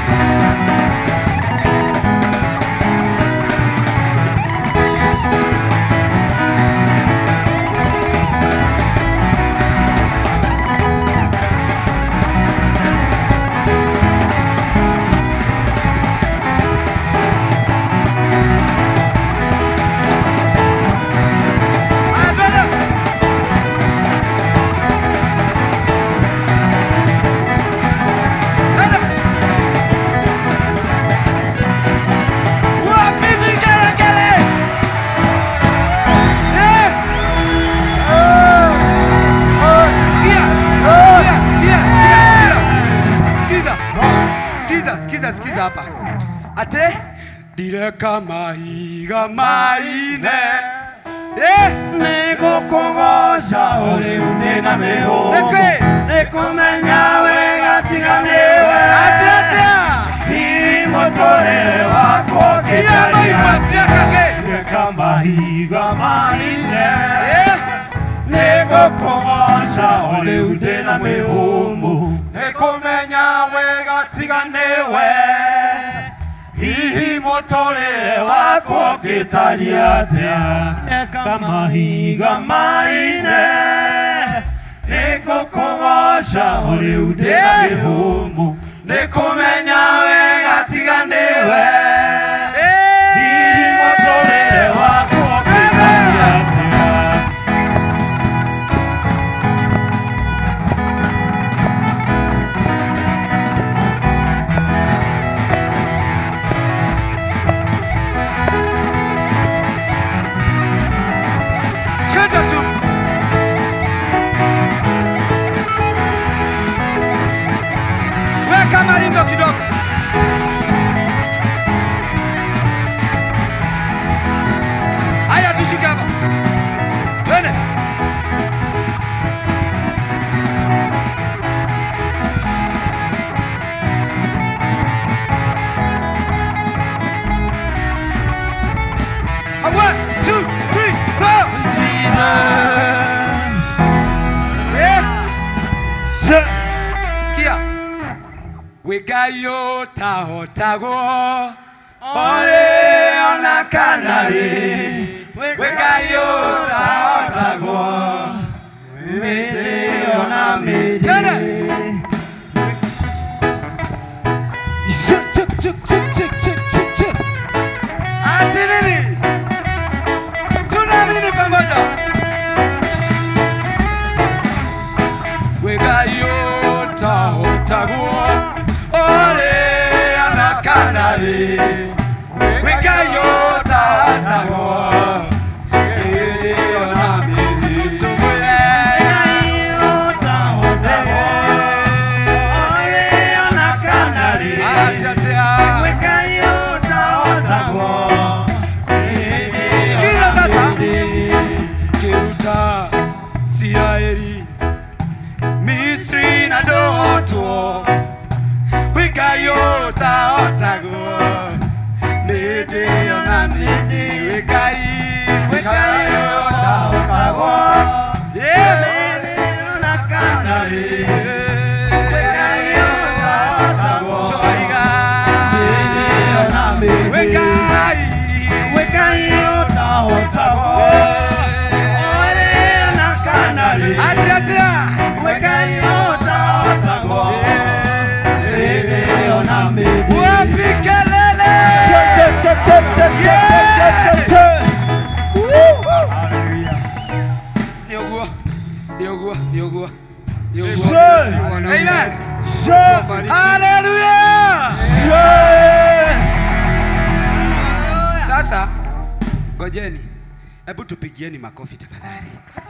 Sikiza hapa. Ate direka mahiga maine. Neko kongosha ole unena meho. Neko menya wega tiganewe. Ate. Motore wako ketalia. Direka mahiga maine. Neko kongosha ole unena meho. Neko menya wega tiganewe. Hihi motore wako ketalia kama higa maine neko kongosha ole udena mihumu neko menya wega tiganewe hihi motore wako ketalia Maringo kidogo. Haya tushike hapa. Twende. One, two, three, four. Jesus. Skia. Wegayo tahotago ole ona kanari wegayo tahotago mele ona mele chuk atinini tunamini pamoja wegayo tahotago ole ana kanari wegayo tahotago mele ona mele Poleni. Hebu tupigieni makofi tafadhali.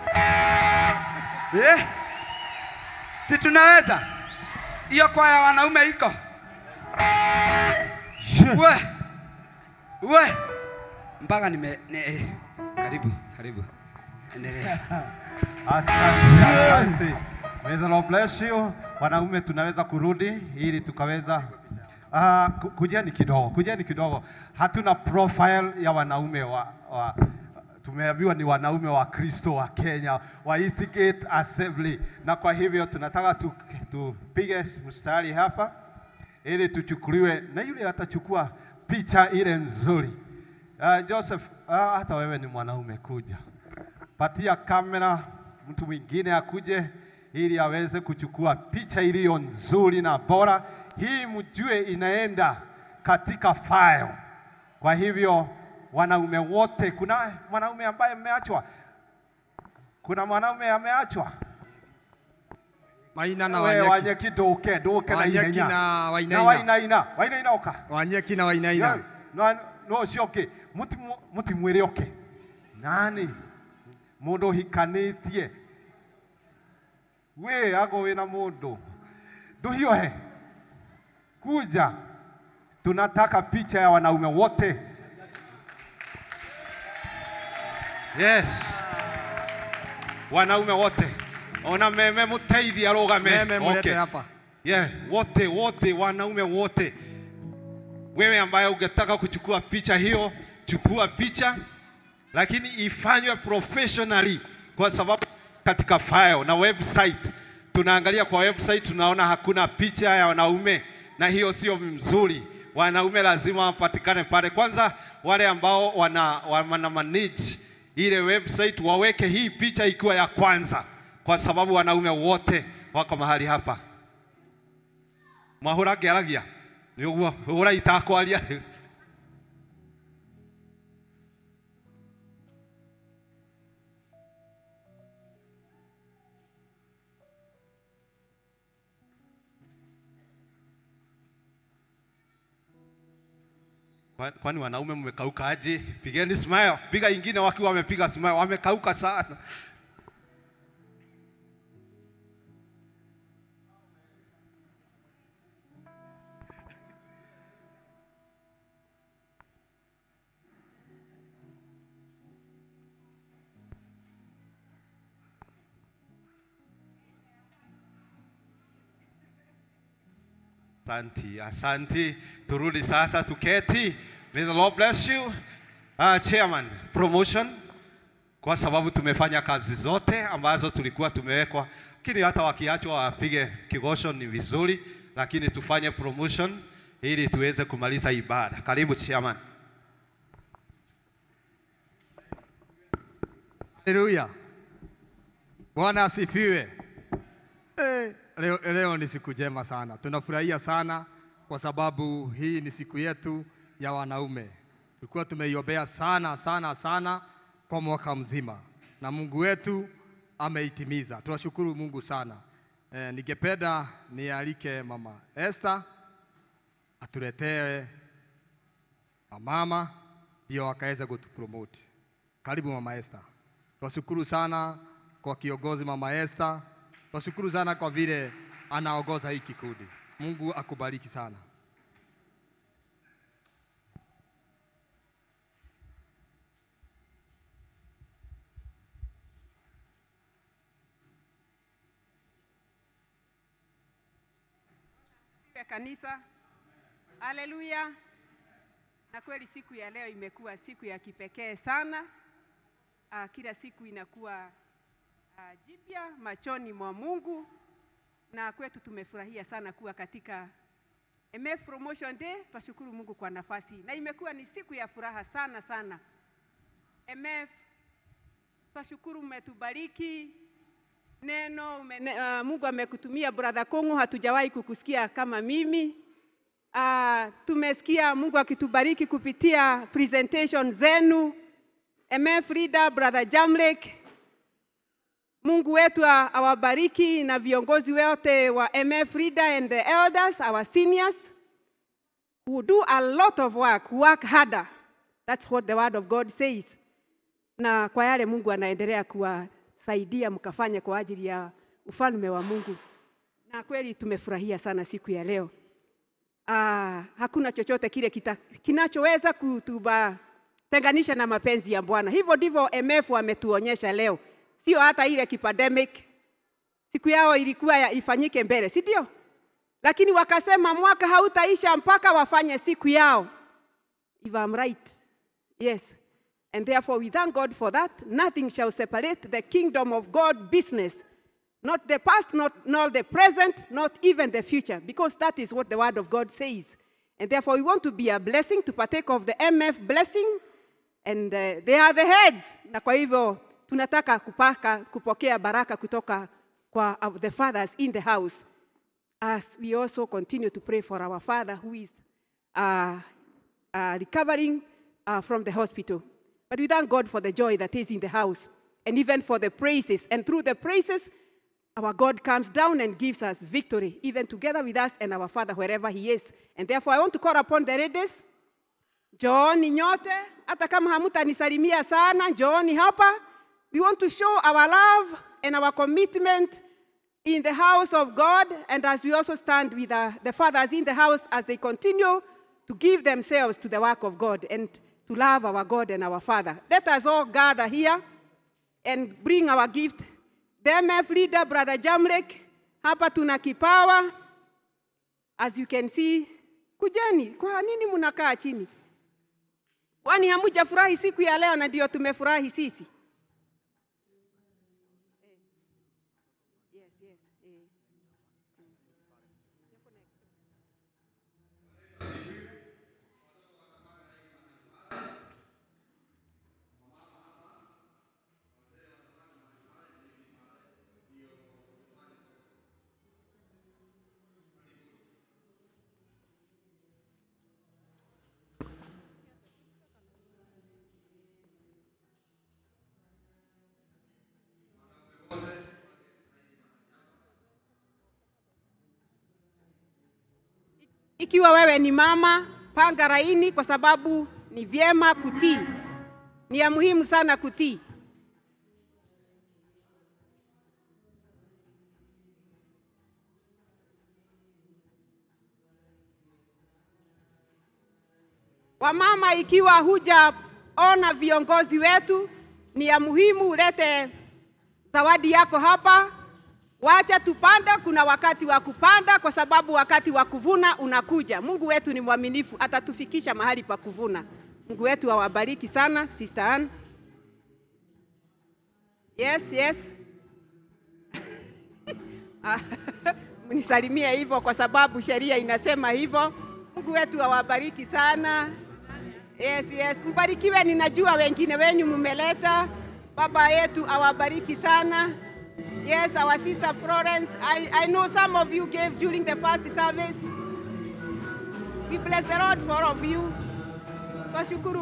Si tunaweza? Hiyo kwaya wanaume iko. We. Mpaka karibu. Endelea. Asante. May the Lord bless you. Wanaume tunaweza kurudi ili tukaweza kujeni kidogo. Hatuna profile ya wanaume tumeambiwa ni wanaume wa Kristo wa Kenya wa Eastgate Assembly, na kwa hivyo tunataka tupige mstari hapa ili tuchukuliwe na yule atachukua picha ile nzuri. Joseph, hata wewe ni mwanaume, kuja patia kamera mtu mwingine akuje ili aweze kuchukua picha iliyo nzuri na bora. Hii mjue inaenda katika file. Kwa hivyo wanaume wote, kuna mwanaume ambaye ameachwa? Kuna mwanaume ameachwa? Maina na Wanyeki. Wanyeki doke na ihenya. Na Wainaina oka. Wanyeki na Wainaina. No sioke. Muti mwere oke. Nani? Mundu hikanitie. We ago wena mundu. Nduhio he. Kuja. Tunataka picha ya wanaume wote. Yes. Wanaume wote. Ona meme mutaidi arogame. Okay. Hapa. Yeah, wote wanaume wote. Wewe ambaye ungetaka kuchukua picha hiyo, chukua picha, lakini ifanywe professionally, kwa sababu katika file na website tunaangalia kwa website tunaona hakuna picha ya wanaume, na hiyo sio mzuri. Wanaume lazima wapatikane pale. Kwanza wale ambao wana manage ile website waweke hii picha ikiwa ya kwanza, kwa sababu wanaume wote wako mahali hapa. Mahura geragia niguo hura itakwaria. Kwani wanaume mmekauka aje? Pigeni smile. Piga ingine wakiwa wamepiga smile. Wamekauka sana. Asante. Turudi sasa tuketi. May the Lord bless you. Chairman, promotion. Kwa sababu tumefanya kazi zote ambazo tulikuwa tumewekwa. Lakini hata wakiachwa wapige kigosho ni vizuri, lakini tufanye promotion ili tuweze kumaliza ibada. Karibu chairman. Haleluya. Bwana asifiwe. Leo ni siku njema sana. Tunafurahia sana kwa sababu hii ni siku yetu ya wanaume. Tulikuwa tumeiombea sana kwa mwaka mzima, na Mungu wetu ameitimiza. Tunashukuru Mungu sana. Ningependa nialike Mama Esther atuletee mama ndio akaweza kutupromote. Karibu Mama Esther. Tunashukuru sana kwa kiongozi Mama Esther. Tunashukuru sana kwa vile anaongoza hii kikundi. Mungu akubariki sana. Kanisa. Haleluya. Na kweli siku ya leo imekuwa siku ya kipekee sana. Kila siku inakuwa jipya machoni mwa Mungu, na kwetu tumefurahia sana kuwa katika MF Promotion Day. Twashukuru Mungu kwa nafasi, na imekuwa ni siku ya furaha sana. MF, twashukuru umetubariki neno Mungu amekutumia brother Kongo, hatujawahi kukusikia kama mimi. Tumesikia Mungu akitubariki kupitia presentation zenu. MF leader brother Jamlek, Mungu wetu awabariki, na viongozi wote wa MF leader and the elders, our seniors who do a lot of work harder. That's what the word of God says. na kwa yale Mungu anaendelea kuwasaidia mkafanye kwa ajili ya ufalme wa Mungu. Na kweli tumefurahia sana siku ya leo. Hakuna chochote kile kinachoweza kututenganisha na mapenzi ya Bwana. Hivyo ndivyo MF wametuonyesha leo. Sio hata ile kipandemic. Siku yao ilikuwa ifanyike mbele, si ndio? Lakini wakasema mwaka hautaisha mpaka wafanye siku yao. If I'm right. Yes. And therefore we thank God for that. Nothing shall separate the kingdom of God business. Not the past, nor the present, not even the future. Because that is what the word of God says. And therefore we want to be a blessing, to partake of the MF blessing. And they are the heads. Na kwa hivyo tunataka kupokea baraka kutoka kwa the fathers in the house. As we also continue to pray for our father who is recovering from the hospital. But we thank God for the joy that is in the house, and even for the praises. And through the praises, our God comes down and gives us victory, even together with us and our Father, wherever He is. And therefore, I want to call upon the ladies. Njooni nyote, hata kama hamutanisalimia sana, njooni hapa. We want to show our love and our commitment in the house of God, and as we also stand with the fathers in the house as they continue to give themselves to the work of God and to love our God and our Father. Let us all gather here and bring our gift. The MF leader, Brother Jamlek, hapa tuna kipawa. As you can see, kujeni, kwa nini mnakaa chini? Kwani hamujafurahi siku ya leo na ndio tumefurahi sisi? Ikiwa wewe ni mama, panga laini kwa sababu ni vyema kutii. Ni ya muhimu sana kutii. Wamama, ikiwa hujaona viongozi wetu, ni ya muhimu ulete zawadi yako hapa. Wacha tupande, kuna wakati wa kupanda kwa sababu wakati wa kuvuna unakuja. Mungu wetu ni mwaminifu, atatufikisha mahali pa kuvuna. Mungu wetu awabariki sana, Sister Ann. Yes. Mnisalimie hivyo kwa sababu sheria inasema hivyo. Mungu wetu awabariki sana. Yes. Mbarikiwe, ninajua wengine wenyu mumeleta. Baba yetu awabariki sana. Yes, our sister Florence, I know some of you gave during the first service. We bless the Lord for all of you. Twashukuru.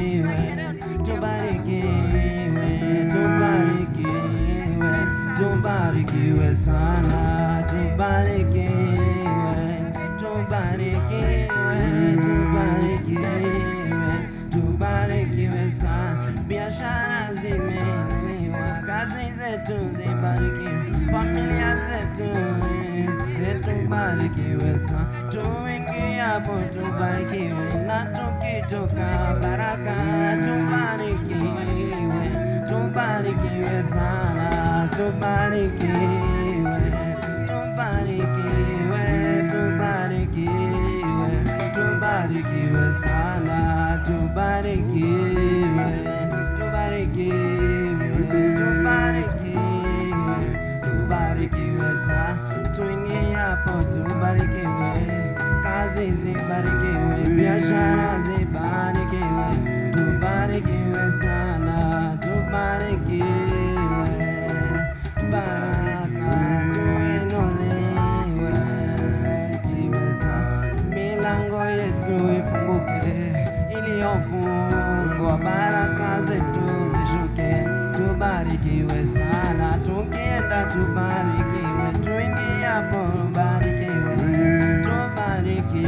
Tubarikiwe sana, tubarikiwe sana. Biashara zimeinuliwa, kazi zetu zibarikiwe, familia zetu tubarikiwe sana. Tuingiapo tubarikiwe, na tukitoka baraka tubarikiwe sana, tubarikiwe sana, tubarikiwe sana. Tuingiapo tubarikiwe, kazi zibarikiwe, biashara zibarikiwe, tubarikiwe sana, tubarikiwe, baraka tuinuliwe, tubarikiwe sana. Milango yetu ifunguke, iliyofungwa baraka zetu zishuke, tubarikiwe sana. Tukienda tubarikiwe, tuingiapo barikiwe,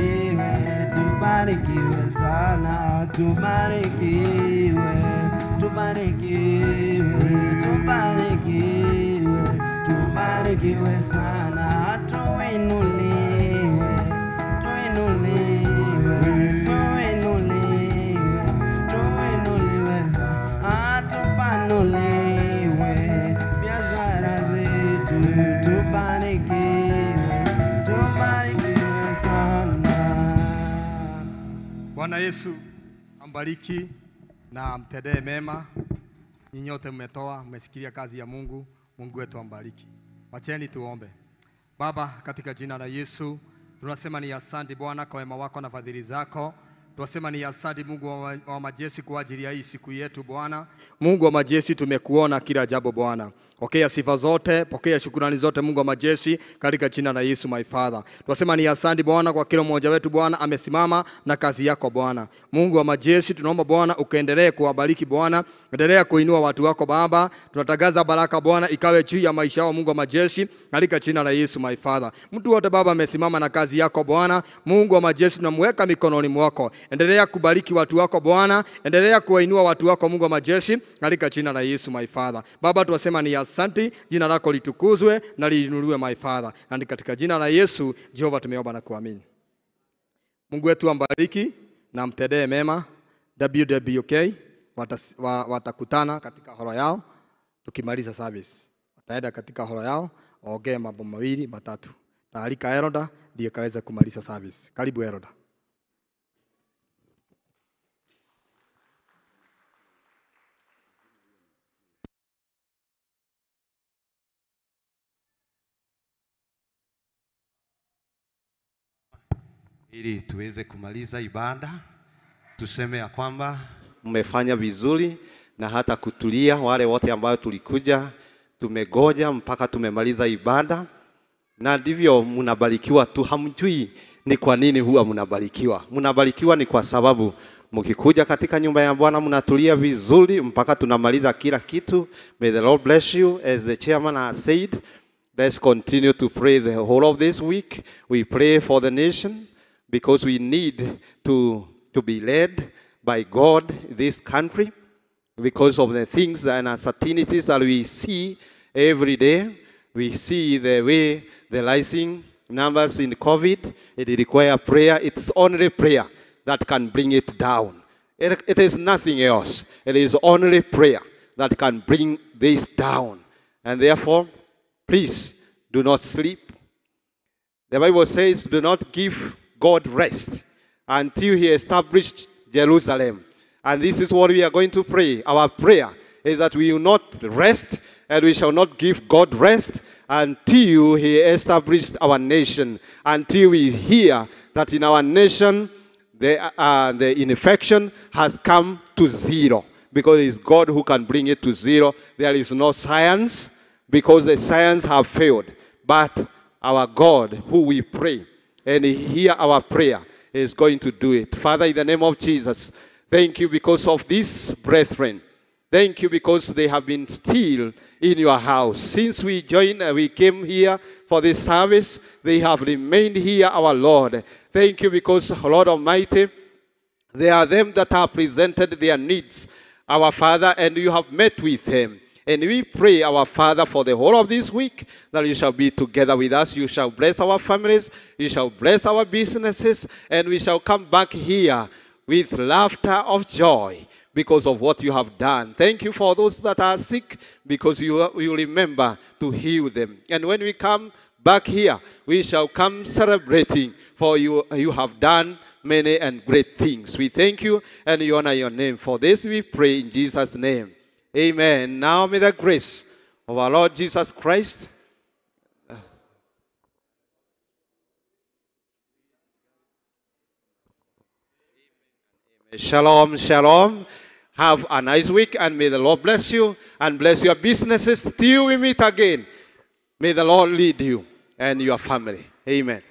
tubarikiwe sana, tubarikiwe tubarikiwe sana, tuinuliwe, tupanuliwe, biashara zetu tubarikiwe sana. Bwana Yesu ambariki na amtendee mema. Nyinyote mmetoa, mmesikia kazi ya Mungu. Mungu wetu ambariki. Wacheni tuombe. Baba, katika jina la Yesu, tunasema ni asante Bwana kwa wema wako na fadhili zako. Tunasema ni asante Mungu wa majeshi kwa ajili ya hii siku yetu Bwana. Mungu wa majeshi, tumekuona kila jambo Bwana. Pokea sifa zote, pokea shukrani zote Mungu wa majeshi katika jina la Yesu my Father. Tunasema ni asante Bwana kwa kila mmoja wetu Bwana amesimama na kazi yako Bwana. Mungu wa majeshi, tunaomba Bwana ukaendelee kuwabariki Bwana, endelea kuinua watu wako Baba. Tunatangaza baraka Bwana ikawe juu ya maisha yao Mungu wa majeshi katika jina la Yesu my Father. Mtu wote Baba amesimama na kazi yako Bwana, Mungu wa majeshi tunamweka mikononi mwako. Endelea kubariki watu wako Bwana, endelea kuwainua watu wako Mungu wa majeshi katika jina la Yesu my Father. Baba, tunasema ni asante, jina lako litukuzwe na liinuliwe my Father. Na katika jina la Yesu Jehova tumeomba na kuamini. Mungu wetu ambariki na mtendee mema. WWK watakutana katika horo yao tukimaliza service. Wataenda katika horo yao waongee mambo mawili matatu. Taalika Eroda ndiye kaweza kumaliza service. Karibu Eroda. Ili tuweze kumaliza ibada, tuseme ya kwamba mmefanya vizuri na hata kutulia. Wale wote ambao tulikuja tumegoja mpaka tumemaliza ibada, na ndivyo mnabarikiwa tu. Hamjui ni kwa nini huwa mnabarikiwa. Mnabarikiwa ni kwa sababu mkikuja katika nyumba ya Bwana mnatulia vizuri mpaka tunamaliza kila kitu. May the Lord bless you. As the chairman has said, let's continue to pray the whole of this week. We pray for the nation, because we need to be led by God in this country, because of the things and uncertainties that we see every day. We see the way the rising numbers in COVID. It requires prayer. It's only prayer that can bring it down. It is nothing else. It is only prayer that can bring this down. And therefore, please do not sleep. The Bible says, do not give God rest until he established Jerusalem. And this is what we are going to pray. Our prayer is that we will not rest, and we shall not give God rest until he established our nation, until we hear that in our nation the infection has come to zero, because it is God who can bring it to zero. There is no science, because the science have failed. But our God, who we pray and hear our prayer, is going to do it. Father, in the name of Jesus, thank you because of these brethren. Thank you because they have been still in your house. Since we came here for this service, they have remained here, our Lord. Thank you because, Lord Almighty, they are them that have presented their needs, our Father, and you have met with them. And we pray, our Father, for the whole of this week, that you shall be together with us. You shall bless our families. You shall bless our businesses. And we shall come back here with laughter of joy because of what you have done. Thank you for those that are sick, because you remember to heal them. And when we come back here, we shall come celebrating, for you have done many and great things. We thank you and we honor your name. For this we pray in Jesus' name. Amen. Now may the grace of our Lord Jesus Christ, shalom, shalom. Have a nice week, and may the Lord bless you and bless your businesses till we meet again. May the Lord lead you and your family. Amen.